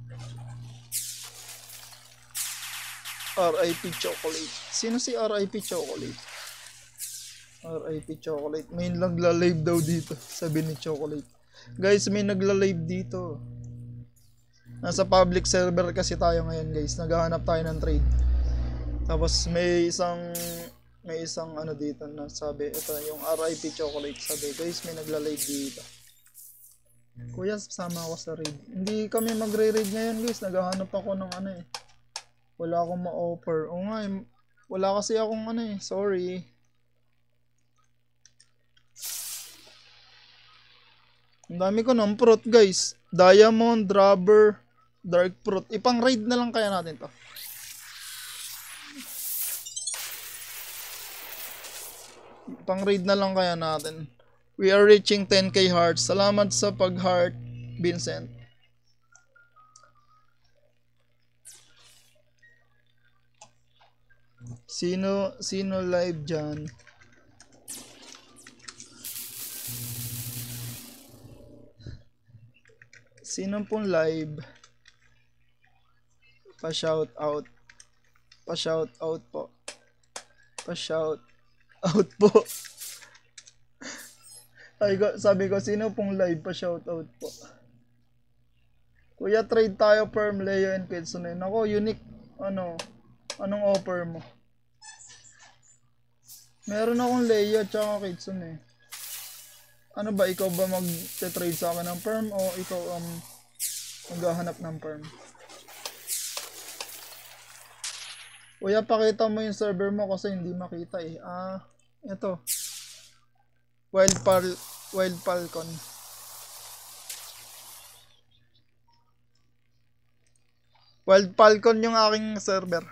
R I P Chocolate. Sino si R I P Chocolate? R I P Chocolate. May nagla-live daw dito. Sabi ni Chocolate. Guys, may nagla-live dito. Nasa public server kasi tayo ngayon, guys. Naghahanap tayo ng trade. Tapos may isang may isang ano dito na sabi, ito yung R I P Chocolate. Sabi, guys, may nagla-live dito. Kuya, sama ako sa raid. Hindi kami magre-raid ngayon, guys. Naghahanap ako ng ano eh. Wala akong ma-offer. O nga, eh, wala kasi akong ano eh. Sorry. Ang dami ko ng fruit, guys. Diamond, rubber, dark fruit. Ipang raid na lang kaya natin to. Ipang raid na lang kaya natin. We are reaching ten K hearts. Salamat sa pag-heart, Vincent. Sino, sino live dyan? Sino pong live? Pa-shout out. Pa-shout out po. Pa-shout out po. Ay, sabi ko, sino pong live? Pa-shout out po. Kuya, trade tayo perm, Leo and Kitsune. Nako, unique. Ano? Anong offer mo? Meron akong Leo at saka Kitsune. Ano ba, ikaw ba mag-trade sa akin ng perm o ikaw um, maghahanap ng perm? Kuya, pakita mo yung server mo kasi hindi makita eh. Ah, ito. Wild Pal Wild Falcon. Wild Falcon yung aking server.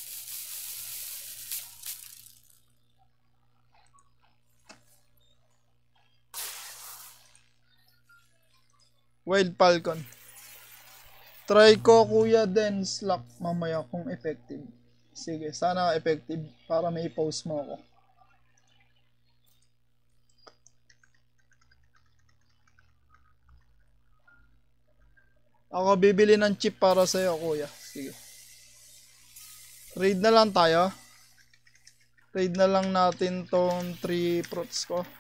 Wild Falcon. Try ko Kuya Denslack mamaya kung effective. Sige, sana effective para may post mo ako. Ako bibili ng chip para sa'yo, Kuya. Sige. Raid na lang tayo. Raid na lang natin tong three fruits ko.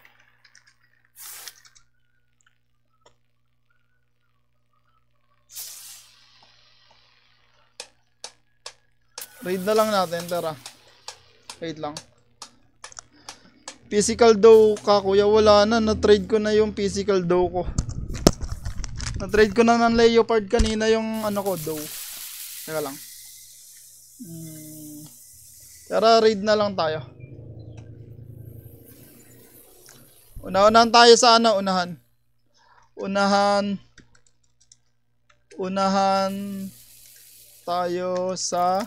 Raid na lang natin, tara. Wait lang. Physical dough ka, Kuya. Wala na. Na-trade ko na yung physical dough ko. Na-trade ko na ng leopard kanina yung ano ko, dough. Teka lang. Hmm. Tara, raid na lang tayo. Una-unahan tayo sa ano, unahan. Unahan. Unahan tayo sa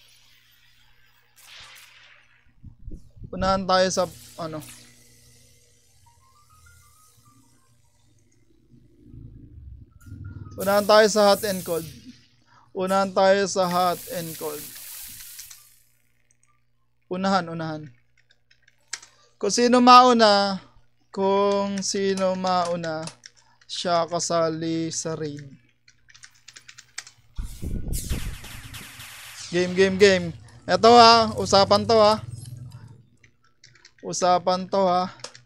Unahan tayo sa ano. Unahan tayo sa hot and cold. Unahan tayo sa hot and cold. Unahan, unahan. Kung sino mauna, kung sino mauna, siya kasali sa raid. Game, game, game. Eto ha, usapan to ha. Usapan to ha.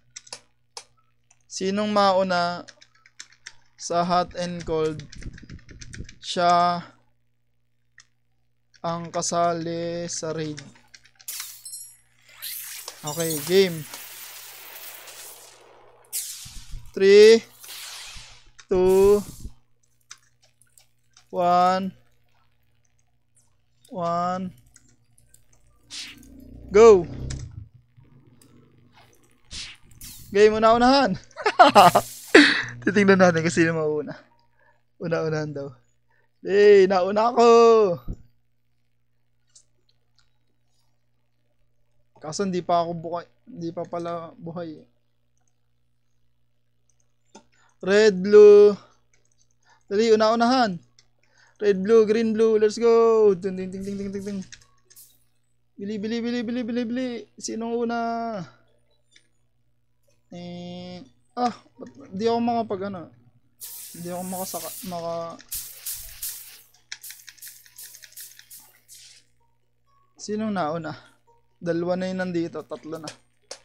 Sinong mauna sa hot and cold, siya ang kasali sa raid. Okay, game. three, two, one, one, go! Game, una-unahan. Titingnan natin kasi sino mauna. Una-unahan daw. Hey, nauna ako! Kaso hindi pa ako buhay. Hindi pa pala buhay. Red, blue. Dali, una-unahan. Red, blue, green, blue. Let's go. Ting, ting, ting, ting, ting, ting. Bili, bili, bili, bili, bili, bili. Sinong una? Eh, ah, hindi ako makapag ano. Hindi ako makasaka, maka... Sinong nauna? Dalawa na yun nandito, tatlo na.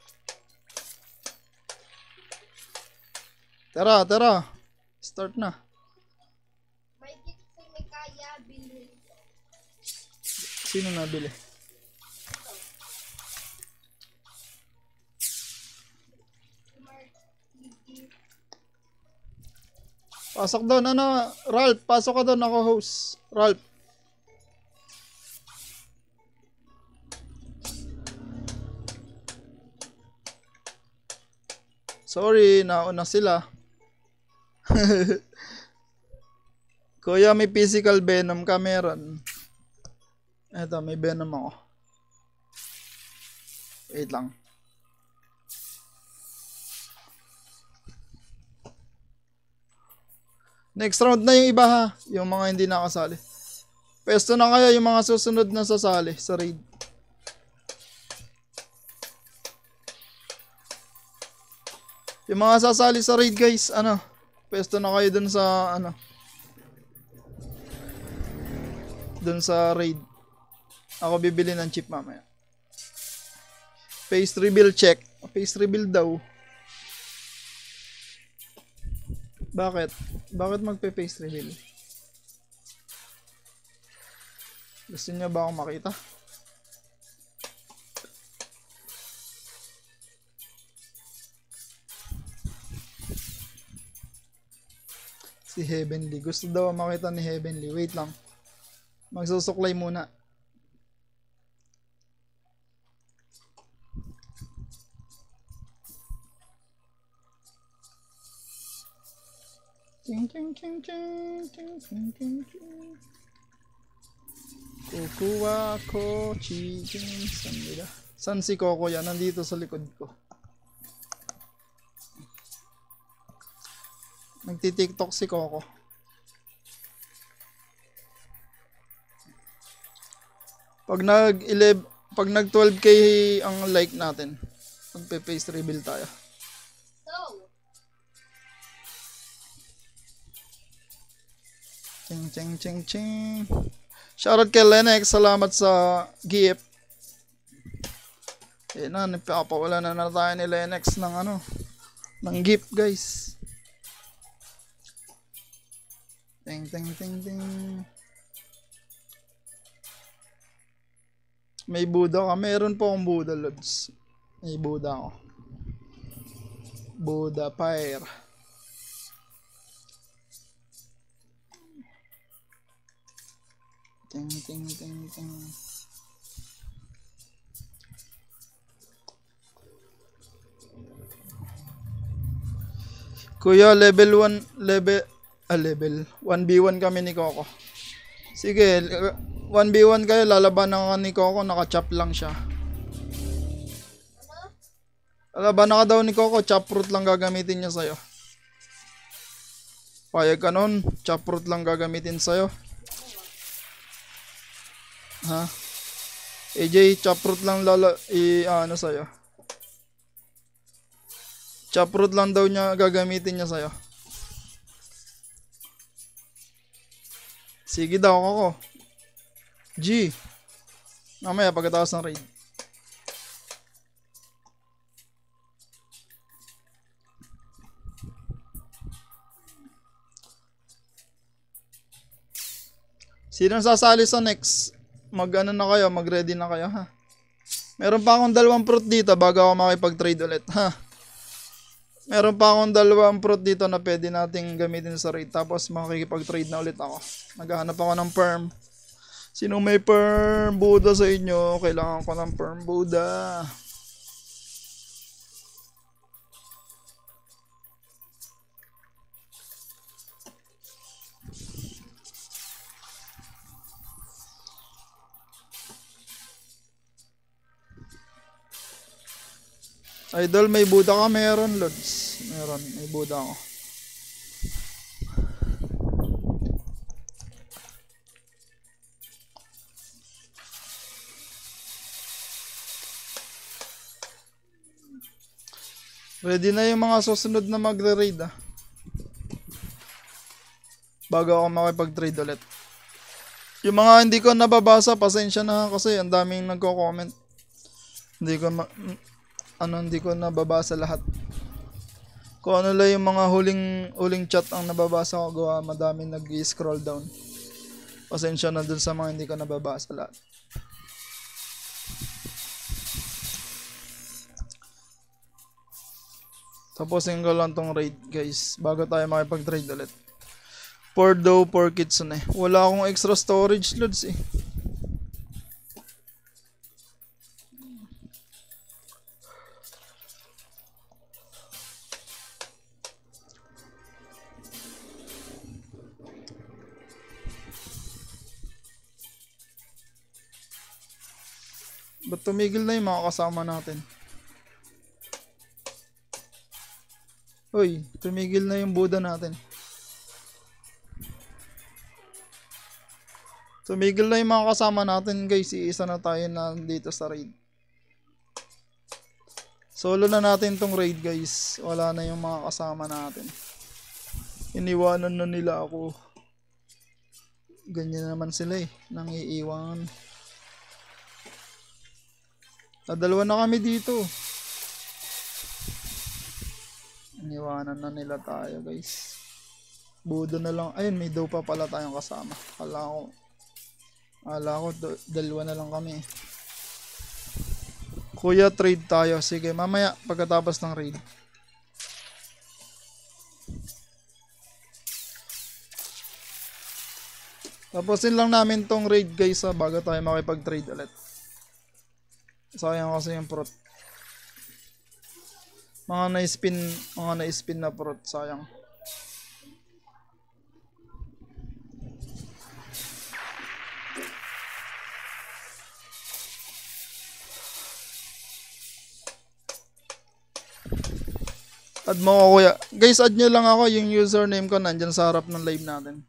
Tara, tara. Start na. May gift sa may kaya, bilhin. Sino nabili? Pasok doon, ano, Ralph, pasok ka doon, ako host. Ralph. Sorry, nauna sila. Kuya, may physical venom ka meron. Eto, may venom ako. Wait lang. Next round na yung iba ha. Yung mga hindi nakasali. Pesto na kaya yung mga susunod na sasali sa raid. Yung mga sasali sa raid guys, ano, pesto na kayo dun sa, ano, dun sa raid. Ako bibili ng chip mamaya. Face reveal check. Face reveal daw. Bakit? Bakit magpe-face reveal? Gusto niyo ba akong makita? Si Heavenly. Gusto daw makita ni Heavenly. Wait lang. Magsusuklay muna. Ting ting ting ting ting ting ting ting. Kukuha ko chicken. San nila? San si Coco yan? Nandito sa likod ko. Nagti-TikTok si Coco. Pag nag eleven, pag nag twelve K ang like natin, magpe-face reveal tayo. So, Ching ching ching ching. Shoutout kay Lenex, salamat sa gift. Eh na, nagpapawala na na tayo ni Lenex ng ano, ng gift guys. Ting ting ting ting. May Buddha ka. Meron po akong Buddha lods. May Buddha ako. Buddha Pyre. Ting ting ting ting. Kuya, level one, level, ah, level, one v one kami ni Coco. Sige, one v one kayo, lalaban ka ni Coco, naka-chop lang siya. Lalaban ka daw ni Coco, chop root lang gagamitin niya sa'yo. Payag ka nun, chop root lang gagamitin sa'yo. Ha? A J, chop root lang lala, i, ah, ano sa'yo. Chop root lang daw niya gagamitin niya sa'yo. Sige daw ako. G. Mamaya pagkatapos ng raid. Sino sasali sa next? mag ano na kayo, mag ready na kayo ha. Meron pa akong dalawang fruit dito bago ako makipag-trade ulit ha. Meron pa akong dalawang fruit dito na pwede nating gamitin sa raid. Tapos makikipag-trade na ulit ako. Naghahanap ako ng perm. Sino may perm Buddha sa inyo? Kailangan ko ng perm Buddha. Idol, may Buddha ka? Meron, Lods. Meron, may Buddha ako. Ready na yung mga susunod na magre-raid ah. Bago ako makipag-trade ulit. Yung mga hindi ko nababasa, pasensya na kasi ang daming nagko-comment. Hindi ko ma- ano hindi ko nababasa lahat. Kung ano lang yung mga huling huling chat ang nababasa ko, gawa madaming nag-scroll down. Pasensya na dun sa mga hindi ko nababasa lahat. Tapusin ko lang tong raid guys bago tayo makipag-trade ulit. four dough, four kitsune. Wala akong extra storage loads eh. Ba't tumigil na yung mga kasama natin? Uy, tumigil na yung Buddha natin. Tumigil na yung mga kasama natin guys. Iisa na tayo na dito sa raid. Solo na natin tong raid guys. Wala na yung mga kasama natin. Iniwanan na nila ako. Ganyan naman sila eh. Nangiiwan. Dalawa na kami dito. Iniwanan na nila tayo guys. Budo na lang. Ayun, may daw pa pala tayong kasama. Kala ko. Kala ko dalawa na lang kami. Kuya, trade tayo. Sige, mamaya pagkatapos ng raid. Tapusin lang namin tong raid guys ha, bago tayo makipag-trade ulit. Sayang kasi yung prot. Mga na-spin, mga na-spin na prot, sayang. Add mo ko kuya. Guys, add nyo lang ako, yung username ko nandyan sa harap ng live natin.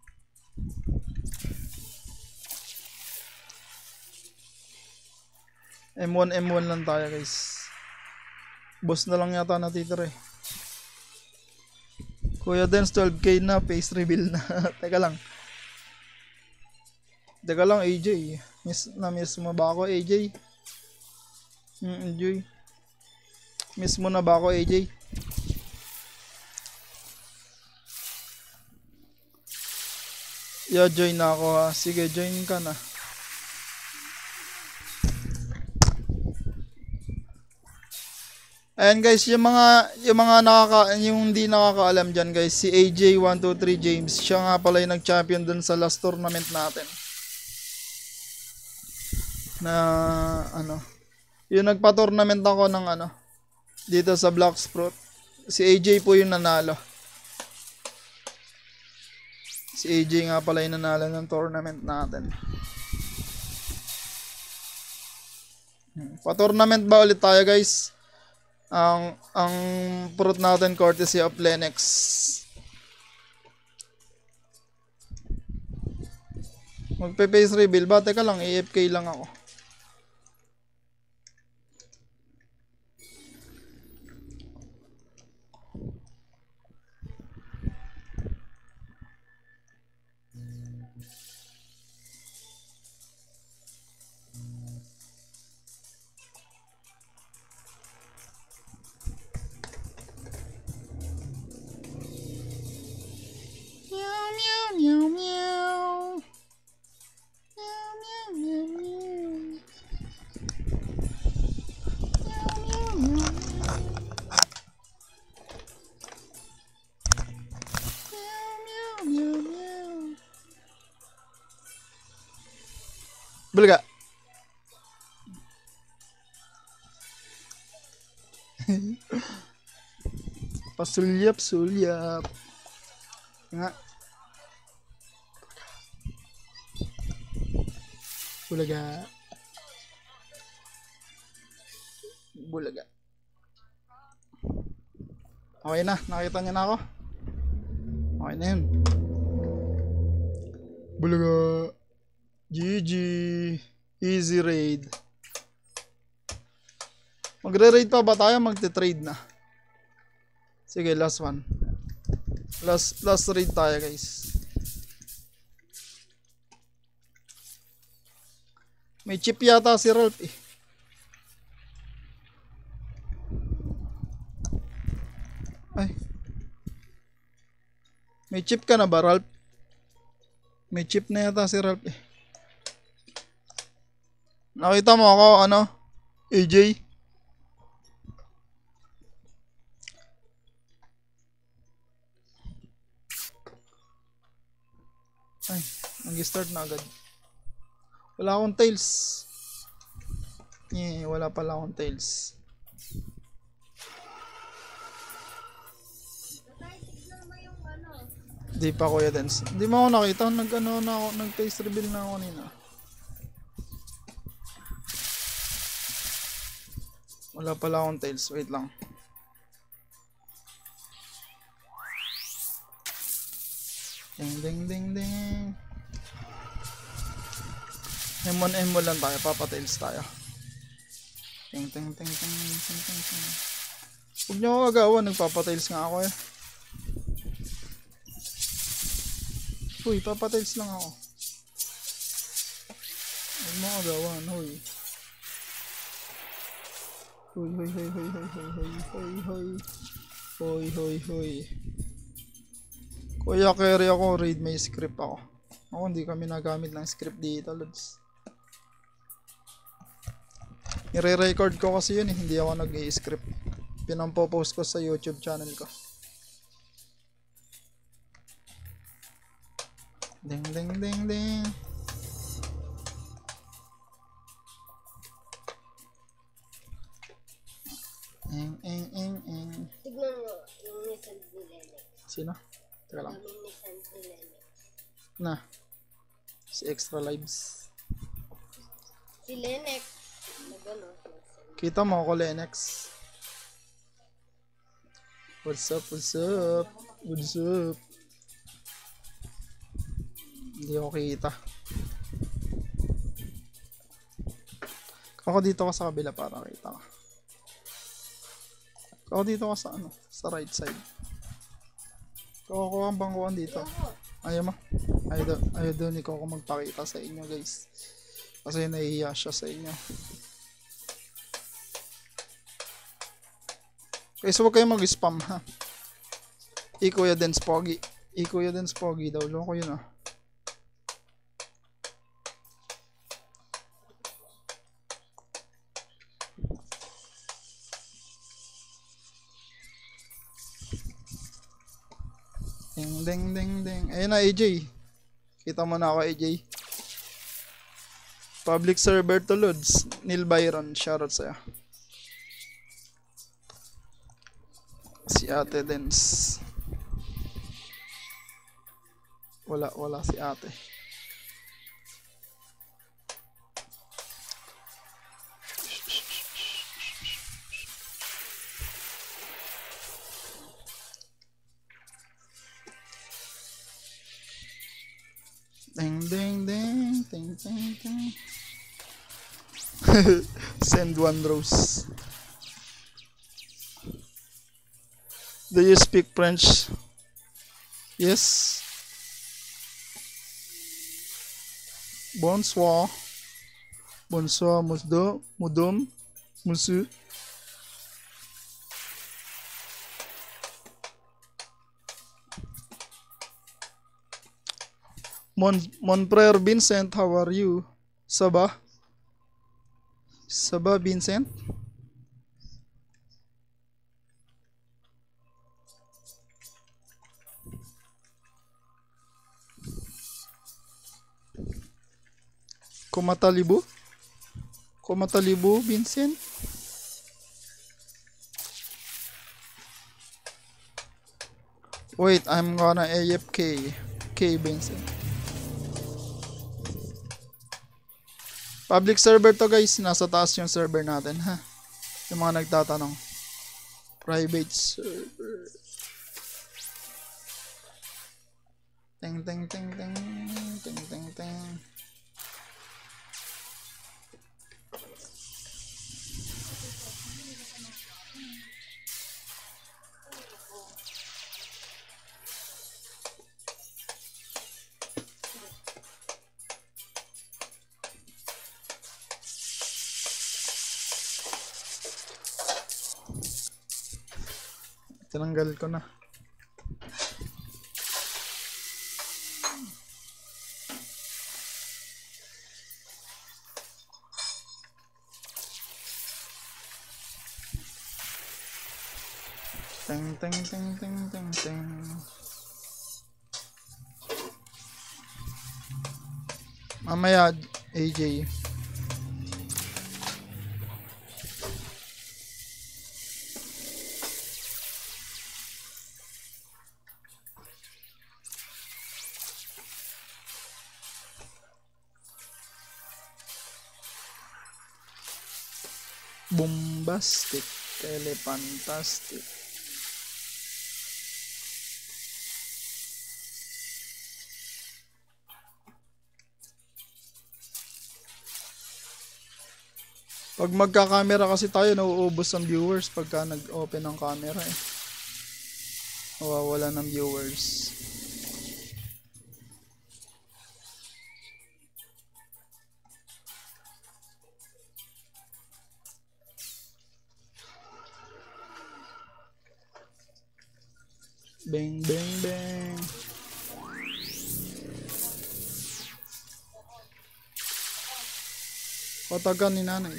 M one M one lang tayo guys. Boss na lang yata natitira eh. Kuya Dens, twelve K na, face reveal na. Teka lang. Teka lang A J. Miss, na-miss mo ba ako A J? Hmm, enjoy. Miss mo na ba ako A J? Yeah, join na ako ha. Sige, join ka na. Ayan guys, yung mga yung mga nakaka yung hindi nakakaalam diyan guys, si A J one two three James, siya nga pala yung nag-champion dun sa last tournament natin. Na ano, yung nagpa-tournament ako ng ano dito sa Blacksprout. Si A J po yung nanalo. Si A J nga pala yung nanalo ng tournament natin. Pa-tournament ba ulit tayo guys? Ang ang fruit natin courtesy of Lennox. Magpe-face reveal ba? Teka lang, A F K lang ako. Meow meow meow meow. Meow meow meow meow. bulaga. Pasulyap, sulyap. Nga. Bulaga. Bulaga. Okay na, nakita niyo na ako. Okay na yun. Bulaga. G G. Easy raid. Magre-raid pa ba tayo? Magte-trade na. Sige, last one. Last, last raid tayo, guys. May chip yata si Ralph eh. Ay. May chip ka na ba, Ralph? May chip na yata si Ralph eh. Nakita mo ako, ano? A J? Ay, nag-start na agad. Wala akong tails. Eh, wala pala akong tails. Di pa, Kuya Dens. Hindi mo ako nakita. Nag-ano na ako, nag-face reveal na ako kanina. Wala pala akong tails. Wait lang. Ding ding ding ding. M one M one lang tayo. Papatails tayo. Ting ting ting ting ting ting ting. Huwag niyo ako agawan. Nagpapatails nga ako eh. Uy, papatails lang ako. Huwag mo agawan. Uy. Hoy, hoy, hoy, hoy, hoy, hoy, hoy, hoy, hoy. Hoy, hoy, hoy. Kuya, carry ako. Read may script ako. Ako, hindi kami nagamit ng script dito, Lods. Nire-record ko kasi yun eh. Hindi ako nag-i-script. Pinampopost ko sa YouTube channel ko. Ding, ding, ding, ding. Eng, eng, eng, eng. Tignan mo yung Nissan ni Lenex. Sino? Teka lang. Daming Nissan ni Lenex. Na. Si Extra Lives. Si Lenex. Nagano. Kita mo ako, Lenex. What's up, what's up? What's up? Hindi ako kita. Ako dito ka sa kabila para kita ka. Ako dito ka sa ano? Sa right side. Ako ko ang bangkuhan dito. Ayaw mo? Ayaw doon, ayaw doon ikaw ko magpakita sa inyo, guys. Kasi nahihiya siya sa inyo. Guys, huwag kayo mag-spam ha. I-Kuya Dens Pogi. I-Kuya Dens Pogi daw. Loko yun ah. Ding ding ding ding. Ayun na, A J. Kita mo na ako, A J. Public server to Lods. Neil Byron. Shoutout sa'yo. Si Ate Dens. Wala, wala si Ate. Ding ding ding ding ding ding. Send one rose. Do you speak French? Yes. Bonsoir. Bonsoir, monsieur. Madame. Monsieur. Mon, mon frère Vincent, how are you? Saba? Saba, Vincent? Kumatalibo? Kumatalibo, Vincent? Wait, I'm gonna A F K. K, Vincent. Public server to guys. Nasa taas yung server natin, ha? Yung mga nagtatanong. Private server. Ting, ting, ting, ting. Ting, ting, ting. Tinanggal ko na. Ting, ting, ting, ting, ting, ting. Mamaya, A J. Bombastic, telefantastic. Pag magka-camera kasi tayo, nauubos ang viewers pagka nag-open ng camera eh. Nawawala ng viewers. Bang, bang, bang. Patagan ni nanay.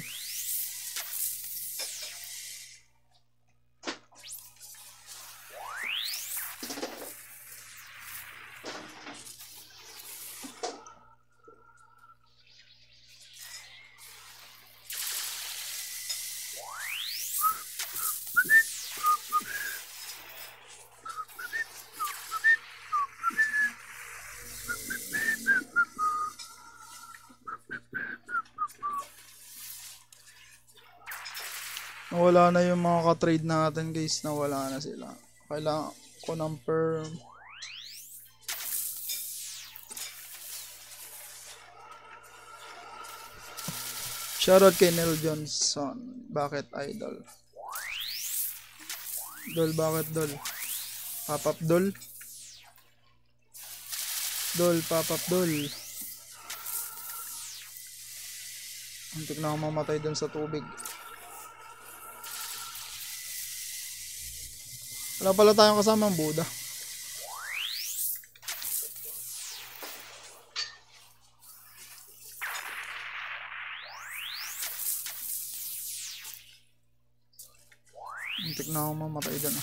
Nawala na yung mga ka-trade natin guys, nawala na sila. Kailangan ko ng perm. Shoutout kay Neil Johnson. Bakit idol? Dol, bakit dol? Pop-up dol? Dol, pop-up dol. Antik na ako mamatay dun sa tubig. Wala pala tayong kasamang Buddha. Antik na ako mamatay dun.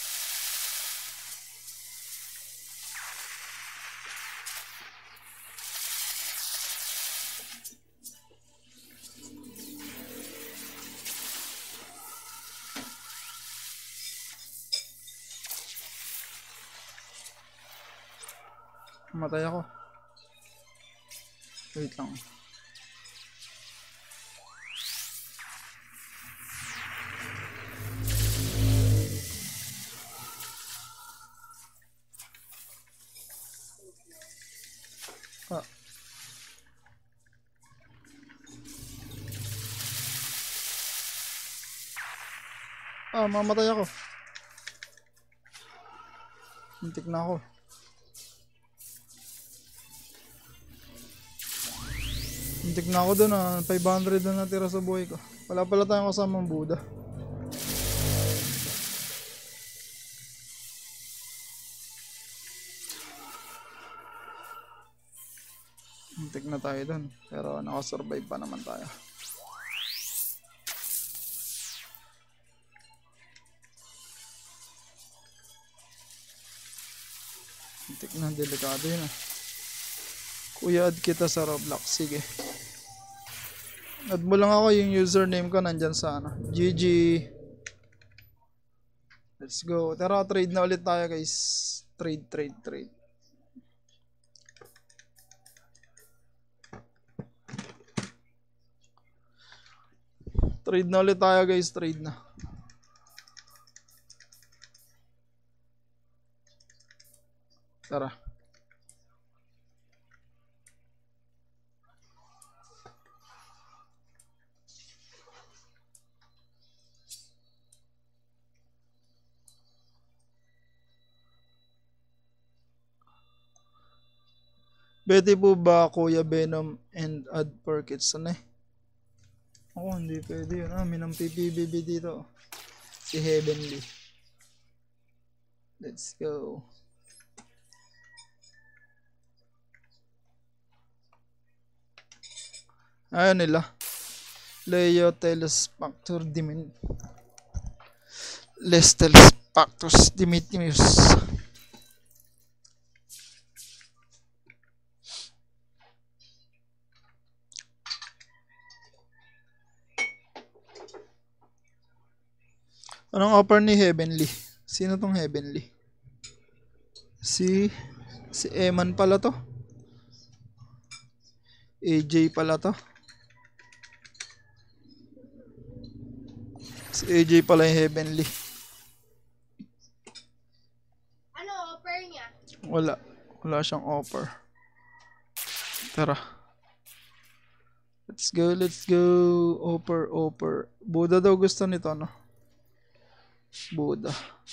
Matay ako. Wait lang. Ah. Ah, mamatay ako. Hintik na ako. Hintik na ako dun ah. five hundred na natira sa buhay ko. Wala pala tayong kasamang Buddha. Hintik na tayo dun. Pero nakasurvive pa naman tayo. Hintik na, delikado yun ah. Kuya, add kita sa Roblox. Sige. Add mo lang ako, yung username ko nandyan sa ano. G G. Let's go. Tara, trade na ulit tayo guys. Trade, trade, trade. Trade na ulit tayo guys. Trade na. Tara. Pwede po ba Kuya Venom and add per kits? Ano eh? Ako hindi pwede yun. Ah, may nang P P B B dito. Si Heavenly. Let's go. Ayun nila. Leo Telespactor Dimin. Les Telespactus Dimitimius. Anong offer ni Heavenly? Sino tong Heavenly? Si si Eman pala to. A J pala to. Si A J pala yung Heavenly. Ano offer niya? Wala. Wala siyang offer. Tara. Let's go, let's go. Offer, offer. Buddha daw gusto nito, no? Buddha.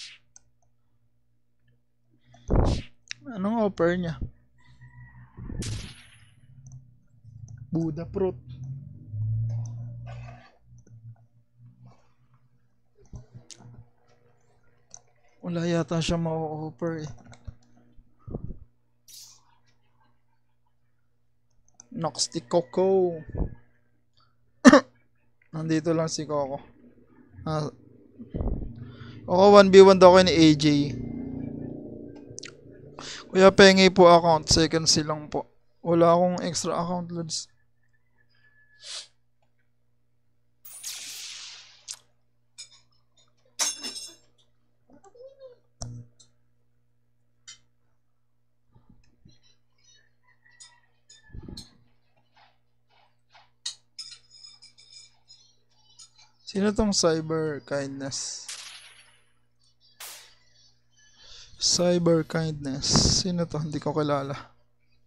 Anong offer niya? Buddha fruit. Wala yata siya ma-offer eh. Nox di Coco. Nandito lang si Coco. Ah, Coco one v one daw kayo ni A J. Kuya pengi po account. Second silang po. Wala akong extra account loads. Sino tong cyber kindness? Cyber kindness. Sino to? Hindi ko kilala.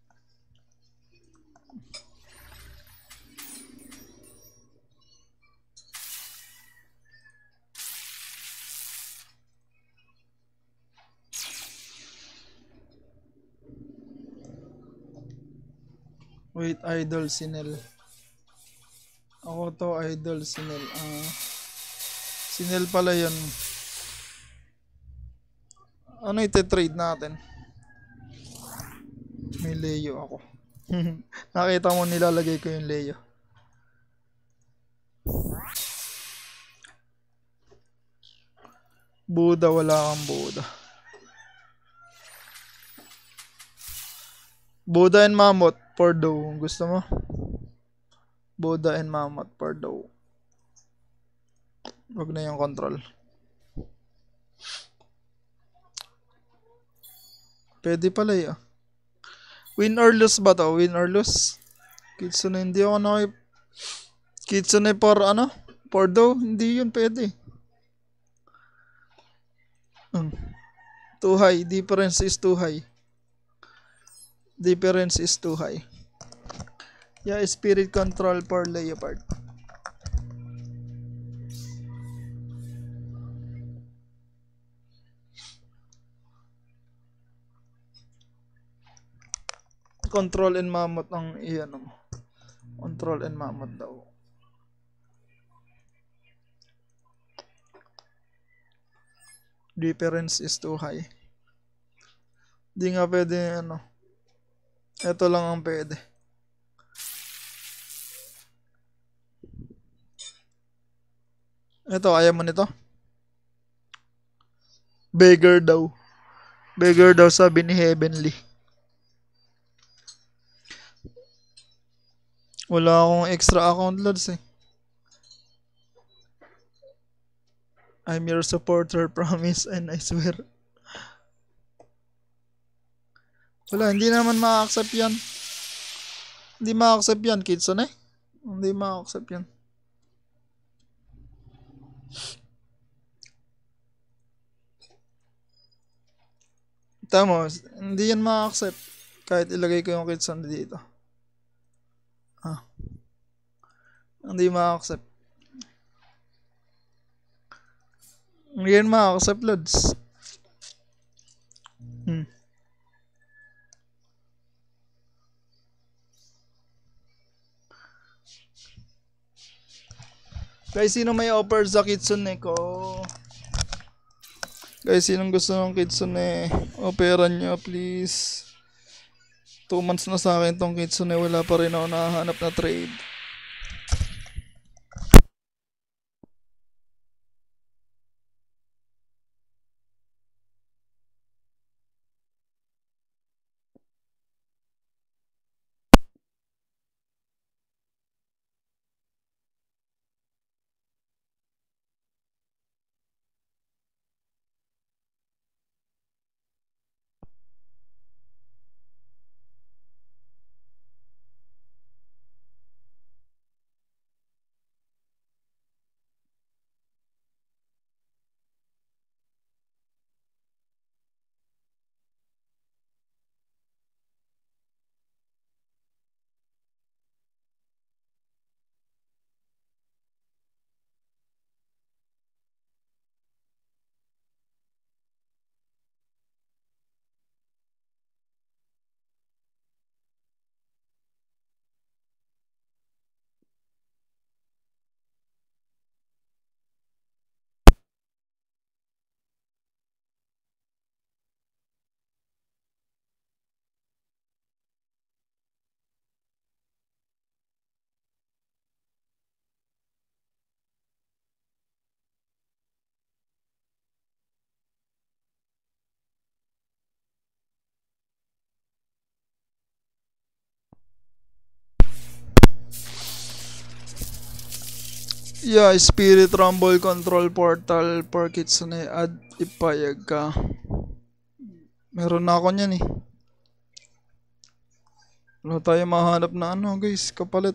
Wait, idol Sinel. Ako to, idol Sinel. Ah, Sinel pala yun. Ano ite-trade natin? May Leo ako. Nakita mo nilalagay ko yung Leo. Buddha, wala kang Buddha. Buddha and Mammoth, Pordo. Gusto mo? Buddha and Mammoth, Pordo. Wag na yung control. Pwede pala eh. Win or lose ba to? Win or lose? Kitsune, hindi ako nakip... Kitsune for ano? Pordo? Hindi yun pwede. Hmm. Too high. Difference is too high. Difference is too high. Yeah, spirit control for Leopard. Control and Mammoth ang iyan mo. Control and Mammoth daw. Difference is too high. Di nga pwede ano. Ito lang ang pwede. Ito, ayaw mo nito? Beggar daw. Beggar daw sabi ni Heavenly. Wala akong extra account loads eh. I'm your supporter, promise, and I swear. Wala, hindi naman ma-accept yan. Hindi ma-accept yan, Kitson eh. Hindi ma-accept yan. Tama, hindi yan ma-accept. Kahit ilagay ko yung Kitson dito. Ah. Hindi ma-accept. Hindi yan ma-accept, Lods. Hmm. Guys, sino may offer sa Kitsune ko? Guys, sinong gusto ng Kitsune? Operan nyo, please. Two months na sa akin tong Kitsune. Wala pa rin ako nahanap na trade. Yeah, Spirit Rumble Control Portal for Kitsune. Add ipayag ka. Meron na ako niyan eh. Wala tayo mahanap na ano guys, kapalit.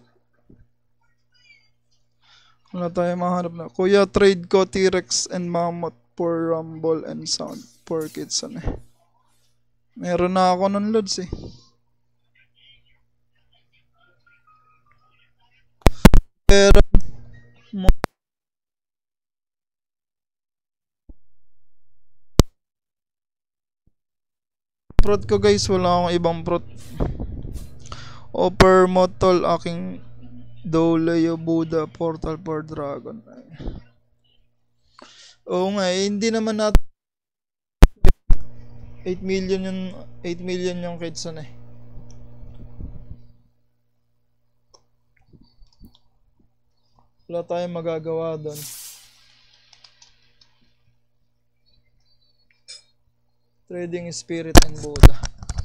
Wala tayo mahanap na. Kuya, trade ko T-Rex and Mammoth for Rumble and Sound for Kitsune. Meron na ako nun, Lods eh. Pero prot ko guys, wala akong ibang prot. Offer Motol, aking Doleo Buddha Portal for Dragon. Oo nga, eh, hindi naman natin eight million yung eight million yung Kitsune eh. Wala tayong magagawa doon. Trading Spirit and Buddha.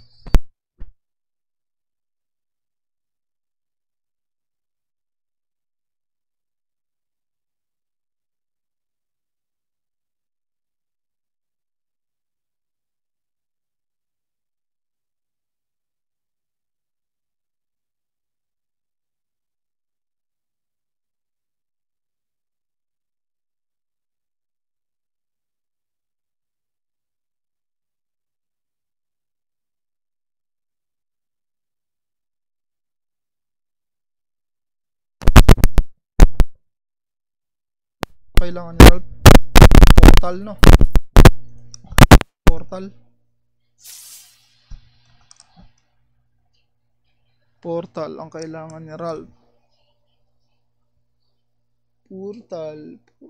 Kailangan ni Ralph portal, no? Portal. Portal ang kailangan ni Ralph. Portal.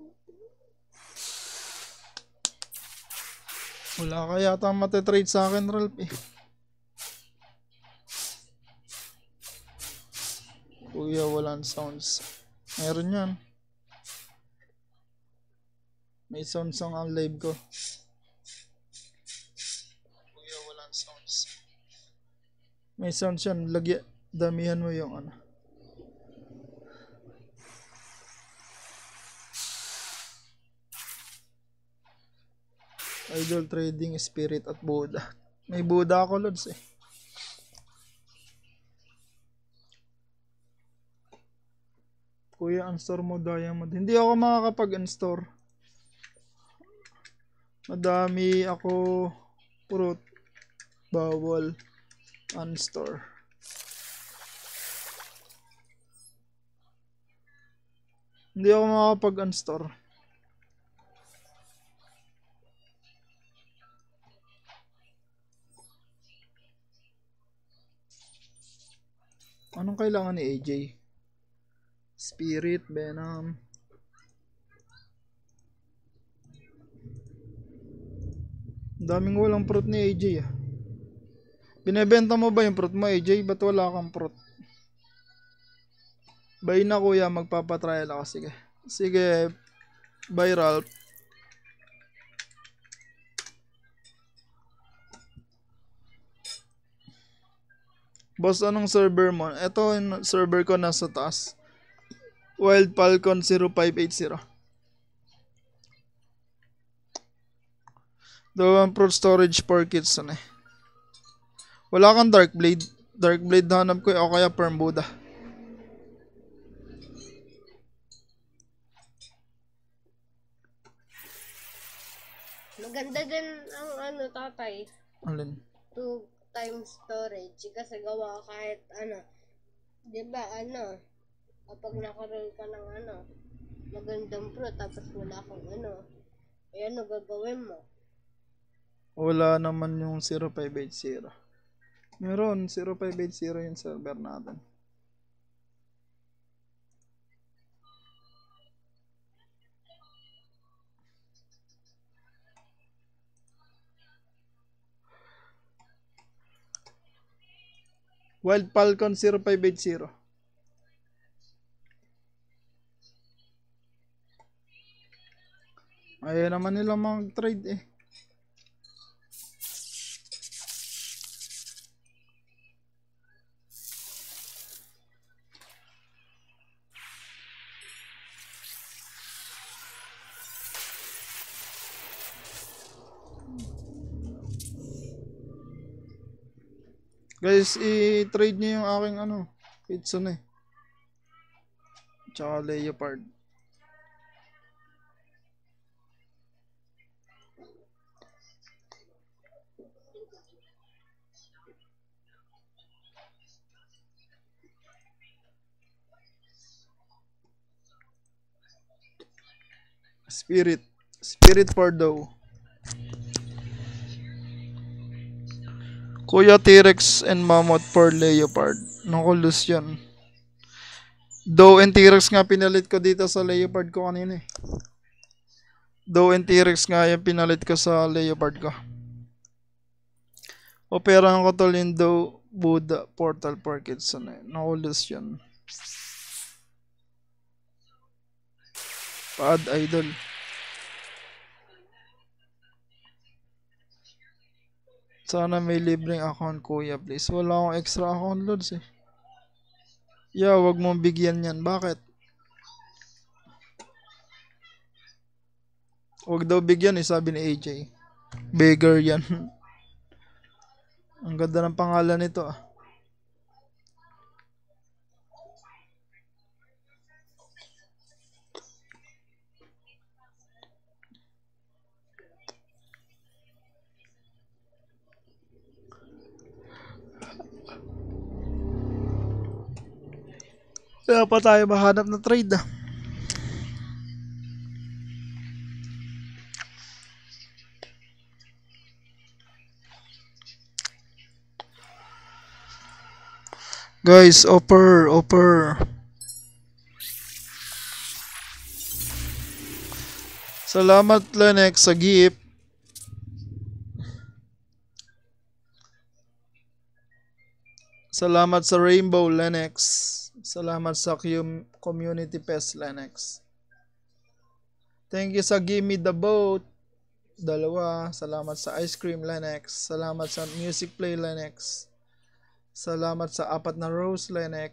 Wala kaya yata matitrade sa akin, Ralph eh. Kuya, walang sounds. Meron yan. May sounds ang live ko. Kuya, walang sounds. May sounds yan. Lagyan, damihan mo yung ano. Idol Trading, Spirit at Buddha. May Buddha ako, Lods eh. Kuya, unstore mo diamond. Hindi ako makakapag-unstore. Madami ako fruit. Bawal. Unstore. Hindi ako makakapag-unstore. Anong kailangan ni A J? Spirit, Venom. Daming walang fruit ni A J ah. Binebenta mo ba yung fruit mo, A J? Ba't wala kang fruit? Buy na kuya, magpapatrial ako. Sige. Sige, bye Ralph. Boss, anong server mo? Ito yung server ko nasa taas. Wild Falcon zero five eight zero. Dalawang fruit storage for kits na eh. Wala kang Dark Blade. Dark Blade hanap ko eh, o kaya Perm Buddha. Maganda din ang ano tatay. Alin? Two times storage. Kasi gawa kahit ano. Diba ano. Kapag nakaroon ka ng ano. Magandang fruit. Tapos wala kang ano. Eh ano gagawin mo? Wala naman yung zero five eight zero. Meron, zero five eight zero yung server natin. Wild Falcon zero five eight zero. Ayaw naman nila mag-trade eh. Guys, i-trade niyo yung aking ano, pizza na eh. Tsaka leopard. Spirit. Spirit for dough. Kuya T-Rex and Mammoth for leopard. Naku, loose yan. Dough and T-Rex nga pinalit ko dito sa leopard ko kanina eh. Dough and T-Rex nga yung pinalit ko sa leopard ko. Operahan ko tol yung Dough Buddha Portal for kids. Naku, loose yan. Paad idol. Sana may libreng account kuya please. Wala akong extra account loads eh. Yeah, wag mong bigyan yan. Bakit? Wag daw bigyan eh, sabi ni A J. Beggar yan. Ang ganda ng pangalan nito ah. Kaya pa tayo mahanap na trade ah. Guys, offer, offer. Salamat Lenex sa gift. Salamat sa Rainbow Lenex. Salamat sa Community Pest Lenex. Thank you sa Gimme the Boat. Dalawa. Salamat sa Ice Cream Lenex. Salamat sa Music Play Lenex. Salamat sa apat na Rose Lenex.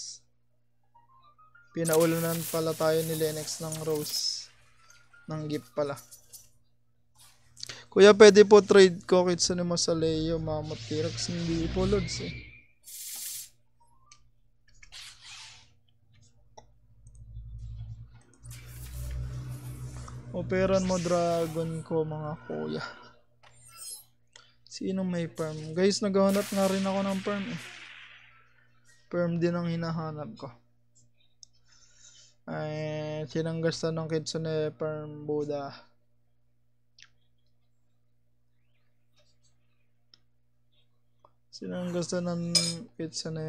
Pinaulanan pala tayo ni Lenex ng Rose. Ng gift pala. Kuya, pwede po trade ko Kitsune Masaleo, Mammoth T-Rex. Hindi po, Lods eh. Operan mo dragon ko, mga kuya. Sino may perm? Guys, naghahanap nga rin ako ng perm eh. Perm din ang hinahanap ko. Ay, sinang gusto ng Kitsune perm Buddha? Sinang gusto ng Kitsune?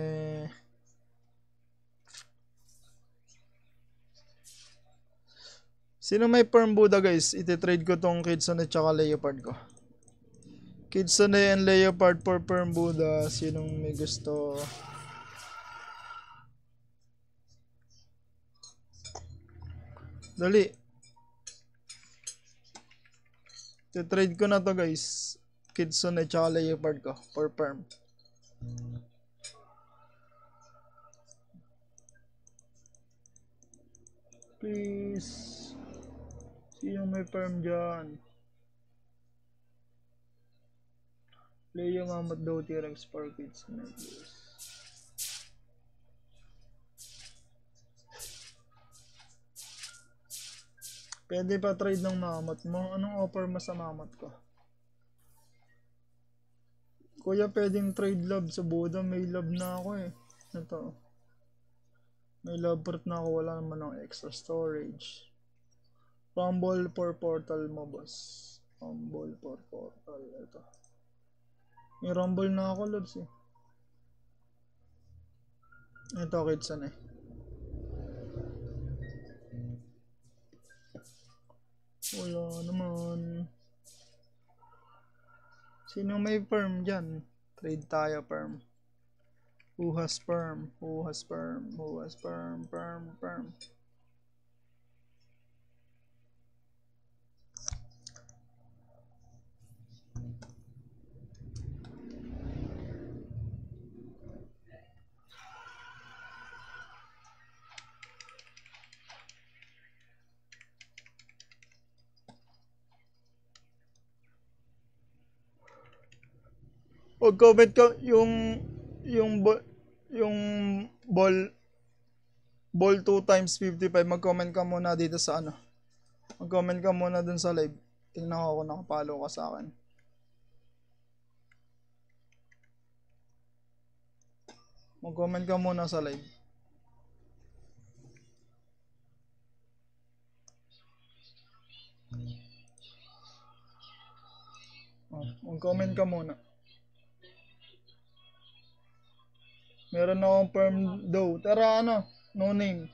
Sino may perm Buddha, guys? Iti-trade ko tong Kitsune tsaka Leopard ko. Kitsune and Leopard for perm Buddha. Sinong may gusto? Dali. Iti-trade ko na to, guys. Kitsune tsaka Leopard ko for perm. Please. Sino may perm dyan? Leo Mammoth daw T-Rex for Kitsune, please. Pwede pa trade ng Mammoth mo. Anong offer mo sa Mammoth ko? Kuya, pwedeng trade love sa Buddha. May love na ako eh. Ito. May love fruit na ako. Wala naman ng extra storage. Rumble for portal mo, boss. Rumble for portal. Ito. May rumble na ako, Lods eh. Ito, Kitsune. Wala naman. Sino may perm dyan? Trade tayo, perm. Who has perm? Who has perm? Who has perm? Perm, perm. Mag-comment ka yung yung yung ball ball two times fifty-five. Mag-comment ka muna dito sa ano. Mag-comment ka muna dun sa live. Tingnan ko kung nakapalo ka sa akin. Mag-comment ka muna sa live. Oh, mag-comment ka muna. Meron akong perm daw. Tara ano, no name.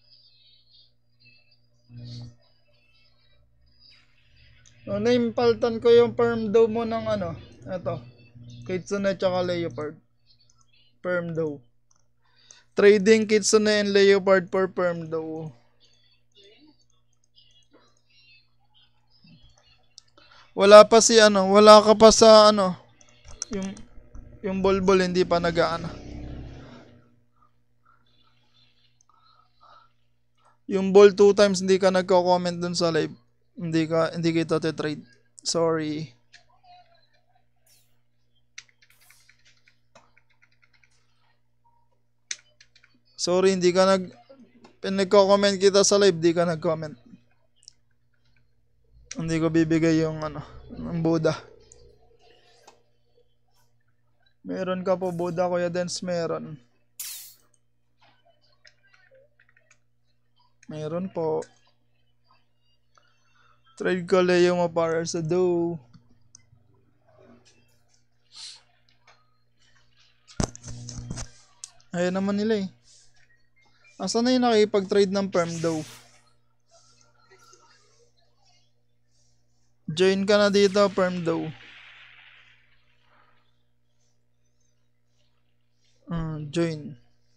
No name, paltan ko yung perm daw mo ng ano. Ito. Kitsune tsaka Leopard. Perm daw. Trading Kitsune and Leopard for perm daw. Wala pa si ano, wala ka pa sa ano. Yung yung bolbol hindi pa nag-aano. Yung ball two times hindi ka nagko-comment dun sa live. Hindi ka hindi kita te-trade. Sorry. Sorry, hindi ka nag nagko-comment kita sa live, hindi ka nag-comment. Hindi ko bibigay yung ano, ng Buddha. Meron ka po Buddha, Kuya Dens, meron. Meron po. Trade ko Leo mo para sa do. Ayan naman nila eh. Asan na yung nakipag-trade ng perm do? Join ka na dito, perm do. Uh, join.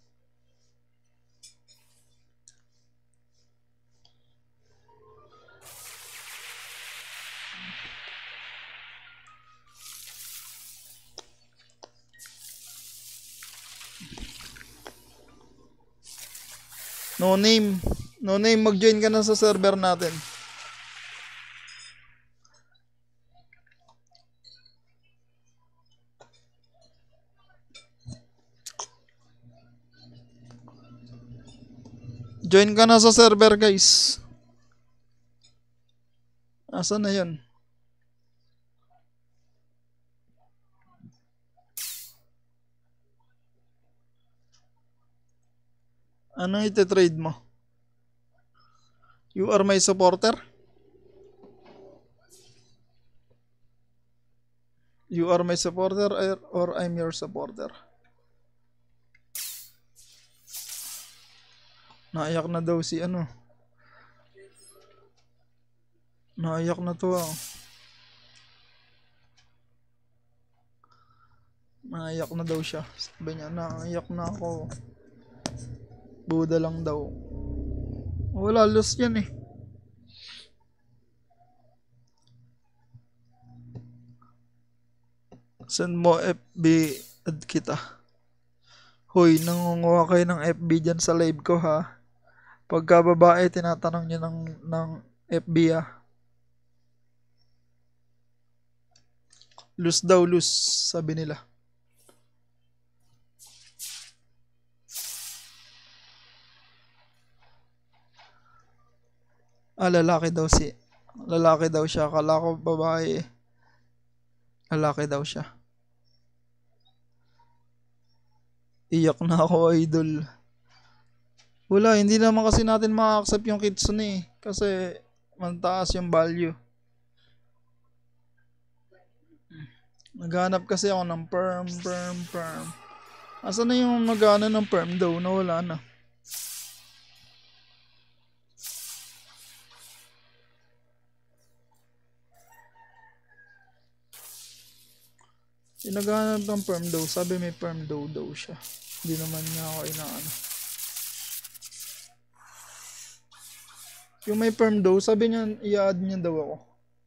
No name. No name, mag-join ka na sa server natin. Join ka na sa server, guys. Asan na yun? Anong iti-trade mo? You are my supporter? You are my supporter or, or I'm your supporter? Naiyak na daw si ano. Naiyak na to ah. Naiyak na daw siya. Sabi niya, naiyak na ako. Buda lang daw. Wala, lost yan eh. Send mo F B, add kita. Hoy, nangunguha kayo ng F B dyan sa live ko ha. Pagka babae, tinatanong niyo ng, ng F B ah. Loose daw, loose, sabi nila. Ah, lalaki daw si... Lalaki daw siya. Akala ko babae eh. Lalaki daw siya. Iyak na ako, idol. Wala, hindi naman kasi natin ma-accept yung kitsune eh. Kasi mantaas yung value. Naghanap kasi ako ng perm, perm, perm. Asa na yung magana ng perm daw? Nawala na. Yung naghanap ng perm daw, sabi may perm daw daw siya. Hindi naman niya ako inaano. Yung may perm daw, sabi niya, i-add niya daw ako.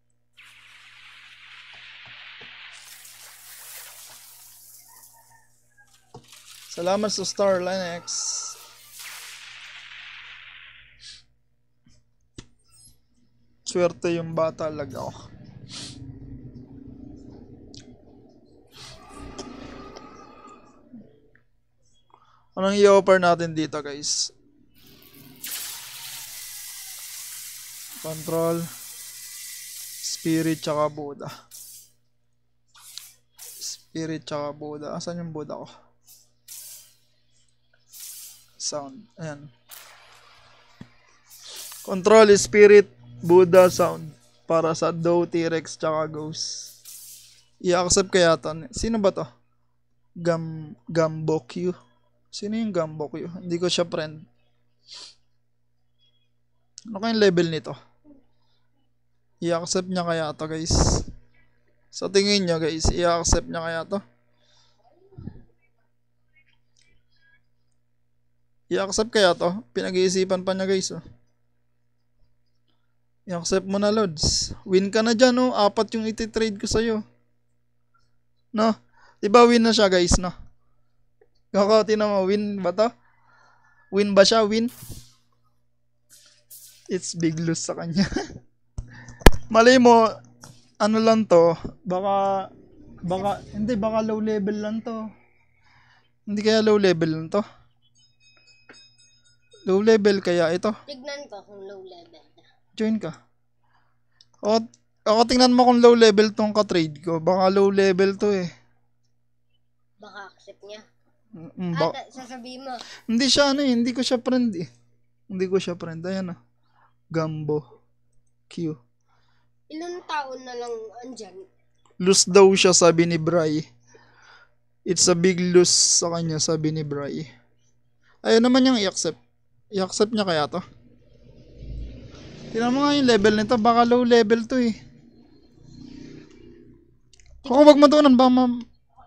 Salamat sa Star Linux. Swerte yung bata, lag ako. Anong i-offer natin dito, guys? Control, Spirit, tsaka Buddha. Spirit, tsaka Buddha. Asan yung Buddha ko? Sound. Ayan. Control, Spirit, Buddha, Sound. Para sa Doe, T-Rex, tsaka Ghost. I-accept kaya to. Sino ba to? Gam, Gambo Q. Sino yung Gambo Q? Hindi ko siya friend. Ano kayong level nito? I-accept niya kaya to, guys. Sa tingin nyo, guys, i-accept niya kaya to? I-accept kaya to? Pinag-iisipan pa niya, guys. Oh. I-accept mo na, Lods. Win ka na dyan, oh. Apat yung iti-trade ko sa'yo. No? Diba win na siya, guys, no? Kakauti na mo, win ba to? Win ba siya? Win? It's big loss sa kanya. Malay mo, ano lang to, baka, baka, hindi, baka low level lang to. Hindi kaya low level lang to? Low level kaya ito? Tignan ko kung low level na. Join ka. O, ako tingnan mo kung low level tong ka-trade ko. Baka low level to eh. Baka accept niya. Mm, Ah, ba- ta- sasabihin mo, hindi siya ano eh, hindi ko siya friend eh. Hindi ko siya friend. Ayan ah. Gambo. Q. ilang taon na lang andyan. Loose daw siya, sabi ni Bray. It's a big loss sa kanya, sabi ni Bray. Ayun naman yung i-accept. I-accept niya kaya to? Tingnan mo nga yung level nito. Baka low level to eh. Kung wag mo tuunan, baka ma...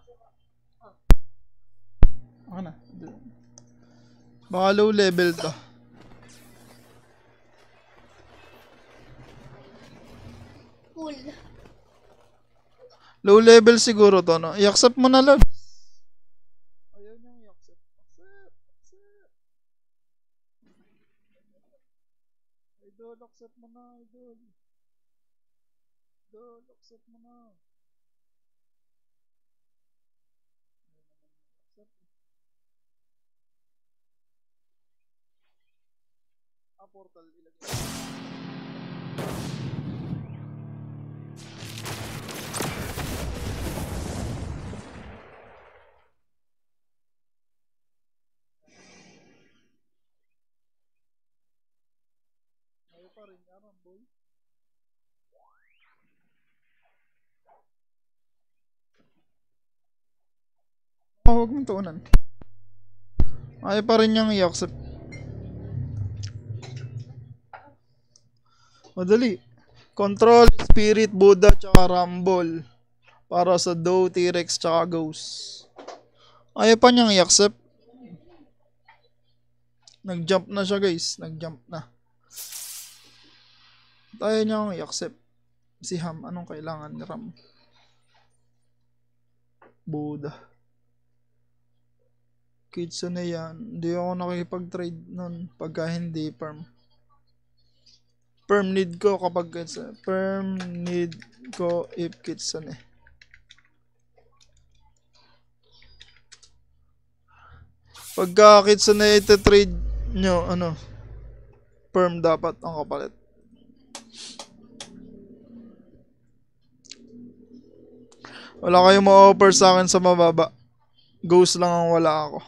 Ako na. Baka low level to. Cool. Low level siguro to, no? I-accept mo na, love. Ayaw niyang i-accept. Accept, accept. Idol, accept mo na, idol. Idol, accept mo na. Accept. naka-portal ilagay. Ayaw pa rin nga, Ramboy. Oh, huwag mong tuunan. Ayaw pa rin niyang i-accept. Madali. Control, Spirit, Buddha, tsaka Rumble. Para sa Doe, T-Rex, tsaka Ghost. Ayaw pa niyang i-accept. Nag-jump na siya guys. Nag-jump na. Ayaw niyang i-accept. Si Ham, anong kailangan ni Ram? Buddha. Kitsune yan. Hindi ako nakikipag-trade nun. Pagka hindi perm. Perm need ko kapag kitsune. Perm need ko if kitsune. Pagka kitsune iti-trade nyo, ano, perm dapat ang kapalit. Wala kayong ma-offer sa akin sa mababa. Ghost lang ang wala ako.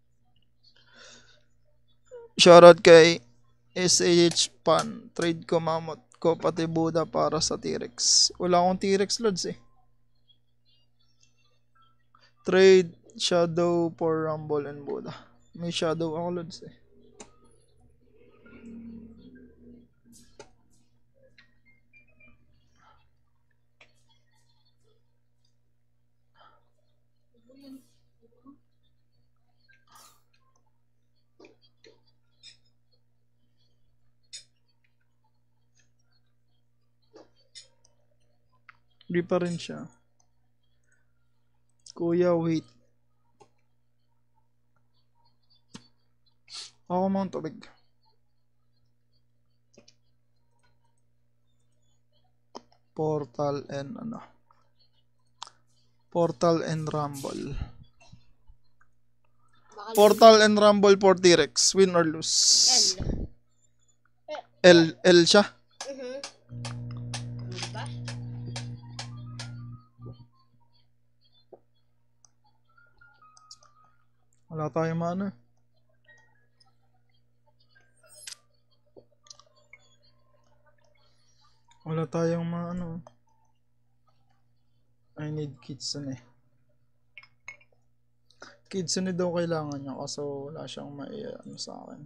Shoutout kay S A H Pan. Trade ko mamot ko pati Buddha para sa T-Rex. Wala akong T-Rex lods eh. Trade Shadow for Rumble and Buddha. May Shadow ako lods eh. Hindi pa rin siya. Kuya, wait. Ako mo ang tubig. Portal and ano. Portal and Rumble. Portal and Rumble for T-Rex. Win or lose? L. L, L siya? Mhm. Diba? Wala tayong mana. Wala tayong mga ano. I need Kitsune. Kitsune daw kailangan niya kaso wala siyang mai ano sa akin.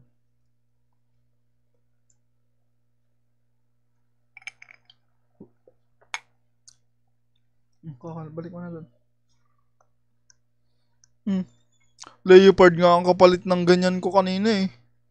Kakal, balik mo na doon. Hmm. Leopard nga ang kapalit ng ganyan ko kanina eh.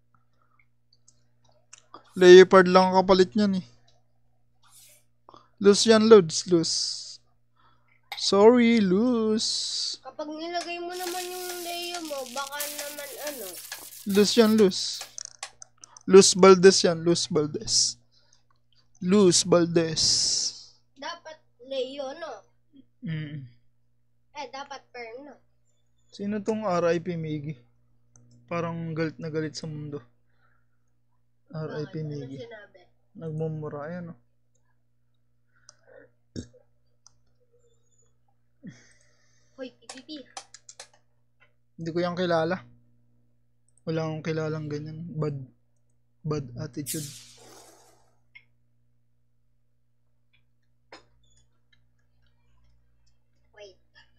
Leopard lang ang kapalit niyan eh. Loose yan, loads. Loose. Sorry, loose. Kapag nilagay mo naman yung layo mo, baka naman ano. Loose yan, loose. Loose Valdez yan, loose Valdez. Loose Valdez. Dapat layo, no? Mm. Eh, dapat perm, no? Sino tong R I P Miggy? Parang galit na galit sa mundo. R I P Bakit? Ano Miggy. sinabi? Nagmumura yan, no? Hoy, pipipi. Hindi ko yan kilala. Wala akong kilalang ganyan. Bad, bad attitude. Wait.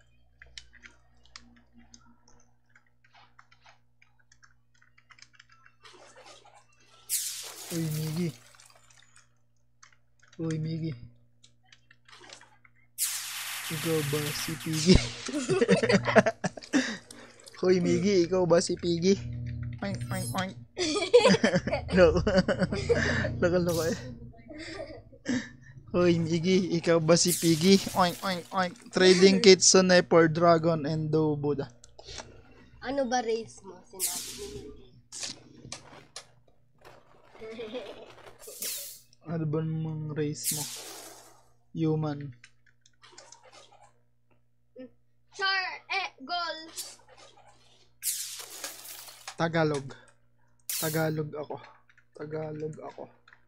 Uy, Miggy. Uy, Miggy. Ikaw ba si Piggy? Uy, Miggy, ikaw ba si Piggy? Oink, oink, oink. Loko. Loko-loko eh. Uy, Miggy, ikaw ba si Piggy? Oink, oink, oink. Trading Kitsune for Dragon and Doe Buddha. Ano ba race mo? Sinabi ni Ano ba namang race mo? Human. Char, eh, goal. Tagalog. Tagalog ako. Tagalog ako.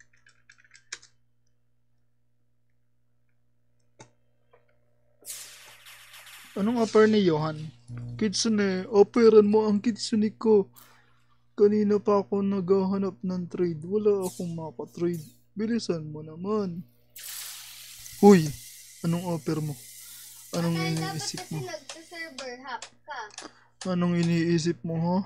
Anong offer ni Johan? Kitsune, offeran mo ang kitsune ko. Kanina pa ako naghahanap ng trade. Wala akong makatrade. Bilisan mo naman. Huy, anong offer mo? Anong Patay, dapat iniisip kasi mo? nagsa-server hop ka. Anong iniisip mo, ha?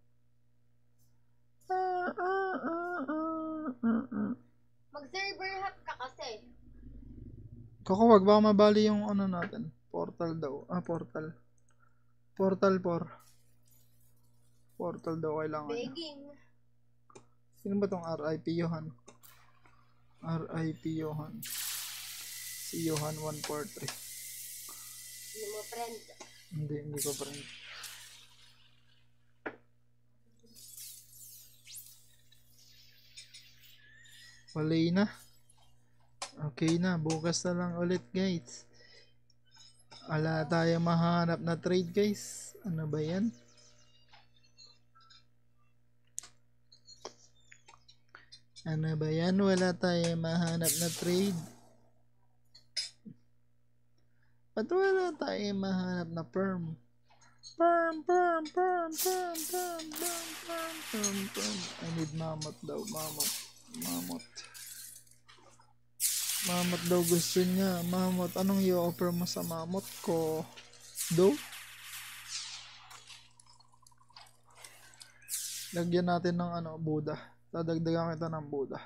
Ah, ah, ah, ah, ah, ah. Mag-server hop ka kasi. Kakawag, baka mabali yung ano natin. Portal daw. Ah, portal. Portal four. Portal daw kailangan. Begging. Sino ba tong R I P Johan? R I P Johan. Si Johan one four three. Hindi mo friend. Hindi, hindi ko friend. Wala na. Okay na, bukas na lang ulit guys. Wala tayo mahanap na trade guys. Ano ba yan? Ano ba yan? Wala tayo mahanap na trade. Ba't wala tayo mahanap na perm? Perm, perm, perm, perm, perm, perm, perm, perm, perm. I need mammoth daw, mammoth. Mammoth. Mammoth daw gusto niya. Mammoth, anong i-offer mo sa mammoth ko? Do? Lagyan natin ng ano, Buddha. Dadagdagan kita ng Buddha.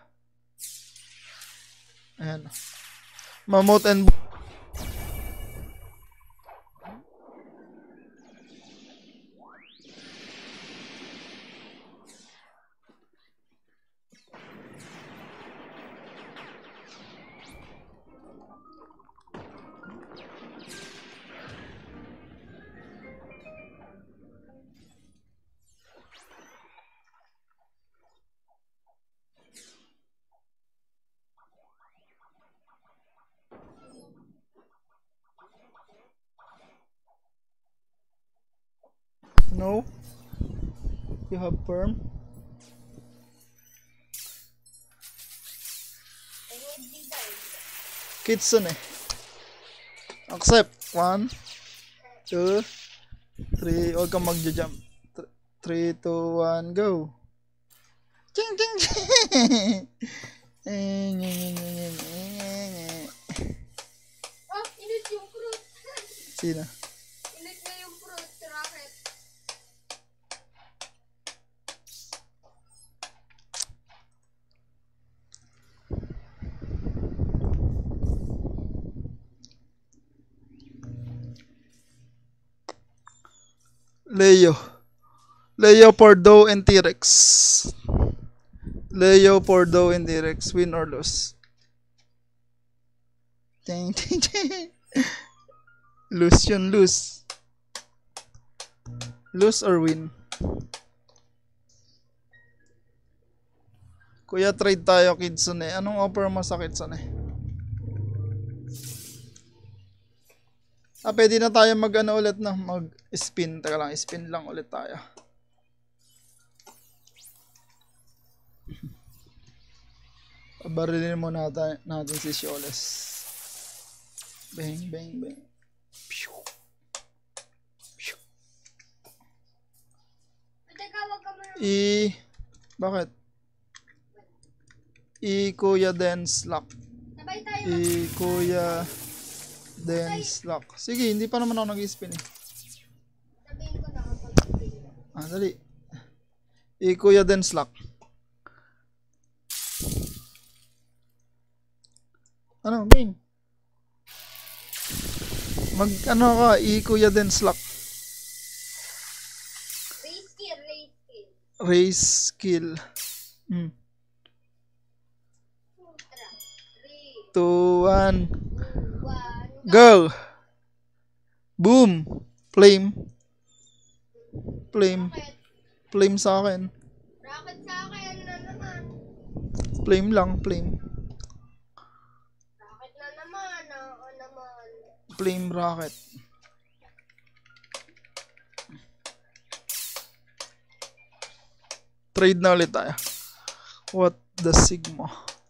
Ayan. Mammoth and no? You have perm? I need design. Kitsune. Accept. One, two, three. Huwag kang magja-jump. Th- Three, two, one, go. Ching, ching, ching. Eh, nye, nye, nye, nye, nye, nye. Oh, init yung fruit. Sino? Init na yung fruit. Rocket. Leo. Leo, Pordo, and T-Rex. Leo, Pordo, and T-Rex. Win or lose? Ting, ting, ting. Lose yun, lose. Lose or win? Kuya, trade tayo, Kitsune. Anong offer mo sa Kitsune? Ah, pwede na tayo mag ano ulit na mag-spin. Teka lang, spin lang ulit tayo. Barilin mo natin, natin si Sholes. Bang, bang, bang. Pew. Pew. Teka, wag ka muna. I... Bakit? I Kuya Dance Lock. Sabay tayo. I Kuya Dance Lock. Sige, hindi pa naman ako nag-spin eh. Sabihin ko na kapag Ah, dali. I Kuya Dance Lock. Ano, game? Mag, ano ka, I Kuya Dance Lock. race skill, race skill. Race skill. Hmm. Tara. three, two, one. two, one. Go! Boom! Flame. Flame. Rocket. Flame sa akin. Rocket sa akin na naman. Flame lang, flame. Rocket na naman. Oo naman. Flame rocket. Trade na ulit tayo. What the Sigma?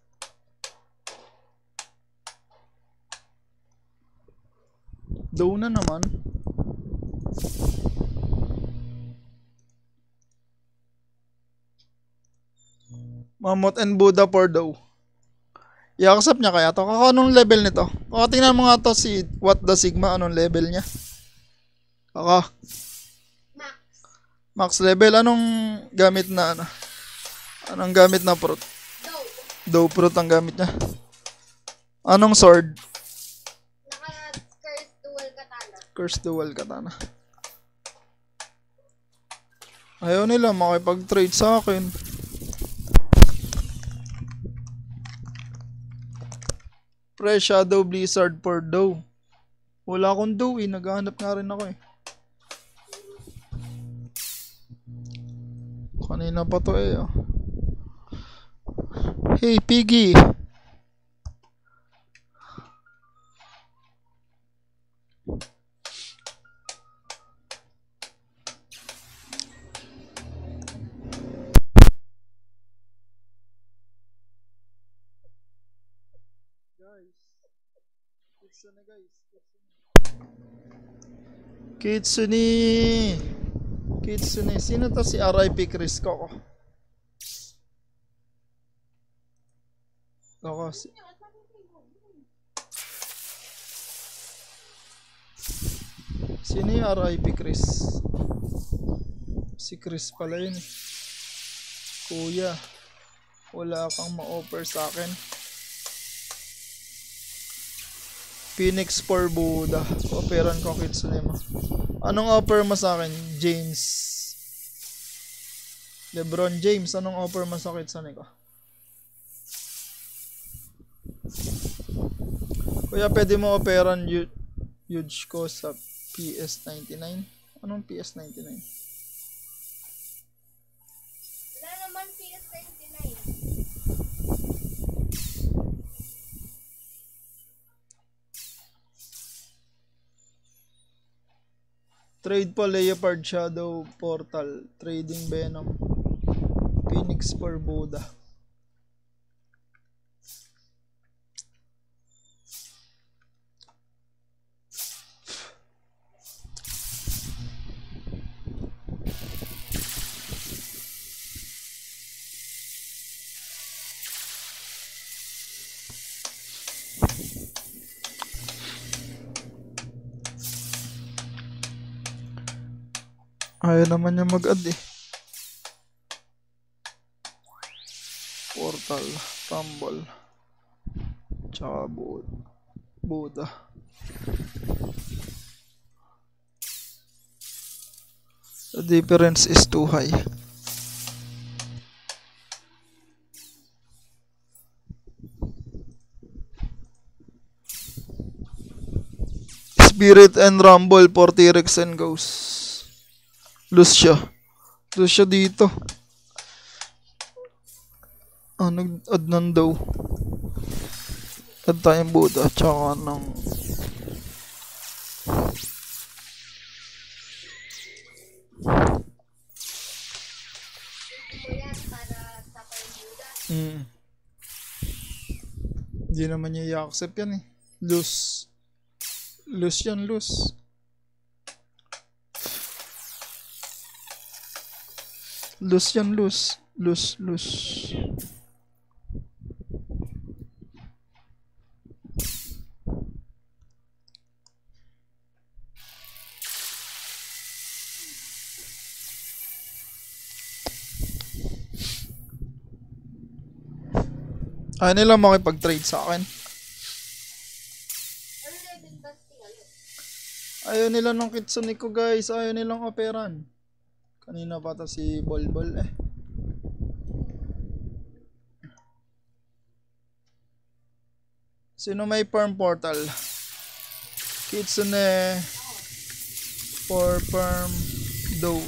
Daw na naman. Mammoth and Buddha for daw. I-accept niya kaya to? Kaka anong level nito? Kaka tingnan mo nga to si What the Sigma, anong level niya? Kaka. Max. Max level, anong gamit na ano? Anong gamit na fruit? Dow. Dow fruit ang gamit niya. Anong sword? Naka-curse dual katana. Curse dual katana. Ayaw nila makipag-trade sa akin. Fresh Shadow Blizzard for Dow. Wala akong Dow eh. Naghahanap nga rin ako eh. Kanina pa to eh. Oh. Hey Piggy. Guys. Kitsune guys. Kitsune. Kitsune. Sino to si R I P Chris Coco? Coco. Si Sino yung R I P Chris? Si Chris pala yun eh. Kuya, wala kang ma-offer sa akin. Phoenix for Buddha. Offeran ko Kitsune mo. Anong offer mo sa akin, James? LeBron James, anong offer mo sa Kitsune ko? Kuya, pwede mo offeran huge ko sa P S ninety-nine? Anong P S ninety-nine? Wala naman P S ninety-nine. Trade po Leopard Shadow Portal. Trading Venom. Phoenix for Buddha. Ayaw naman niya mag-add eh. Portal, Tumble, tsaka Buddha. The difference is too high. Spirit and Rumble for T-Rex and Ghost. Lose siya. Lose siya dito. Ah, nag-add ng daw. Add tayong Buddha. Tsaka ng... Hmm. Hindi naman niya i-accept yan eh. Lose. Lose yan, lose. Lose yan, lose. Lose, lose. Ayaw nila makipag-trade sa akin. Ayaw nila ng Kitsune ko guys. Ayaw nilang operan. Kanina pa to si Bolbol eh. Sino may farm portal? Kitsune for farm dough.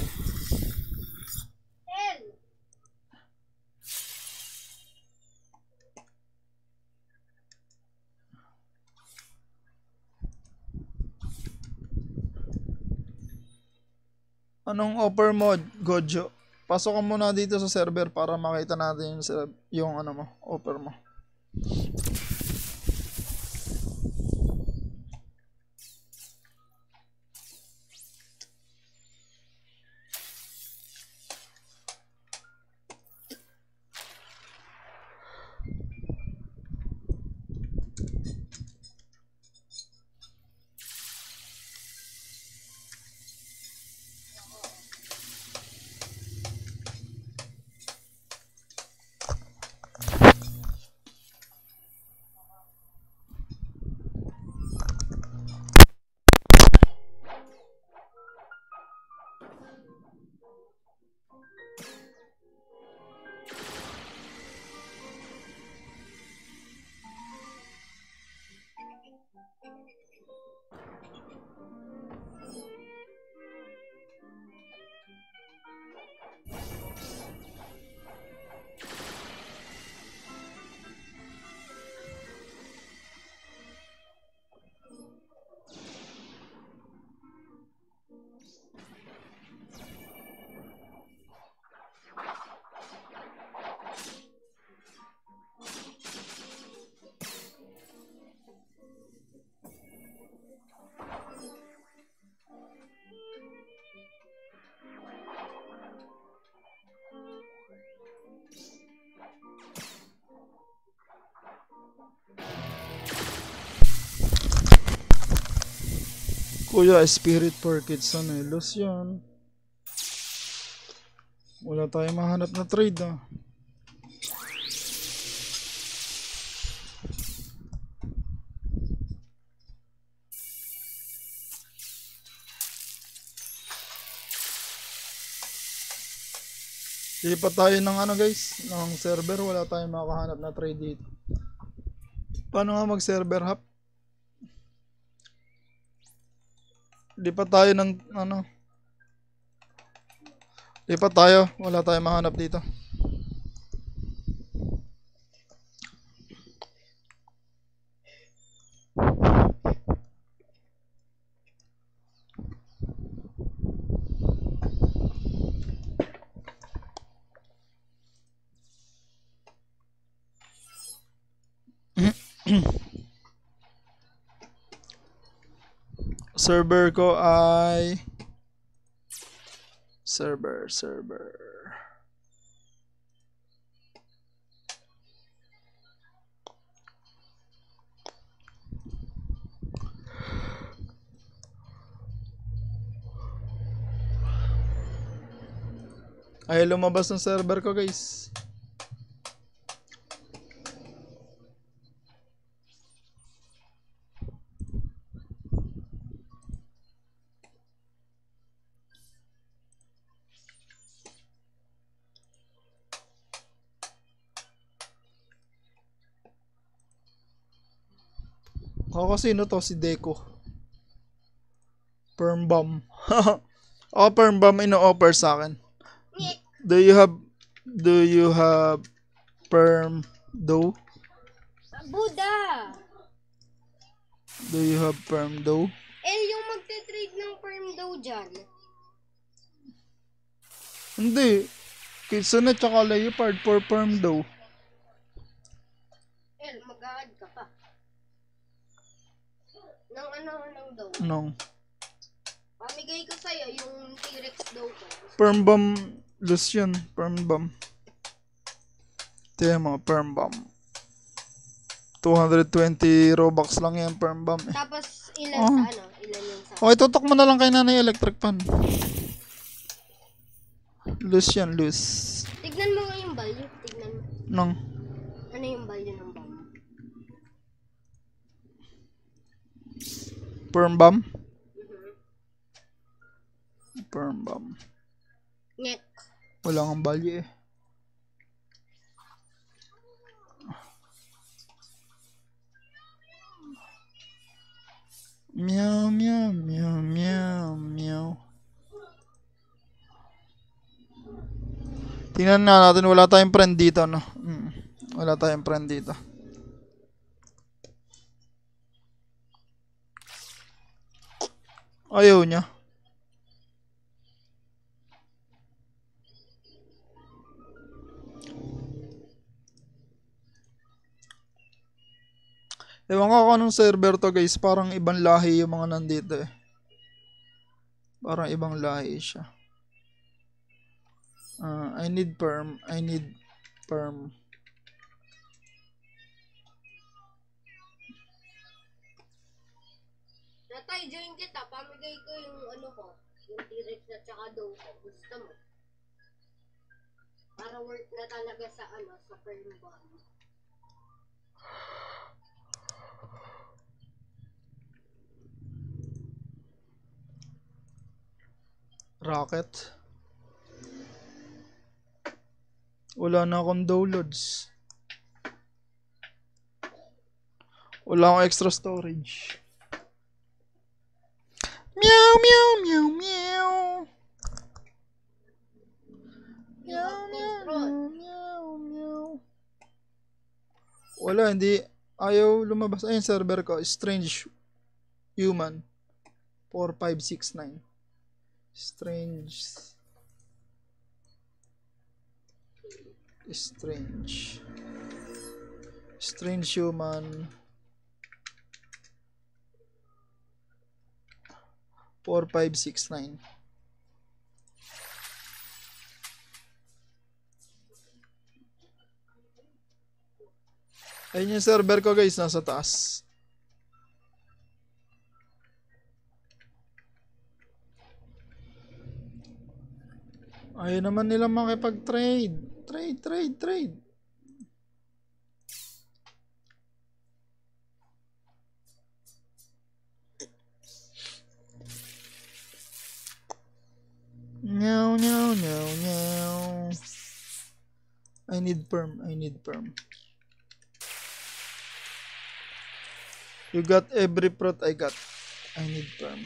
Anong offer mo, Gojo? pasok ka muna dito sa server para makita natin yung, ser- yung ano mo, offer mo. Kuya, Spirit for Kids, ano eh, loss yan. Wala tayong mahanap na trade ah. Lipat tayo ng ano guys, ng server, wala tayong makahanap na trade dito. Paano nga mag-server hop? Lipat tayo ng ano. Lipat tayo, wala tayong mahanap dito. Server ko ay server, server. Ay, lumabas ng server ko guys. Ako sino to? Si Deco. Perm bomb. Ako perm bomb ino-offer sa akin. Do you have do you have perm dough? Buddha! Do you have perm dough? Eh, yung magte-trade ng perm daw dyan. Hindi. Kitsunet tsaka leopard for perm dough. Eh, mag-a-add ka pa. Nang ano, nang daw. Nung. Pamigay ko sa'yo yung T-Rex daw ko. Perm bomb. Loose yun. Perm bomb. Tiyan mo, perm bomb. two hundred twenty Robux lang yan, perm bomb. Eh. Tapos, ilan Oh. sa ano? Ilan yung sa... Okay, tutok mo na lang kay Nanay Electric Pan. Loose yan, loose. Tignan mo nga yung value. Tignan mo. Nung. Ano yung value ng bomb? Perm bomb? Mm-hmm. Perm bomb. Net. Wala kang value eh. Meow, meow, meow, meow, meow. Tingnan na natin, wala tayong friend dito, no? Hmm. Wala tayong friend dito. Ayaw niya. Ewan ko kung anong server to guys. Parang ibang lahi yung mga nandito eh. Parang ibang lahi siya. Uh, I need perm. I need perm. Natay, join kita. Pamigay ko yung ano ko. Yung T-Rex at saka dough ko. Gusto mo? Para work na talaga sa ano, sa perm bond. Rocket. Wala na akong downloads. Wala akong extra storage. Meow, meow, meow, meow. Meow, meow, meow, meow, meow. Wala, hindi. Ayaw lumabas. Ayun, server ko. Strange Human. four five six nine. Strange. Strange. Strange Human. four five six nine. Ayun yung server ko guys, nasa taas. Ayaw naman nila makipag-trade. Trade, trade, trade. Meow, meow, meow, meow. I need perm, I need perm. You got every fruit I got. I need perm.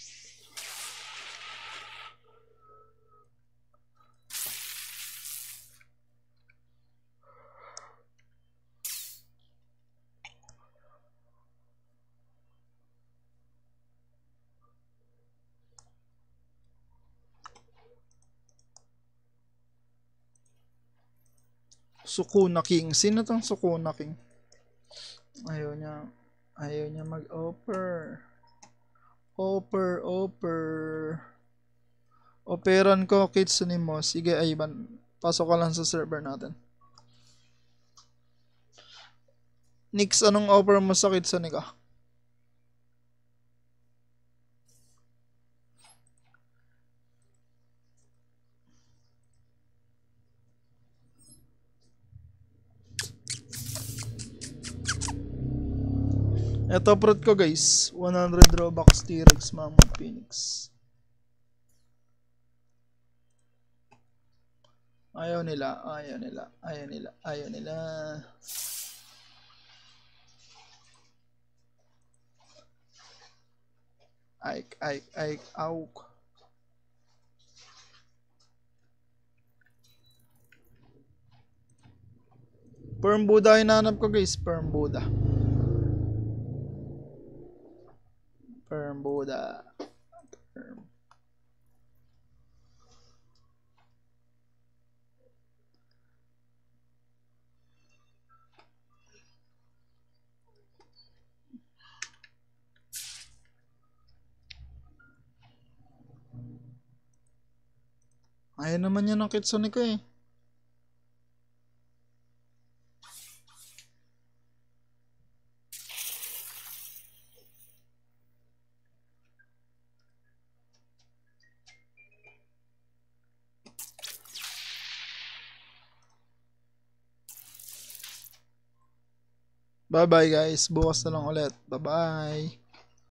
Sukuna King. Sino tong Sukuna King? Ayaw niya. Ayaw niya mag-offer. Offer, offer. Operan ko, Kitsune mo. Sige, Ivan. Pasok ka lang sa server natin. Nix, anong offer mo sa Kitsune ka? Ito fruit ko guys, one hundred Robux T-Rex Mammoth Phoenix. Ayaw nila, ayaw nila, ayaw nila, ayaw nila. Ike, Ike, Ike, auk. Perm Buddha hinahanap ko guys, Perm Buddha. Perm Buddha. Perm. Ayaw naman yan ng Kitsune ko eh. Bye bye guys. Bukas na lang ulit. Bye bye.